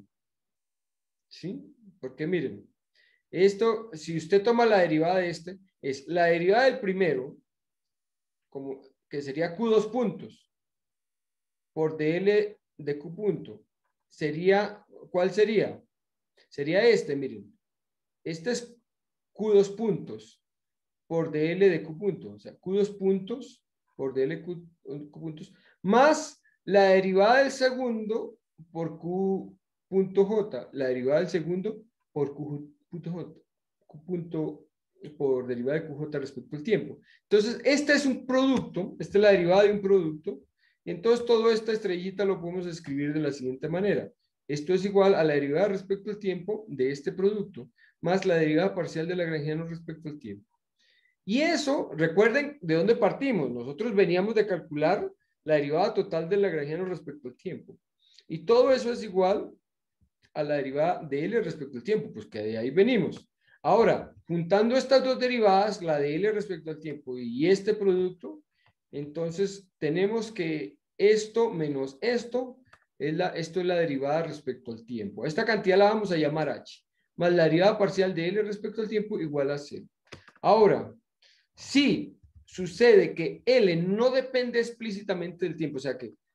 ¿Sí? Porque miren, esto, si usted toma la derivada de este, es la derivada del primero, como que sería Q2 puntos, por dl de Q punto. Sería, ¿cuál sería? Sería este, miren. Este es Q2 puntos por dl de Q punto. O sea, Q2 puntos por dl Q puntos, más la derivada del segundo por Q punto J, la derivada del segundo por Q punto J, Q punto por derivada de QJ respecto al tiempo. Entonces, este es un producto, esta es la derivada de un producto, y entonces toda esta estrellita lo podemos escribir de la siguiente manera. Esto es igual a la derivada respecto al tiempo de este producto, más la derivada parcial de Lagrangiano respecto al tiempo. Y eso, recuerden de dónde partimos. Nosotros veníamos de calcular la derivada total del Lagrangiano respecto al tiempo. Y todo eso es igual a la derivada de L respecto al tiempo, pues que de ahí venimos. Ahora, juntando estas dos derivadas, la de L respecto al tiempo y este producto, entonces tenemos que esto menos esto, esto es la derivada respecto al tiempo. Esta cantidad la vamos a llamar H, más la derivada parcial de L respecto al tiempo igual a 0. Ahora, si sucede que L no depende explícitamente del tiempo, o sea que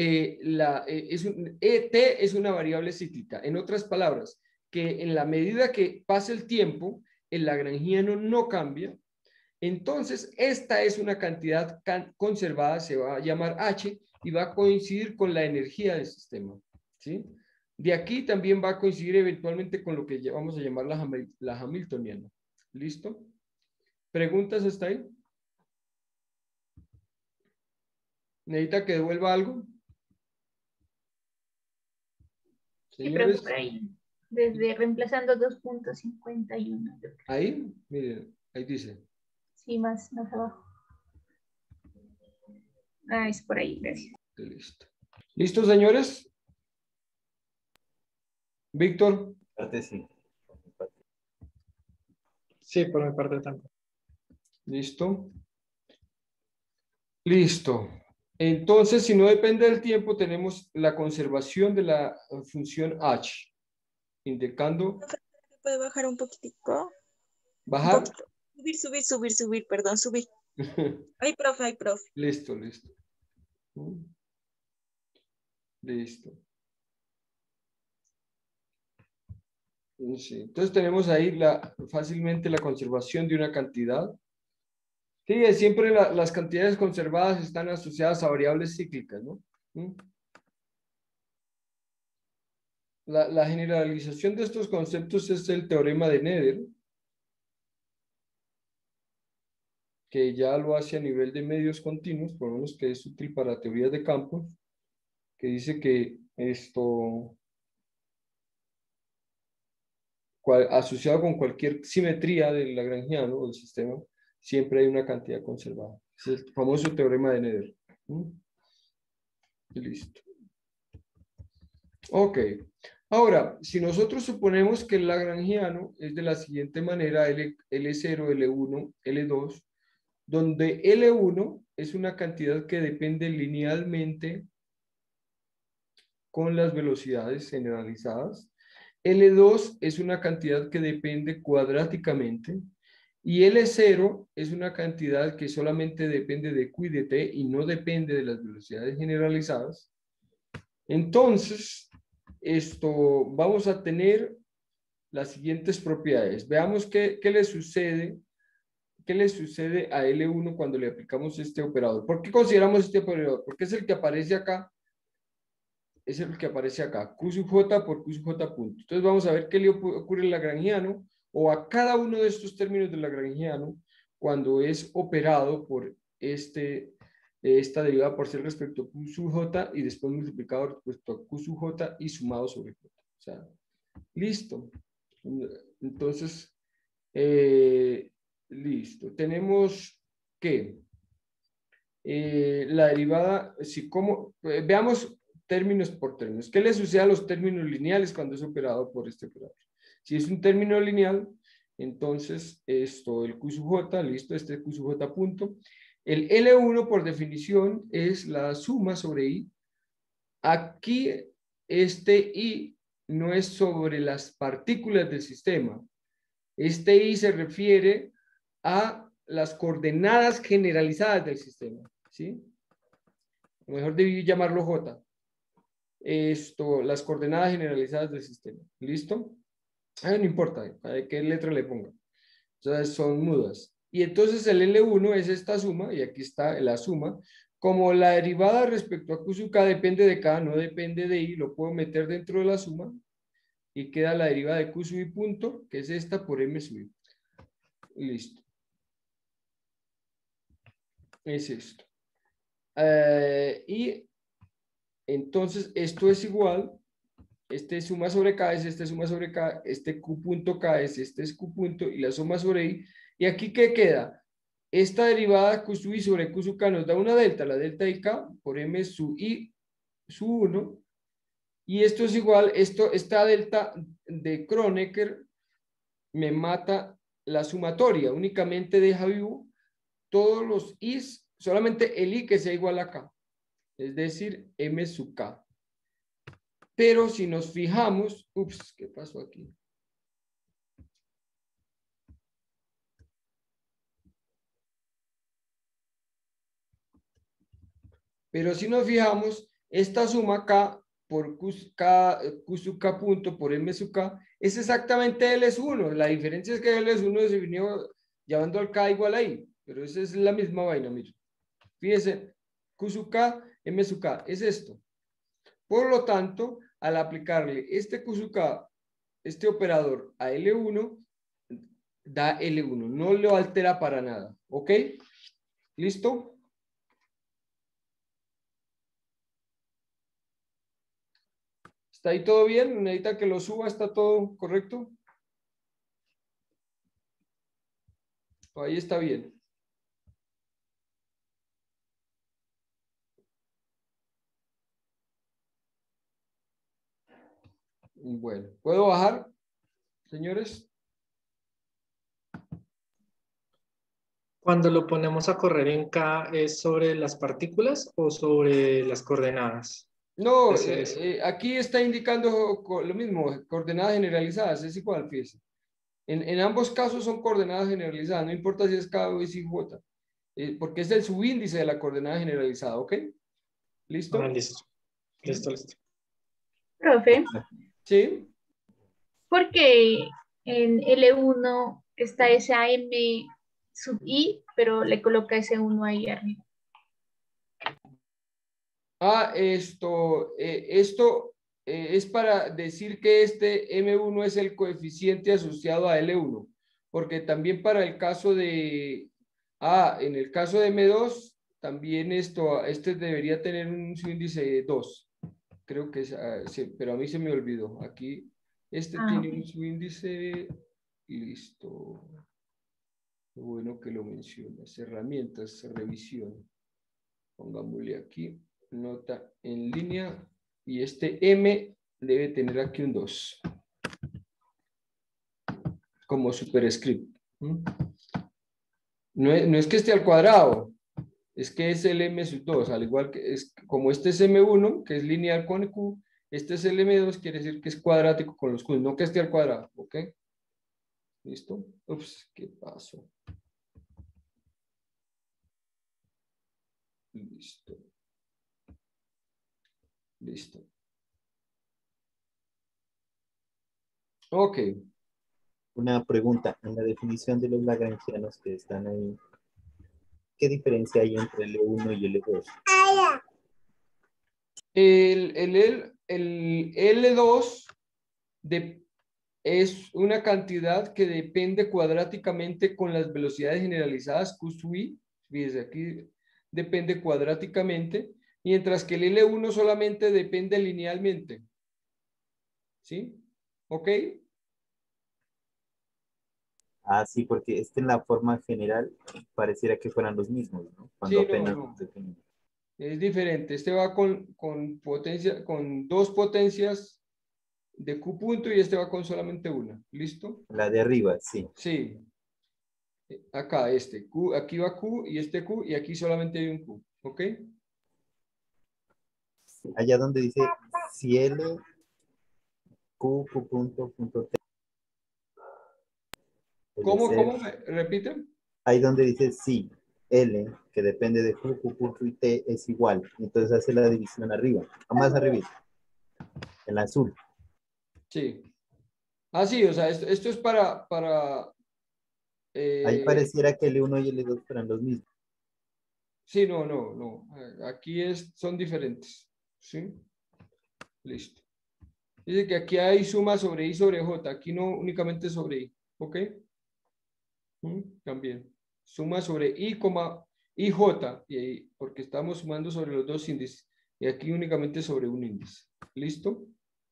ET es una variable cíclica. En otras palabras, que en la medida que pase el tiempo, el lagrangiano no cambia. Entonces, esta es una cantidad conservada, se va a llamar H y va a coincidir con la energía del sistema. ¿Sí? De aquí también va a coincidir eventualmente con lo que vamos a llamar la Hamiltoniana. ¿Listo? ¿Preguntas hasta ahí? ¿Necesita que devuelva algo? Señores. Sí, pero por ahí, desde reemplazando 2.51. Ahí, miren, ahí dice. Sí, más abajo. Ah, es por ahí, gracias. Listo. ¿Listo, señores? Víctor. Sí. Sí, por mi parte también. Listo. Listo. Entonces, si no depende del tiempo, tenemos la conservación de la función h, indicando... ¿Puede bajar un poquitico? ¿Bajar? Subir, perdón, subir. Ay, profe. Listo. Listo. Sí. Entonces tenemos ahí fácilmente la conservación de una cantidad. Sí, siempre las cantidades conservadas están asociadas a variables cíclicas, ¿no? La generalización de estos conceptos es el teorema de Nether, que ya lo hace a nivel de medios continuos, por lo menos que es útil para teorías de campos, que dice que esto, asociado con cualquier simetría del lagrangiano o del sistema, siempre hay una cantidad conservada. Es el famoso teorema de Nether. Listo. Ok. Ahora, si nosotros suponemos que el lagrangiano es de la siguiente manera, L0, L1, L2, donde L1 es una cantidad que depende linealmente con las velocidades generalizadas. L2 es una cantidad que depende cuadráticamente. Y L0 es una cantidad que solamente depende de Q y de T y no depende de las velocidades generalizadas. Entonces, vamos a tener las siguientes propiedades. Veamos qué le sucede a L1 cuando le aplicamos este operador. ¿Por qué consideramos este operador? Porque es el que aparece acá. Es el que aparece acá. Q sub J por Q sub J punto. Entonces vamos a ver qué le ocurre al lagrangiano o a cada uno de estos términos del lagrangiano cuando es operado por esta derivada parcial respecto a Q sub J y después multiplicado respecto a Q sub J y sumado sobre J. O sea, listo. Entonces, listo. Tenemos que la derivada, veamos términos por términos. ¿Qué le sucede a los términos lineales cuando es operado por este operador? Si es un término lineal, entonces el Q sub J, listo, este es Q sub J punto. El L1 por definición es la suma sobre I. Aquí este I no es sobre las partículas del sistema. Este I se refiere a las coordenadas generalizadas del sistema, ¿sí? O mejor debí llamarlo J. Las coordenadas generalizadas del sistema. ¿Listo? No importa qué letra le ponga. O sea, son mudas. Y entonces el L1 es esta suma, y aquí está la suma. Como la derivada respecto a Q sub K depende de K, no depende de I, lo puedo meter dentro de la suma y queda la derivada de Q sub I punto, que es esta por M sub I. Listo. Es esto. Y entonces esto es igual, este suma sobre K es este suma sobre K, este Q punto K es este es Q punto y la suma sobre I. ¿Y aquí qué queda? Esta derivada Q sub I sobre Q sub K nos da una delta, la delta de K por M sub I sub 1. Y esto es igual, esta delta de Kronecker me mata la sumatoria, únicamente deja vivo todos los I's, solamente el I que sea igual a K, es decir, M sub K. Pero si nos fijamos, ups, ¿qué pasó aquí? Pero si nos fijamos, esta suma K por Q sub K punto por M sub K es exactamente L es 1. La diferencia es que L es 1 se vino llevando al K igual a I, pero esa es la misma vaina, miren. Fíjense, Q sub K, M sub K, es esto. Por lo tanto, al aplicarle este Q sub K, este operador a L1, da L1, no lo altera para nada, ¿ok? ¿Listo? ¿Está ahí todo bien? ¿Necesita que lo suba? ¿Está todo correcto? Ahí está bien. Bueno, ¿puedo bajar, señores? Cuando lo ponemos a correr en K, ¿es sobre las partículas o sobre las coordenadas? No, aquí está indicando lo mismo, coordenadas generalizadas, es igual, fíjese. En ambos casos son coordenadas generalizadas, no importa si es K o es J, porque es el subíndice de la coordenada generalizada, ¿ok? ¿Listo? Listo. Listo. Profe, ¿sí? Porque en L1 está esa M sub I, pero le coloca ese 1 ahí arriba. Esto es para decir que este M1 es el coeficiente asociado a L1, porque también para el caso de, en el caso de M2, también este debería tener un subíndice 2. Creo que es, sí, pero a mí se me olvidó. Aquí, tiene un subíndice, listo. Qué bueno que lo mencionas. Herramientas, revisión. Pongámosle aquí. Nota en línea y este M debe tener aquí un 2 como superscript. No es que esté al cuadrado, es que es el M sub 2, al igual que es como este es M1, que es lineal con Q, este es el M2, quiere decir que es cuadrático con los Q, no que esté al cuadrado, ¿ok? ¿Listo? Ups, ¿qué pasó? Listo. Listo. Ok. Una pregunta, en la definición de los lagrangianos que están ahí, ¿qué diferencia hay entre L1 y L2? El L2 es una cantidad que depende cuadráticamente con las velocidades generalizadas Q sub I. Fíjense, aquí depende cuadráticamente, mientras que el L1 solamente depende linealmente. ¿Sí? ¿Ok? Ah, sí, porque en la forma general pareciera que fueran los mismos, ¿no? Cuando Sí, no, apenas no. los definimos. Es diferente. Este va con potencia, con dos potencias de Q punto y este va con solamente una. ¿Listo? La de arriba, sí. Sí. Acá este Q, aquí va Q y este Q y aquí solamente hay un Q. ¿Ok? Allá donde dice si L, Q, Q punto, punto T. ¿Cómo? ¿Repite? Ahí donde dice sí, L, que depende de Q, Q punto y T es igual. Entonces hace la división arriba, más arriba, en azul. Sí. Ah, sí, o sea, esto es Ahí pareciera que L1 y L2 fueran los mismos. sí, no. Aquí son diferentes. ¿Sí? Listo. Dice que aquí hay suma sobre I sobre J. Aquí no únicamente sobre I. ¿Ok? También. Suma sobre I, IJ. Y ahí, porque estamos sumando sobre los dos índices. Y aquí únicamente sobre un índice. ¿Listo?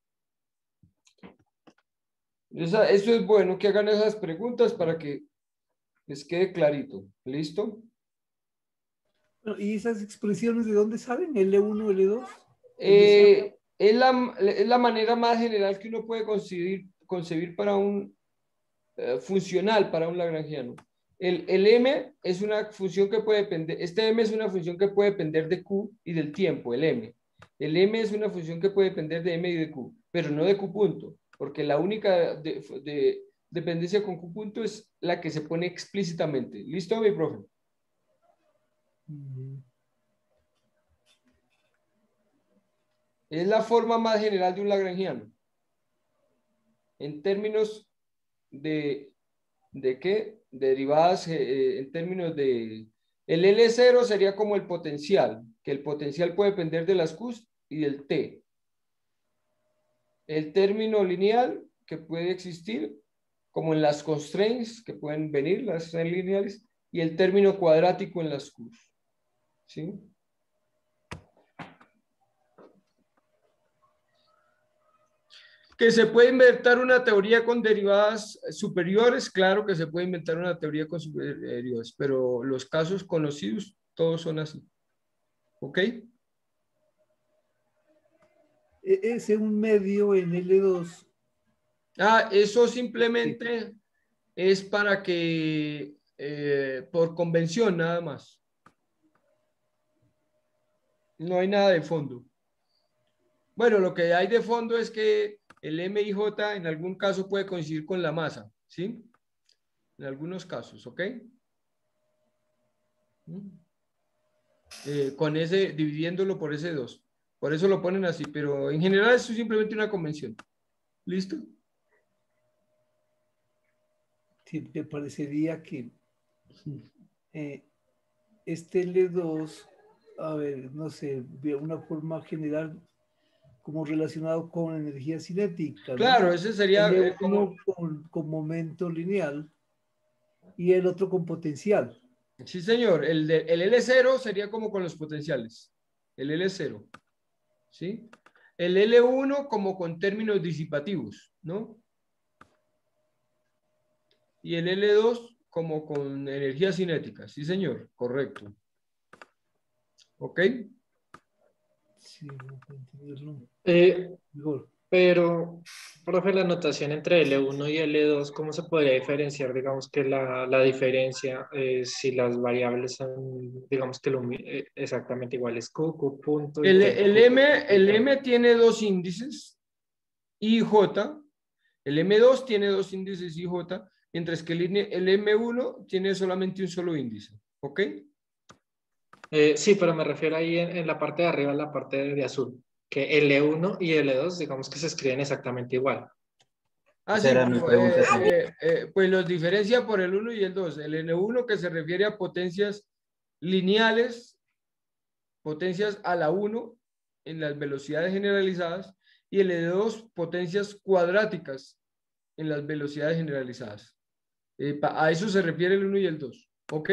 Eso es bueno que hagan esas preguntas para que les quede clarito. ¿Listo? ¿Y esas expresiones de dónde salen? ¿L1, L2? Es la manera más general que uno puede concebir para un funcional, para un lagrangiano. El M es una función que puede depender, este M es una función que puede depender de Q y del tiempo, el M. El M es una función que puede depender de M y de Q, pero no de Q punto, porque la única dependencia con Q punto es la que se pone explícitamente. ¿Listo, mi profe? Es la forma más general de un lagrangiano. En términos ¿de qué? Derivadas en términos de... El L0 sería como el potencial, que el potencial puede depender de las Qs y del T. El término lineal que puede existir, como en las constraints que pueden venir, las constraints lineales, y el término cuadrático en las Qs. ¿Sí? Que se puede inventar una teoría con derivadas superiores, claro que se puede inventar una teoría con superiores, pero los casos conocidos todos son así. ¿Ok? Ese un medio en L2. Ah, eso simplemente es para que, por convención nada más. No hay nada de fondo. Bueno, lo que hay de fondo es que el MIJ en algún caso puede coincidir con la masa, ¿sí? En algunos casos, ¿ok? Con ese, dividiéndolo por ese 2. Por eso lo ponen así, pero en general eso es simplemente una convención. ¿Listo? Sí, me parecería que este L2, a ver, no sé, de una forma general, como relacionado con energía cinética, ¿no? Claro, ese sería L1 con momento lineal y el otro con potencial. Sí, señor. El L0 sería como con los potenciales. El L0. ¿Sí? El L1 como con términos disipativos, ¿no? Y el L2 como con energía cinética. Sí, señor. Correcto. ¿Ok? Sí, no puedo entenderlo. Pero Profe, la notación entre L1 y L2, ¿cómo se podría diferenciar? Digamos que la diferencia, si las variables son, digamos que exactamente iguales, Q, punto y T. El M tiene dos índices, I y J. El M2 tiene dos índices, I y J, mientras que el M1 tiene solamente un solo índice. ¿Ok? Sí, pero me refiero ahí en la parte de arriba, en la parte de azul, que L1 y L2, digamos que se escriben exactamente igual. Ah, Esa sí, era mi pregunta también. pues los diferencia por el 1 y el 2. El N1 que se refiere a potencias lineales, potencias a la 1 en las velocidades generalizadas, y el N2 potencias cuadráticas en las velocidades generalizadas. A eso se refiere el 1 y el 2. ¿Ok?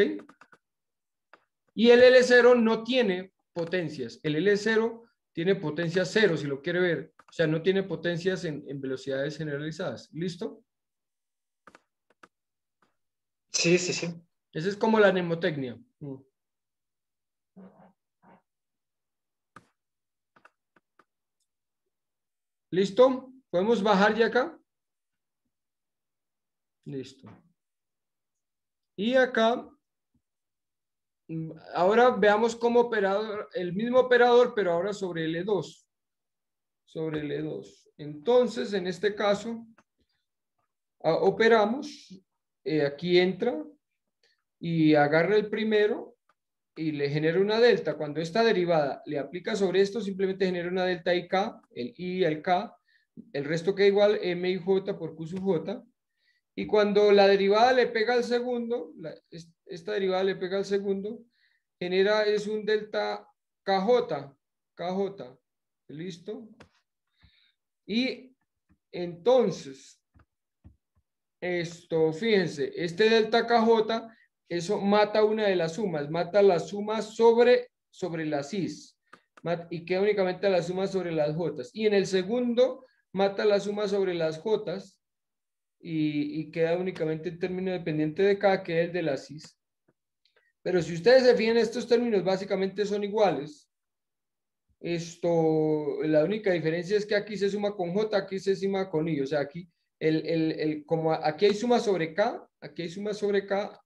Y el L0 no tiene potencias. El L0 tiene potencia 0, si lo quiere ver. O sea, no tiene potencias en velocidades generalizadas. ¿Listo? Sí, sí, sí. Esa es como la mnemotecnia. ¿Listo? ¿Podemos bajar ya acá? Listo. Y acá, ahora veamos cómo operador, el mismo operador, pero ahora sobre L2. Sobre L2. Entonces, en este caso, operamos, aquí entra y agarra el primero y le genera una delta. Cuando esta derivada le aplica sobre esto, simplemente genera una delta IK, el I y el K, el resto queda igual M y J por Q sub J. Y cuando la derivada le pega al segundo, esta derivada le pega al segundo, genera es un delta KJ, KJ. ¿Listo? Y entonces, fíjense, este delta KJ, eso mata una de las sumas, mata la suma sobre las I's, y queda únicamente la suma sobre las J's. Y en el segundo, mata la suma sobre las J's, y queda únicamente el término dependiente de K, que es el de las I's. Pero si ustedes se fijan, estos términos básicamente son iguales. La única diferencia es que aquí se suma con J, aquí se suma con I. O sea, aquí, como aquí hay suma sobre K, aquí hay suma sobre K.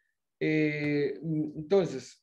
Entonces,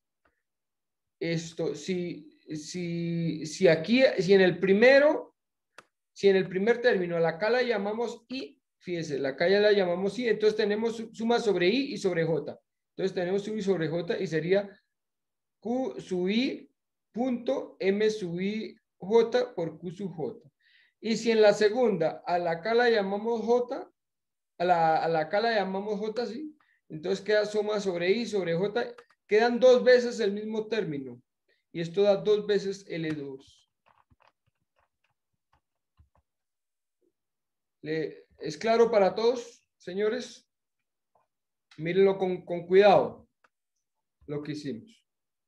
si en el primer término a la K la llamamos I, fíjense, la K ya la llamamos I, entonces tenemos suma sobre I y sobre J. Entonces tenemos I sobre J y sería Q sub I punto M sub I J por Q sub J. Y si en la segunda a la K la llamamos J, a la K la llamamos J, sí, entonces queda suma sobre I sobre J, quedan dos veces el mismo término. Y esto da dos veces L2. ¿Es claro para todos, señores? Mírenlo con cuidado, lo que hicimos.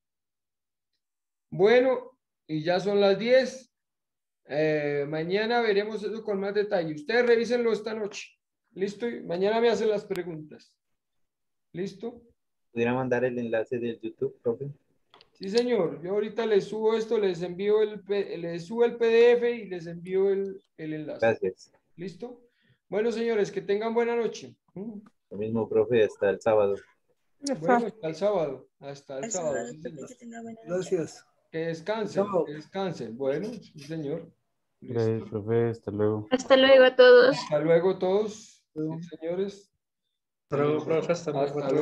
Bueno, y ya son las 10. Mañana veremos eso con más detalle. Ustedes revísenlo esta noche. ¿Listo? Y mañana me hacen las preguntas. ¿Listo? ¿Pudiera mandar el enlace del YouTube, profe? Sí, señor. Yo ahorita les subo esto, les envío les subo el PDF y les envío el enlace. Gracias. ¿Listo? Bueno, señores, que tengan buena noche. Lo mismo, profe, hasta el sábado. Bueno, hasta el sábado. Hasta el sábado. Sí, señor. Gracias. Que descansen, que descansen. Bueno, sí, señor. Gracias, profe. Hasta luego. Hasta luego a todos. Hasta luego todos. Sí, señores. Pero, profe, hasta luego. Hasta luego.